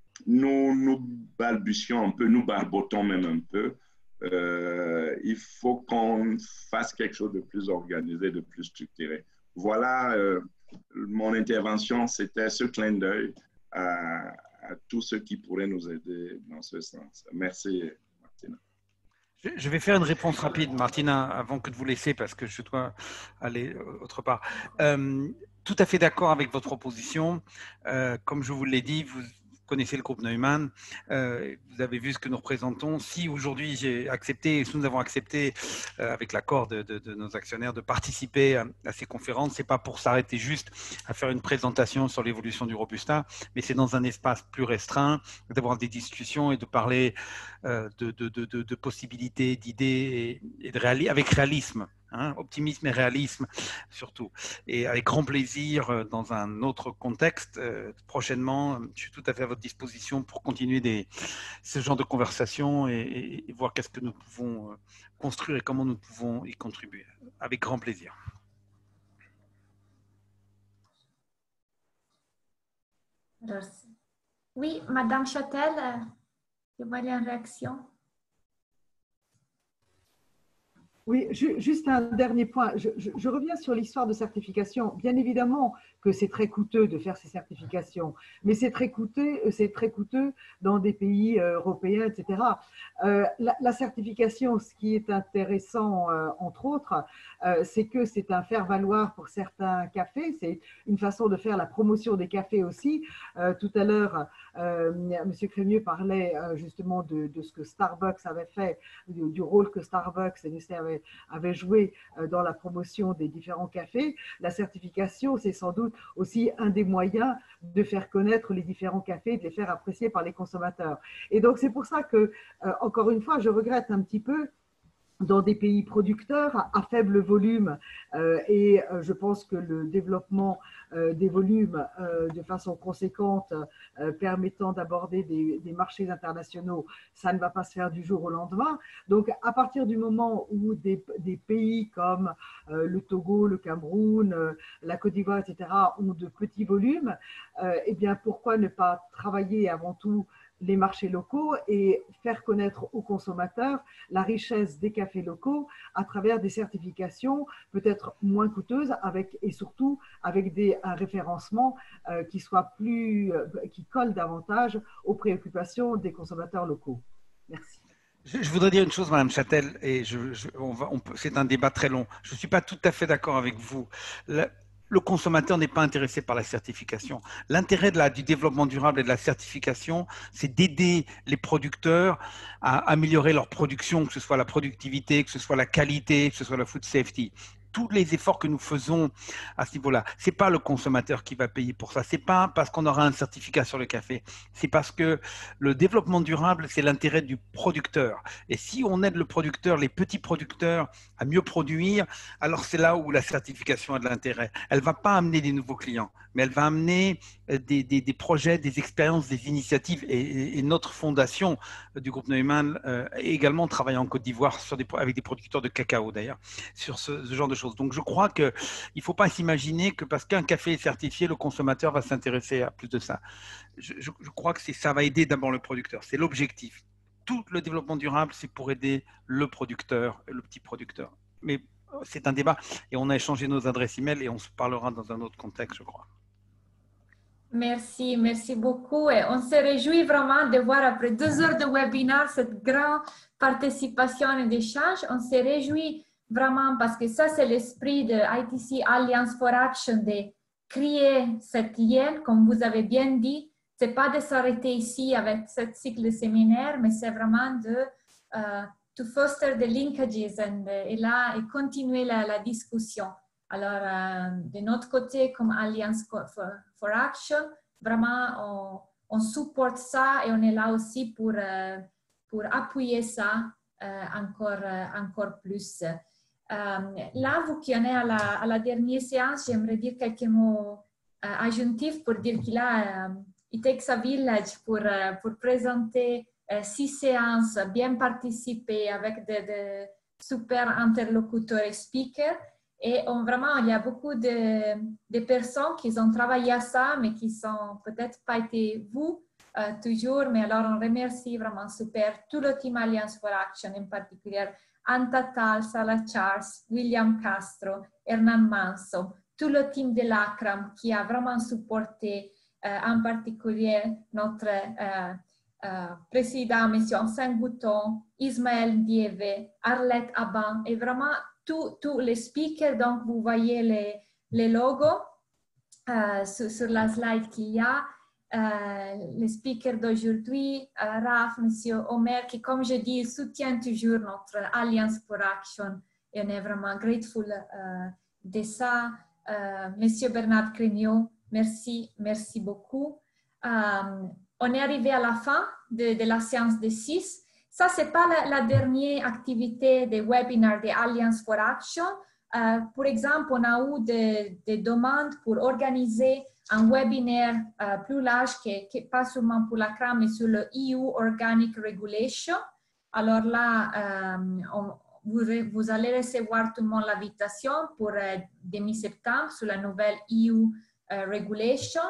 Nous, nous balbutions un peu, nous barbotons même un peu. Euh, il faut qu'on fasse quelque chose de plus organisé, de plus structuré. Voilà, euh, mon intervention, c'était ce clin d'œil à, à tous ceux qui pourraient nous aider dans ce sens. Merci, Martina. Je vais faire une réponse rapide, Martina, avant que de vous laisser, parce que je dois aller autre part. Euh, tout à fait d'accord avec votre proposition. Euh, comme je vous l'ai dit, vous connaissez le groupe Neumann, euh, vous avez vu ce que nous représentons. Si aujourd'hui j'ai accepté, si nous avons accepté euh, avec l'accord de, de, de nos actionnaires de participer à, à ces conférences, c'est pas pour s'arrêter juste à faire une présentation sur l'évolution du Robusta, mais c'est dans un espace plus restreint, d'avoir des discussions et de parler euh, de, de, de, de, de possibilités, d'idées et, et de réalisme, avec réalisme. Hein, optimisme et réalisme surtout, et avec grand plaisir dans un autre contexte. Euh, prochainement, je suis tout à fait à votre disposition pour continuer des, ce genre de conversation et, et, et voir qu'est-ce que nous pouvons construire et comment nous pouvons y contribuer. Avec grand plaisir. Alors, oui, Madame Châtel, je vois une réaction. Oui, juste un dernier point. Je, je, je reviens sur l'histoire de certification. Bien évidemment, que c'est très coûteux de faire ces certifications, mais c'est très coûteux, c'est très coûteux dans des pays européens, et cetera. Euh, la, la certification, ce qui est intéressant, euh, entre autres, euh, c'est que c'est un faire-valoir pour certains cafés, c'est une façon de faire la promotion des cafés aussi. Euh, tout à l'heure, euh, M. Crémieux parlait euh, justement de, de ce que Starbucks avait fait, du, du rôle que Starbucks avait, avait joué euh, dans la promotion des différents cafés. La certification, c'est sans doute aussi un des moyens de faire connaître les différents cafés, de les faire apprécier par les consommateurs. Et donc, c'est pour ça que, euh, encore une fois, je regrette un petit peu dans des pays producteurs à faible volume euh, et euh, je pense que le développement euh, des volumes euh, de façon conséquente euh, permettant d'aborder des, des marchés internationaux, ça ne va pas se faire du jour au lendemain. Donc à partir du moment où des, des pays comme euh, le Togo, le Cameroun, euh, la Côte d'Ivoire, et cetera ont de petits volumes, euh, eh bien pourquoi ne pas travailler avant tout les marchés locaux et faire connaître aux consommateurs la richesse des cafés locaux à travers des certifications peut-être moins coûteuses avec, et surtout avec des, un référencement euh, qui soit plus, euh, qui colle davantage aux préoccupations des consommateurs locaux. Merci. Je, je voudrais dire une chose, Madame Châtel, et je, je, on va, on peut, c'est un débat très long. Je ne suis pas tout à fait d'accord avec vous. La, Le consommateur n'est pas intéressé par la certification. L'intérêt de la, du développement durable et de la certification, c'est d'aider les producteurs à améliorer leur production, que ce soit la productivité, que ce soit la qualité, que ce soit la food safety. Tous les efforts que nous faisons à ce niveau-là, c'est pas le consommateur qui va payer pour ça. C'est pas parce qu'on aura un certificat sur le café. C'est parce que le développement durable, c'est l'intérêt du producteur. Et si on aide le producteur, les petits producteurs, à mieux produire, alors c'est là où la certification a de l'intérêt. Elle va pas amener des nouveaux clients, mais elle va amener des, des, des projets, des expériences, des initiatives. Et, et, et notre fondation du groupe Neumann euh, également travaille en Côte d'Ivoire sur des, avec des producteurs de cacao d'ailleurs, sur ce, ce genre de choses. Donc je crois qu'il ne faut pas s'imaginer que parce qu'un café est certifié, le consommateur va s'intéresser à plus de ça. Je, je, je crois que ça va aider d'abord le producteur, c'est l'objectif. Tout le développement durable, c'est pour aider le producteur, le petit producteur. Mais c'est un débat et on a échangé nos adresses email et on se parlera dans un autre contexte, je crois. Merci, merci beaucoup. Et on se réjouit vraiment de voir après deux heures de webinaire cette grande participation et d'échange. On se réjouit vraiment parce que ça, c'est l'esprit de I T C Alliance for Action, de créer cette lien, comme vous avez bien dit. Ce n'est pas de s'arrêter ici avec ce cycle de séminaire, mais c'est vraiment de uh, to foster the linkages and, et, là, et continuer la, la discussion. Alors, euh, de notre côté, comme Alliance for, for Action, vraiment, on, on supporte ça et on est là aussi pour, euh, pour appuyer ça euh, encore, euh, encore plus. Euh, là, vous qui en êtes à la, à la dernière séance, j'aimerais dire quelques mots euh, adjonctifs pour dire qu'il a euh, It Takes a Village pour, euh, pour présenter euh, six séances, bien participées avec de, de super interlocuteurs et speakers. Et on, vraiment, il y a beaucoup de, de personnes qui ont travaillé à ça, mais qui sont peut-être pas été vous euh, toujours. Mais alors, on remercie vraiment super tout le team Alliance for Action, en particulier Anta Tal, Sala Charles, William Castro, Hernan Manso, tout le team de l'ACRAM qui a vraiment supporté euh, en particulier notre euh, euh, président, M. Anselme Bouton, Ismaël Dieve, Arlette Aban, et vraiment tous les speakers. Donc, vous voyez les, les logos euh, sur, sur la slide qu'il y a. Euh, les speakers d'aujourd'hui, euh, Raph, M. Omer, qui, comme je dis, soutient toujours notre Alliance for Action et on est vraiment grateful euh, de ça. Euh, M. Bernard Crémieux, merci, merci beaucoup. Euh, on est arrivé à la fin de, de la séance de six. Ça, ce n'est pas la, la dernière activité des webinaires de Alliance for Action. Euh, par exemple, on a eu des, des demandes pour organiser un webinaire euh, plus large, qui, qui pas seulement pour la C R A M, mais sur le E U Organic Regulation. Alors là, euh, on, vous, vous allez recevoir tout le monde l'invitation pour euh, demi septembre sur la nouvelle E U euh, Regulation.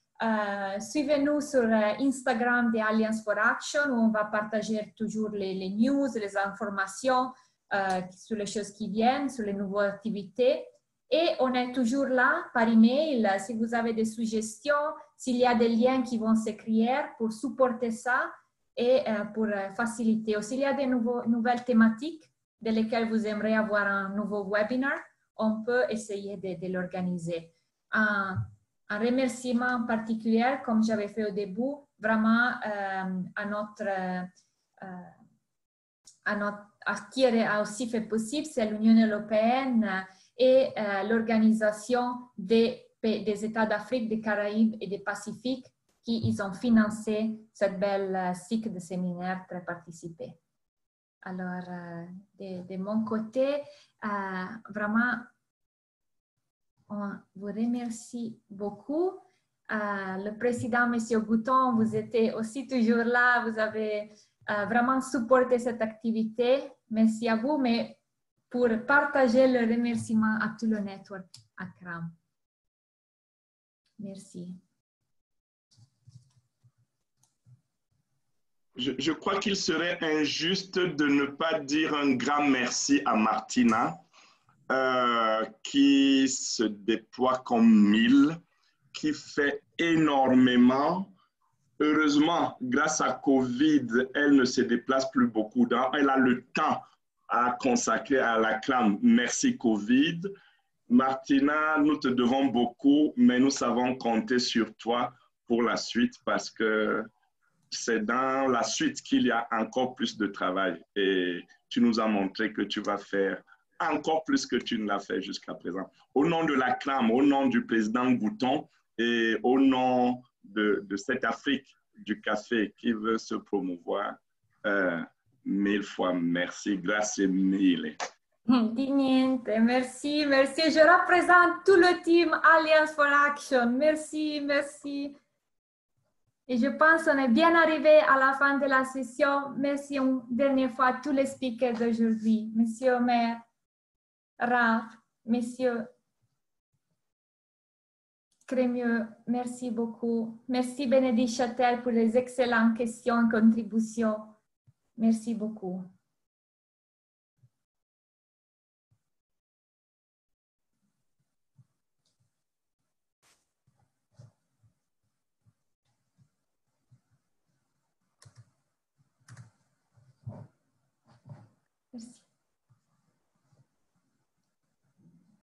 Euh, Suivez-nous sur euh, Instagram de Alliance for Action où on va partager toujours les, les news, les informations euh, sur les choses qui viennent, sur les nouvelles activités. Et on est toujours là par email si vous avez des suggestions, s'il y a des liens qui vont s'écrire pour supporter ça et euh, pour euh, faciliter. Ou s'il y a des nouveaux, nouvelles thématiques de lesquelles vous aimeriez avoir un nouveau webinaire, on peut essayer de, de l'organiser. Un, un remerciement particulier, comme j'avais fait au début, vraiment euh, à notre... Euh, à, notre, à qui a aussi fait possible, c'est l'Union européenne et euh, l'Organisation des, des États d'Afrique, des Caraïbes et des Pacifiques qui ils ont financé cette belle euh, cycle de séminaires très participés. Alors, euh, de, de mon côté, euh, vraiment, on vous remercie beaucoup. Euh, le président, M. Gouton, vous étiez aussi toujours là, vous avez euh, vraiment supporté cette activité. Merci à vous, mais pour partager le remerciement à tout le network Akram. Merci. Je, je crois qu'il serait injuste de ne pas dire un grand merci à Martina, euh, qui se déploie comme mille, qui fait énormément. Heureusement, grâce à Covid, elle ne se déplace plus beaucoup. Elle a le temps à consacrer à la clame. Merci Covid. Martina, nous te devons beaucoup, mais nous savons compter sur toi pour la suite parce que c'est dans la suite qu'il y a encore plus de travail. Et tu nous as montré que tu vas faire encore plus que tu ne l'as fait jusqu'à présent. Au nom de la clame, au nom du président Gouton et au nom de, de cette Afrique du café qui veut se promouvoir, euh, mille fois merci, grâce mille. Di niente, merci, merci. Je représente tout le team Alliance for Action. Merci, merci. Et je pense qu'on est bien arrivé à la fin de la session. Merci une dernière fois à tous les speakers d'aujourd'hui. Monsieur Omer, Raph, Monsieur Crémieux, merci beaucoup. Merci Bénédicte Châtel pour les excellentes questions et contributions. Merci beaucoup.